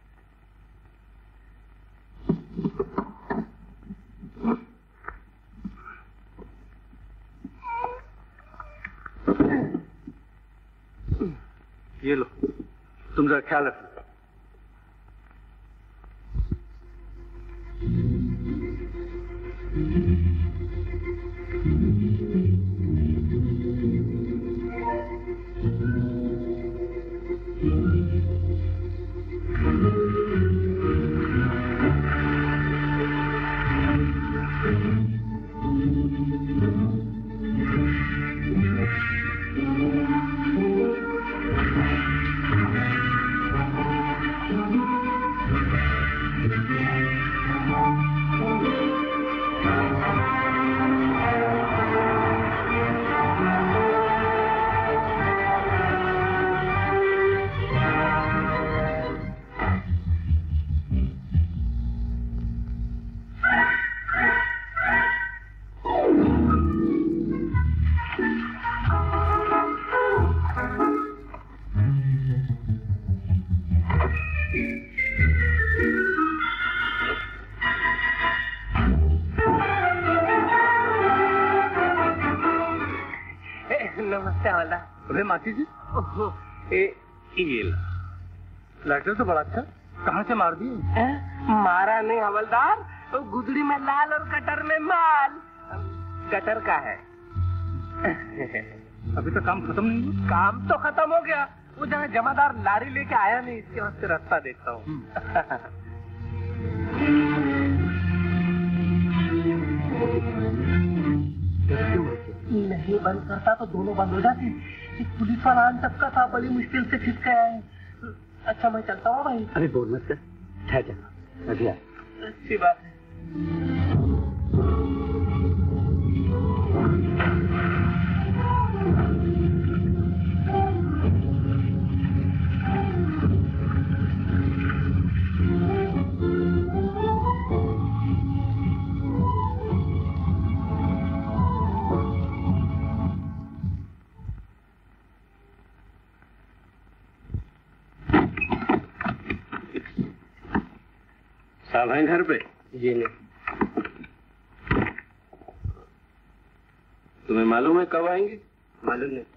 [SPEAKER 8] ये लो, तुम जरा ख्याल रखना।
[SPEAKER 6] अरे मासी जी, ए, ये लेटर तो बड़ा अच्छा, कहाँ से मार दिए? मारा नहीं हवलदार, तो गुदड़ी में लाल और कटर में माल। कटर का है।
[SPEAKER 8] अभी तो काम खत्म नहीं हुआ?
[SPEAKER 6] काम तो खत्म हो गया, वो जहाँ जमादार लारी लेके आया नहीं, इसके वास्ते रास्ता देखता हूँ। नहीं बंद करता तो दोनों बंद हो जाते। पुलिस वाला आन सबका था, बड़ी मुश्किल से खिंच के आए। अच्छा मैं चलता हूँ भाई।
[SPEAKER 8] अरे बोल मत कर, ठहर जा, अभी आ।
[SPEAKER 6] अच्छी बात है।
[SPEAKER 1] साहब हैं घर पे?
[SPEAKER 6] जी नहीं।
[SPEAKER 1] तुम्हें मालूम है कब आएंगे?
[SPEAKER 6] मालूम नहीं।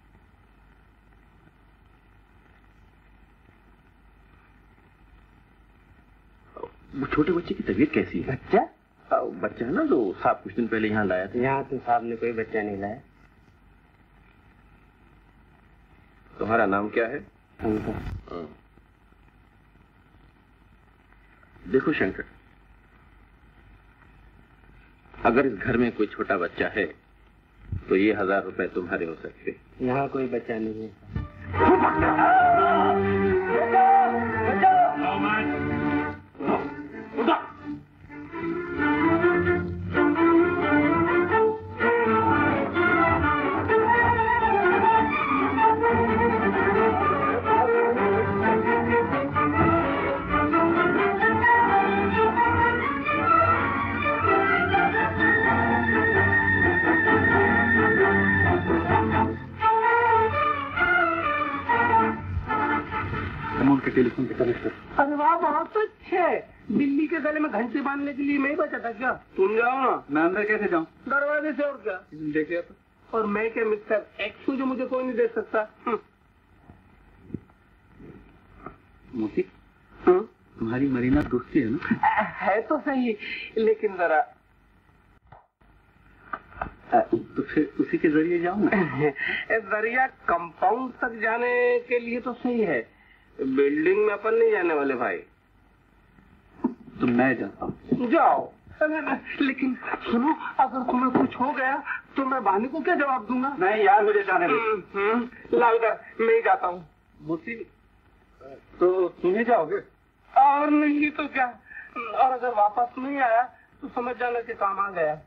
[SPEAKER 1] वो छोटे बच्चे की तबीयत कैसी है?
[SPEAKER 6] बच्चा?
[SPEAKER 1] बच्चा है ना जो साहब कुछ दिन पहले यहाँ लाया था।
[SPEAKER 6] यहाँ तो साहब ने कोई बच्चा नहीं लाया।
[SPEAKER 1] तुम्हारा नाम क्या है?
[SPEAKER 6] शंकर।
[SPEAKER 1] देखो शंकर, अगर इस घर में कोई छोटा बच्चा है तो ये हजार रुपए तुम्हारे हो सकते।
[SPEAKER 6] यहाँ कोई बच्चा नहीं है।
[SPEAKER 8] टेलीफोन पे कनेक्ट कर।
[SPEAKER 6] अरे वाह, बहुत अच्छे। बिल्ली के गले में घंटी बांधने के लिए मैं ही बचा था क्या? तुम जाओ ना।
[SPEAKER 8] मैं अंदर कैसे जाऊँ?
[SPEAKER 6] दरवाजे से, और क्या?
[SPEAKER 8] देख लिया तो।
[SPEAKER 6] और मैं क्या मिस्टर एक्स हूँ जो मुझे कोई नहीं देख सकता?
[SPEAKER 8] मोती, तुम्हारी मरीना दोस्ती है ना?
[SPEAKER 6] है तो सही, लेकिन जरा
[SPEAKER 8] तो फिर उसी के जरिए जाओ ना।
[SPEAKER 6] जरिया कंपाउंड तक जाने के लिए तो सही है, बिल्डिंग में अपन नहीं जाने वाले भाई।
[SPEAKER 8] तो मैं जाता हूँ।
[SPEAKER 6] जाओ, लेकिन सुनो, अगर तुम्हें कुछ हो गया तो मैं बहाने को क्या जवाब दूंगा?
[SPEAKER 8] नहीं यार, मुझे जाने दो।
[SPEAKER 6] लाओ इधर, मैं ही जाता हूँ।
[SPEAKER 8] मोती, तो तुम्हें जाओगे?
[SPEAKER 6] और नहीं तो क्या, और अगर वापस नहीं आया तो समझ जाना कि काम आ गया।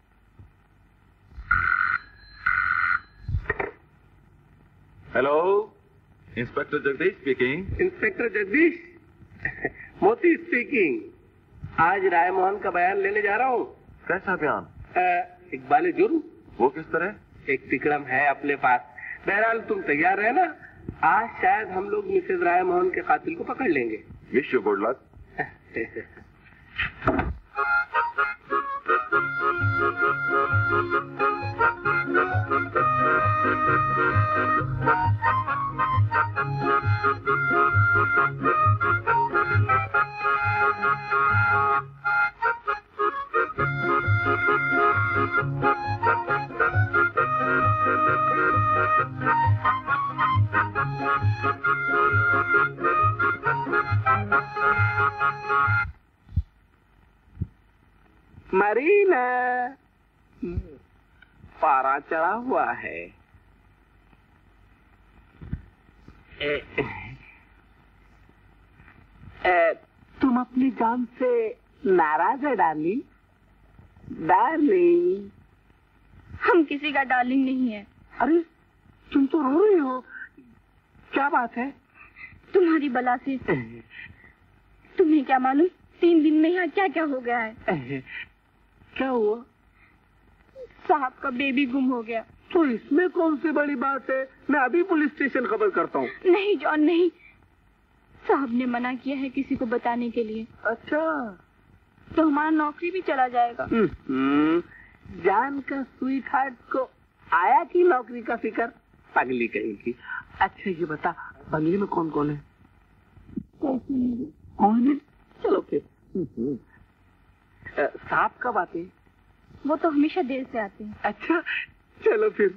[SPEAKER 12] Hello, inspector Jagdish speaking.
[SPEAKER 6] Inspector Jagdish, Moti speaking. आज राय मोहन का बयान लेने जा रहा हूँ।
[SPEAKER 12] कैसा बयान?
[SPEAKER 6] इकबाल जुर्म।
[SPEAKER 12] वो किस तरह?
[SPEAKER 6] एक तिकड़म है अपने पास। बहरहाल तुम तैयार है ना? आज शायद हम लोग मिसेज राय मोहन के कातिल को पकड़ लेंगे।
[SPEAKER 12] Wish you good luck.
[SPEAKER 11] Marina, पारा चढ़ा हुआ है। ए, ए, तुम अपनी जान से नाराज है डार्लिंग? डार्लिंग,
[SPEAKER 7] हम किसी का डार्लिंग नहीं है।
[SPEAKER 11] अरे तुम तो रो रही हो, क्या बात है?
[SPEAKER 7] तुम्हारी बला से। तुम्हें क्या मालूम तीन दिन में यहाँ क्या क्या हो गया है?
[SPEAKER 11] क्या हुआ?
[SPEAKER 7] साहब का बेबी गुम हो गया।
[SPEAKER 11] तो इसमें कौन सी बड़ी बात है? मैं अभी पुलिस स्टेशन खबर करता हूँ।
[SPEAKER 7] नहीं जॉन नहीं, साहब ने मना किया है किसी को बताने के लिए।
[SPEAKER 11] अच्छा,
[SPEAKER 7] तो हमारा नौकरी भी चला जाएगा।
[SPEAKER 11] जान का स्वीट हार्ट को आया कि नौकरी का फिक्र? पगली कहेगी। अच्छा ये बता, बंगले में कौन कौन है? कौन है? चलो फिर। साहब कब आते हैं?
[SPEAKER 7] वो तो हमेशा देर से आते हैं।
[SPEAKER 11] अच्छा चलो फिर।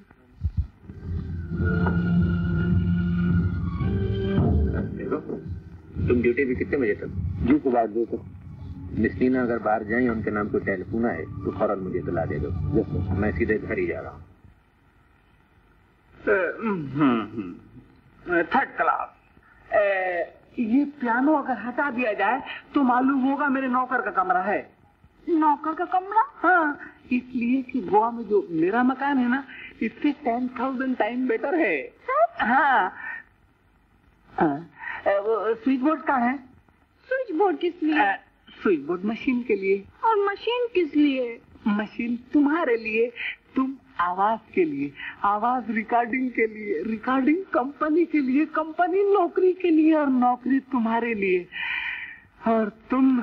[SPEAKER 1] देखो तुम ड्यूटी भी कितने बजे तक?
[SPEAKER 11] जी सुबह दो तक।
[SPEAKER 1] मिसलीना अगर बाहर जाए उनके नाम को टेलीफोन आए तो फौरन मुझे इत्तला दे दो। मैं सीधे घर ही जा रहा हूँ।
[SPEAKER 11] Third class. ये पियानो अगर हटा दिया जाए तो मालूम होगा मेरे नौकर का कमरा है।
[SPEAKER 7] नौकर का कमरा?
[SPEAKER 11] हाँ, इसलिए कि गोवा में जो मेरा मकान है ना, इससे टेन थाउजेंड टाइम बेटर है। हाँ, हाँ। वो स्विच बोर्ड का है।
[SPEAKER 7] स्विच बोर्ड किस लिए?
[SPEAKER 11] स्विच बोर्ड मशीन के लिए।
[SPEAKER 7] और मशीन किस लिए?
[SPEAKER 11] मशीन तुम्हारे लिए, तुम आवाज के लिए, आवाज रिकॉर्डिंग के लिए, रिकॉर्डिंग कंपनी के लिए, कंपनी नौकरी के लिए और नौकरी तुम्हारे लिए। और तुम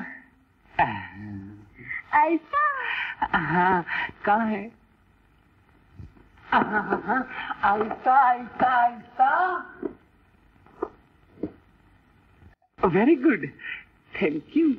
[SPEAKER 7] ऐसा?
[SPEAKER 11] हाँ, कहाँ है? ऐसा ऐसा ऐसा। Very good, thank you.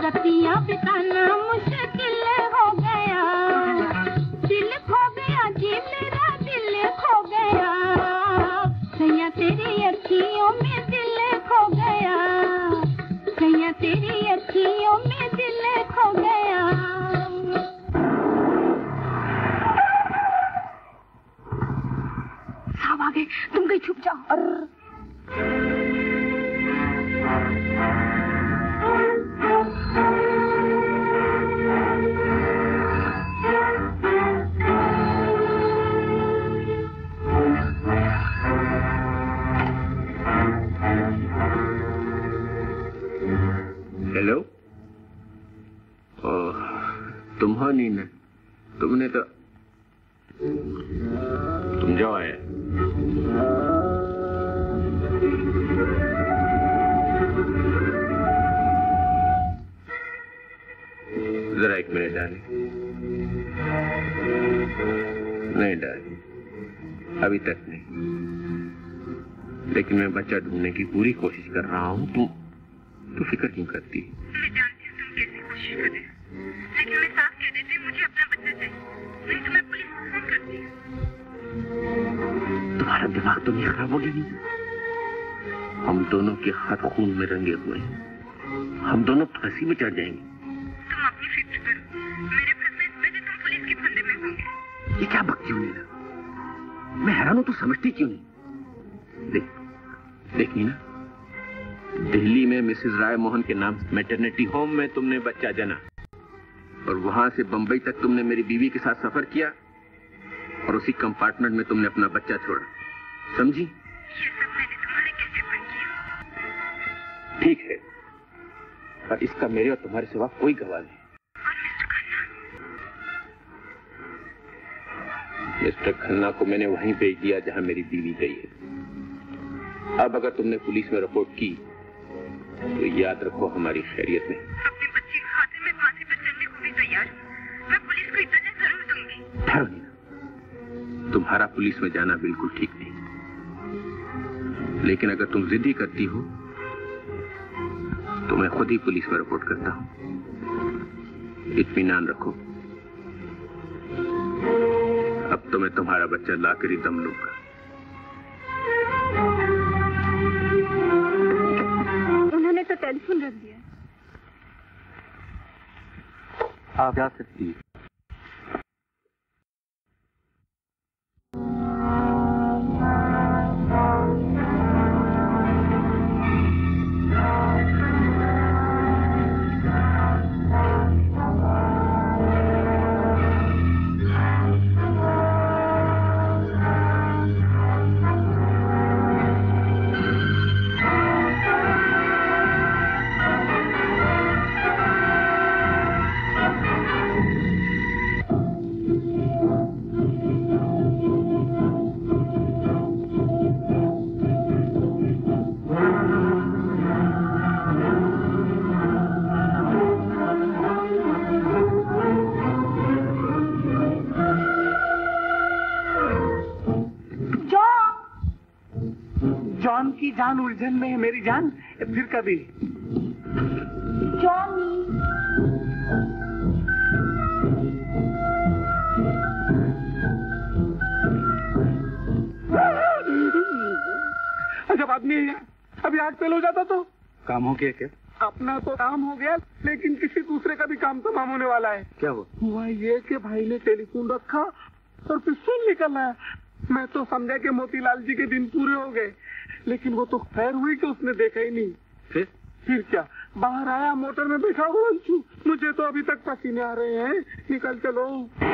[SPEAKER 13] रतियां बिताना मुश्किल हो गया, दिल खो गया जी मेरा दिल खो गया, सैया तेरी अखियों में दिल खो गया, सैया तेरी अखियों में दिल खो गया।
[SPEAKER 2] साहब आ गए, तुम कहीं छुप जाओ।
[SPEAKER 1] हेलो, तुम हो नीना? तुमने तो तुम जाओ आया। जरा एक मिनट डाली। नहीं डाली, अभी तक नहीं, लेकिन मैं बच्चा ढूंढने की पूरी कोशिश कर रहा हूँ। तुम तो फिक्र क्यों करती?
[SPEAKER 10] मैं जानती हूँ तुम कैसी कोशिश कर रहे हो, लेकिन मैं साफ कह देती हूँ मुझे अपना बच्चा चाहिए, नहीं तो मैं पुलिस को फोन करती हूँ।
[SPEAKER 1] तुम्हारा दिमाग तो नहीं खराब हो गया? नहीं, हम दोनों के हाथ खून में रंगे हुए हैं, हम दोनों फांसी में चढ़ जाएंगे।
[SPEAKER 10] तुम अपनी फिक्र करो, मेरे फंसने से पहले तुम पुलिस के फंदे में होंगे।
[SPEAKER 1] ये क्या बकती हुई ना? मैं हैरान हूं, तू समझती क्यों नहीं? देख देख नीना, दिल्ली में मिसेस राय मोहन के नाम मैटरनिटी होम में तुमने बच्चा जना, और वहां से बंबई तक तुमने मेरी बीवी के साथ सफर किया, और उसी कंपार्टमेंट में तुमने अपना बच्चा छोड़ा। समझी?
[SPEAKER 10] ये सब मैंने तुम्हारे कहने पर किया।
[SPEAKER 1] ठीक है, पर इसका मेरे और तुम्हारे सिवा कोई गवाह नहीं। मिस्टर खन्ना को मैंने वहीं भेज दिया जहां मेरी बीवी गई है। अब अगर तुमने पुलिस में रिपोर्ट की तो याद रखो हमारी खैरियत नहीं।
[SPEAKER 10] अपने बच्चे के खाते में फांसी पर चढ़ने को भी तैयार हूँ, मैं पुलिस को इतना जरूर दूंगी।
[SPEAKER 1] ठहरो नीना, तुम्हारा पुलिस में जाना बिल्कुल ठीक नहीं, लेकिन अगर तुम जिद्दी करती हो तो मैं खुद ही पुलिस में रिपोर्ट करता हूँ। इत्मीनान रखो, अब तो मैं तुम्हारा बच्चा लाकर ही दम लूंगा।
[SPEAKER 2] उन्होंने तो टेलीफोन रख दिया।
[SPEAKER 8] आप जा सकती हैं।
[SPEAKER 3] जॉन की जान उलझन में है मेरी जान, फिर कभी।
[SPEAKER 2] जॉनी,
[SPEAKER 3] जब आदमी अभी आग फेल हो जाता तो
[SPEAKER 8] काम हो गया क्या?
[SPEAKER 3] अपना तो काम हो गया, लेकिन किसी दूसरे का भी काम तमाम होने वाला है।
[SPEAKER 8] क्या हुआ?
[SPEAKER 3] हुआ ये कि भाई ने टेलीफोन रखा और पिस्तौल निकल आया। मैं तो समझा कि मोतीलाल जी के दिन पूरे हो गए, लेकिन वो तो खैर हुई कि उसने देखा ही नहीं।
[SPEAKER 8] फिर
[SPEAKER 3] फिर क्या, बाहर आया, मोटर में बैठा हुआ अंशु, मुझे तो अभी तक पसीने आ रहे हैं। निकल चलो।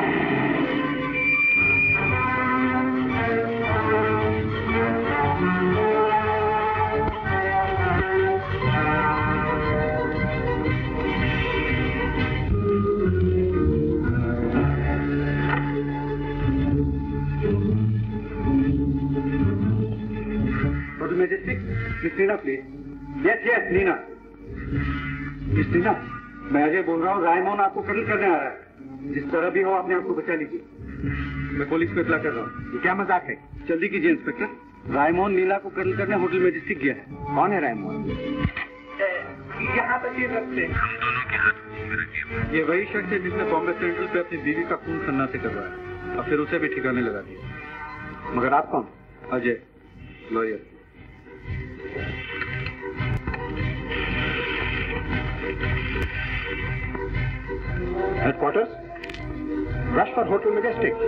[SPEAKER 11] Majestic, Miss Nina, please. Yes, yes, Nina. Miss Nina, मैं अजय बोल रहा हूँ। रायमोहन आपको कत्ल करने आ रहा है। जिस तरह भी हो आपने आपको बचा लीजिए। मैं पुलिस को इतला कर रहा हूँ। ये क्या मजाक है? जल्दी कीजिए इंस्पेक्टर। रायमोहन नीला को कत्ल करने होटल मैजेस्टिक गया है। कौन है रायमोहन?
[SPEAKER 6] यहाँ तशरीफ रखते हैं।
[SPEAKER 1] हम दोनों के हाथ में रखे।
[SPEAKER 8] ये वही शख्स है जिसने बॉम्बे सेंट्रल पे अपनी बीवी का खून खन्ना से करवाया और फिर उसे भी ठिकाने लगा दिया। मगर आप कौन? Ajay, lawyer.
[SPEAKER 14] Headquarters, Rajford hotel Majestic.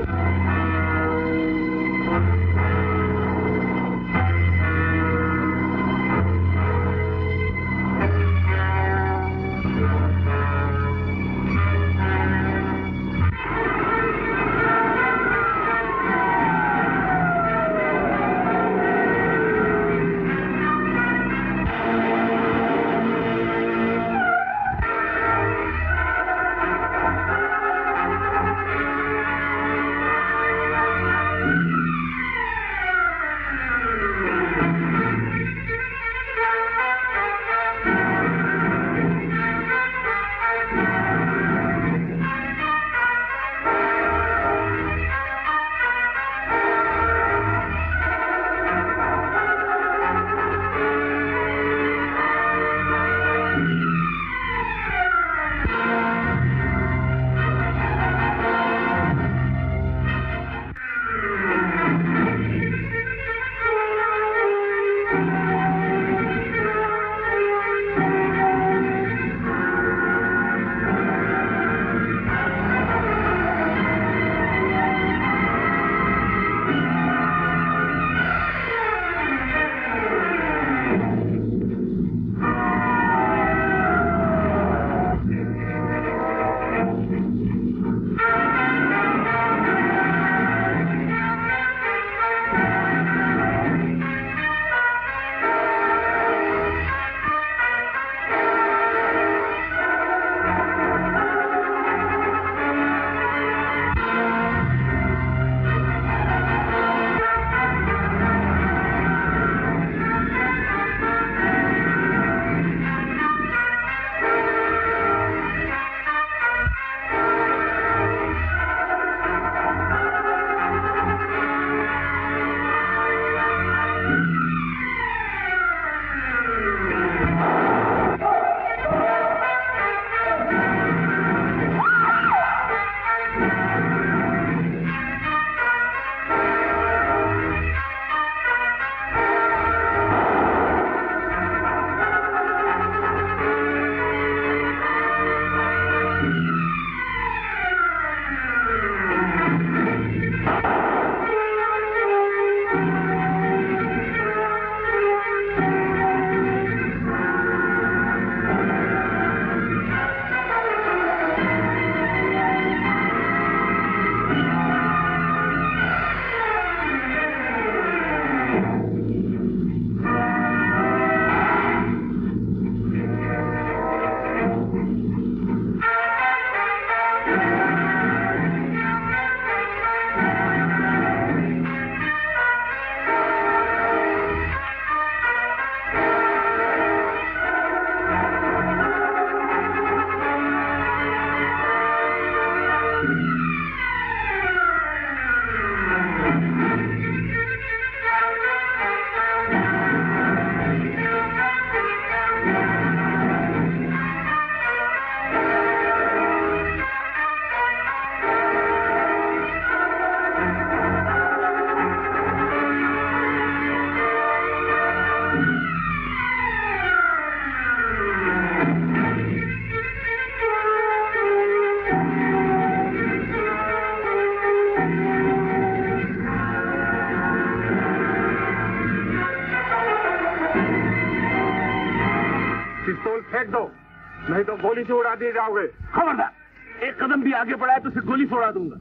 [SPEAKER 6] फेंक दो, नहीं तो गोली से उड़ा दिए जाओगे। खबरदार, एक कदम भी आगे बढ़ाए तो सिर्फ गोली से उड़ा दूंगा।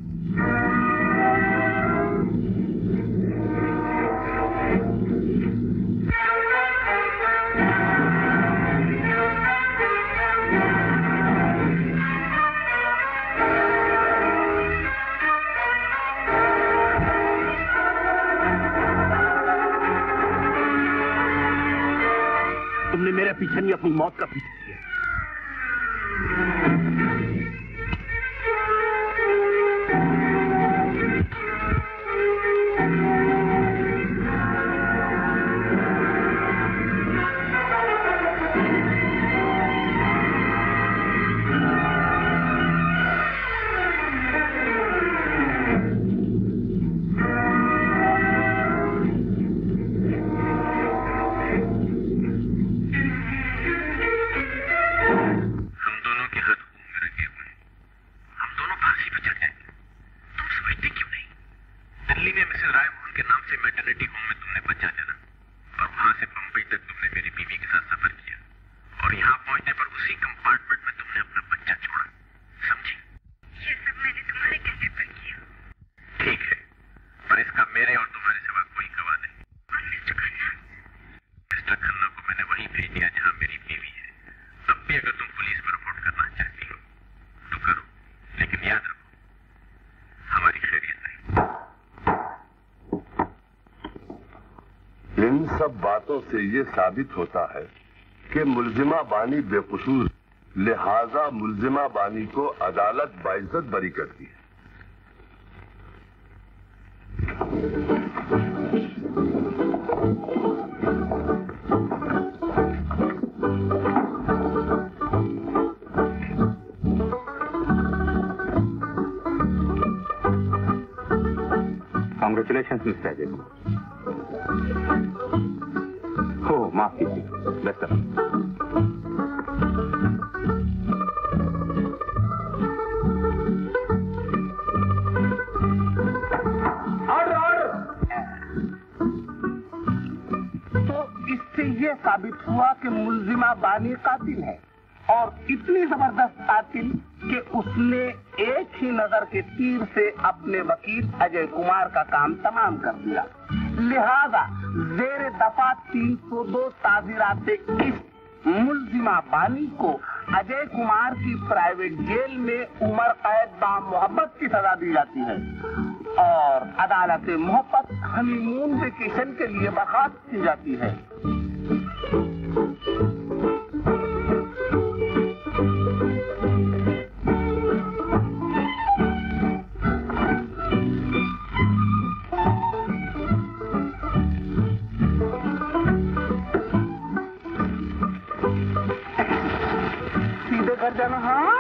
[SPEAKER 6] तुमने मेरे पीछे नहीं, अपनी मौत का पीछा किया।
[SPEAKER 15] से ये साबित होता है कि मुल्जिमा बानी बेकसूर, लिहाजा मुल्जिमा बानी को अदालत बाइज्जत बरी करती है।
[SPEAKER 14] Congratulations, Mr Ajay. हो माफ कीजिए, बेस्ट ऑफ
[SPEAKER 3] ऑर्डर ऑर्डर। तो इससे ये साबित हुआ कि मुल्जिमा बानी कातिल है और इतनी जबरदस्त कातिल कि उसने एक ही नजर के तीर से अपने वकील अजय कुमार का काम तमाम कर दिया। लिहाजा जेर दफा तीन सौ दो ताजीरात इस मुल्जिमा बानी को अजय कुमार की प्राइवेट जेल में उम्र कैद बा मोहब्बत की सजा दी जाती है और अदालत मोहब्बत हनीमून वेकेशन के लिए बर्खास्त की जाती है। सीधे घर जाना। हाँ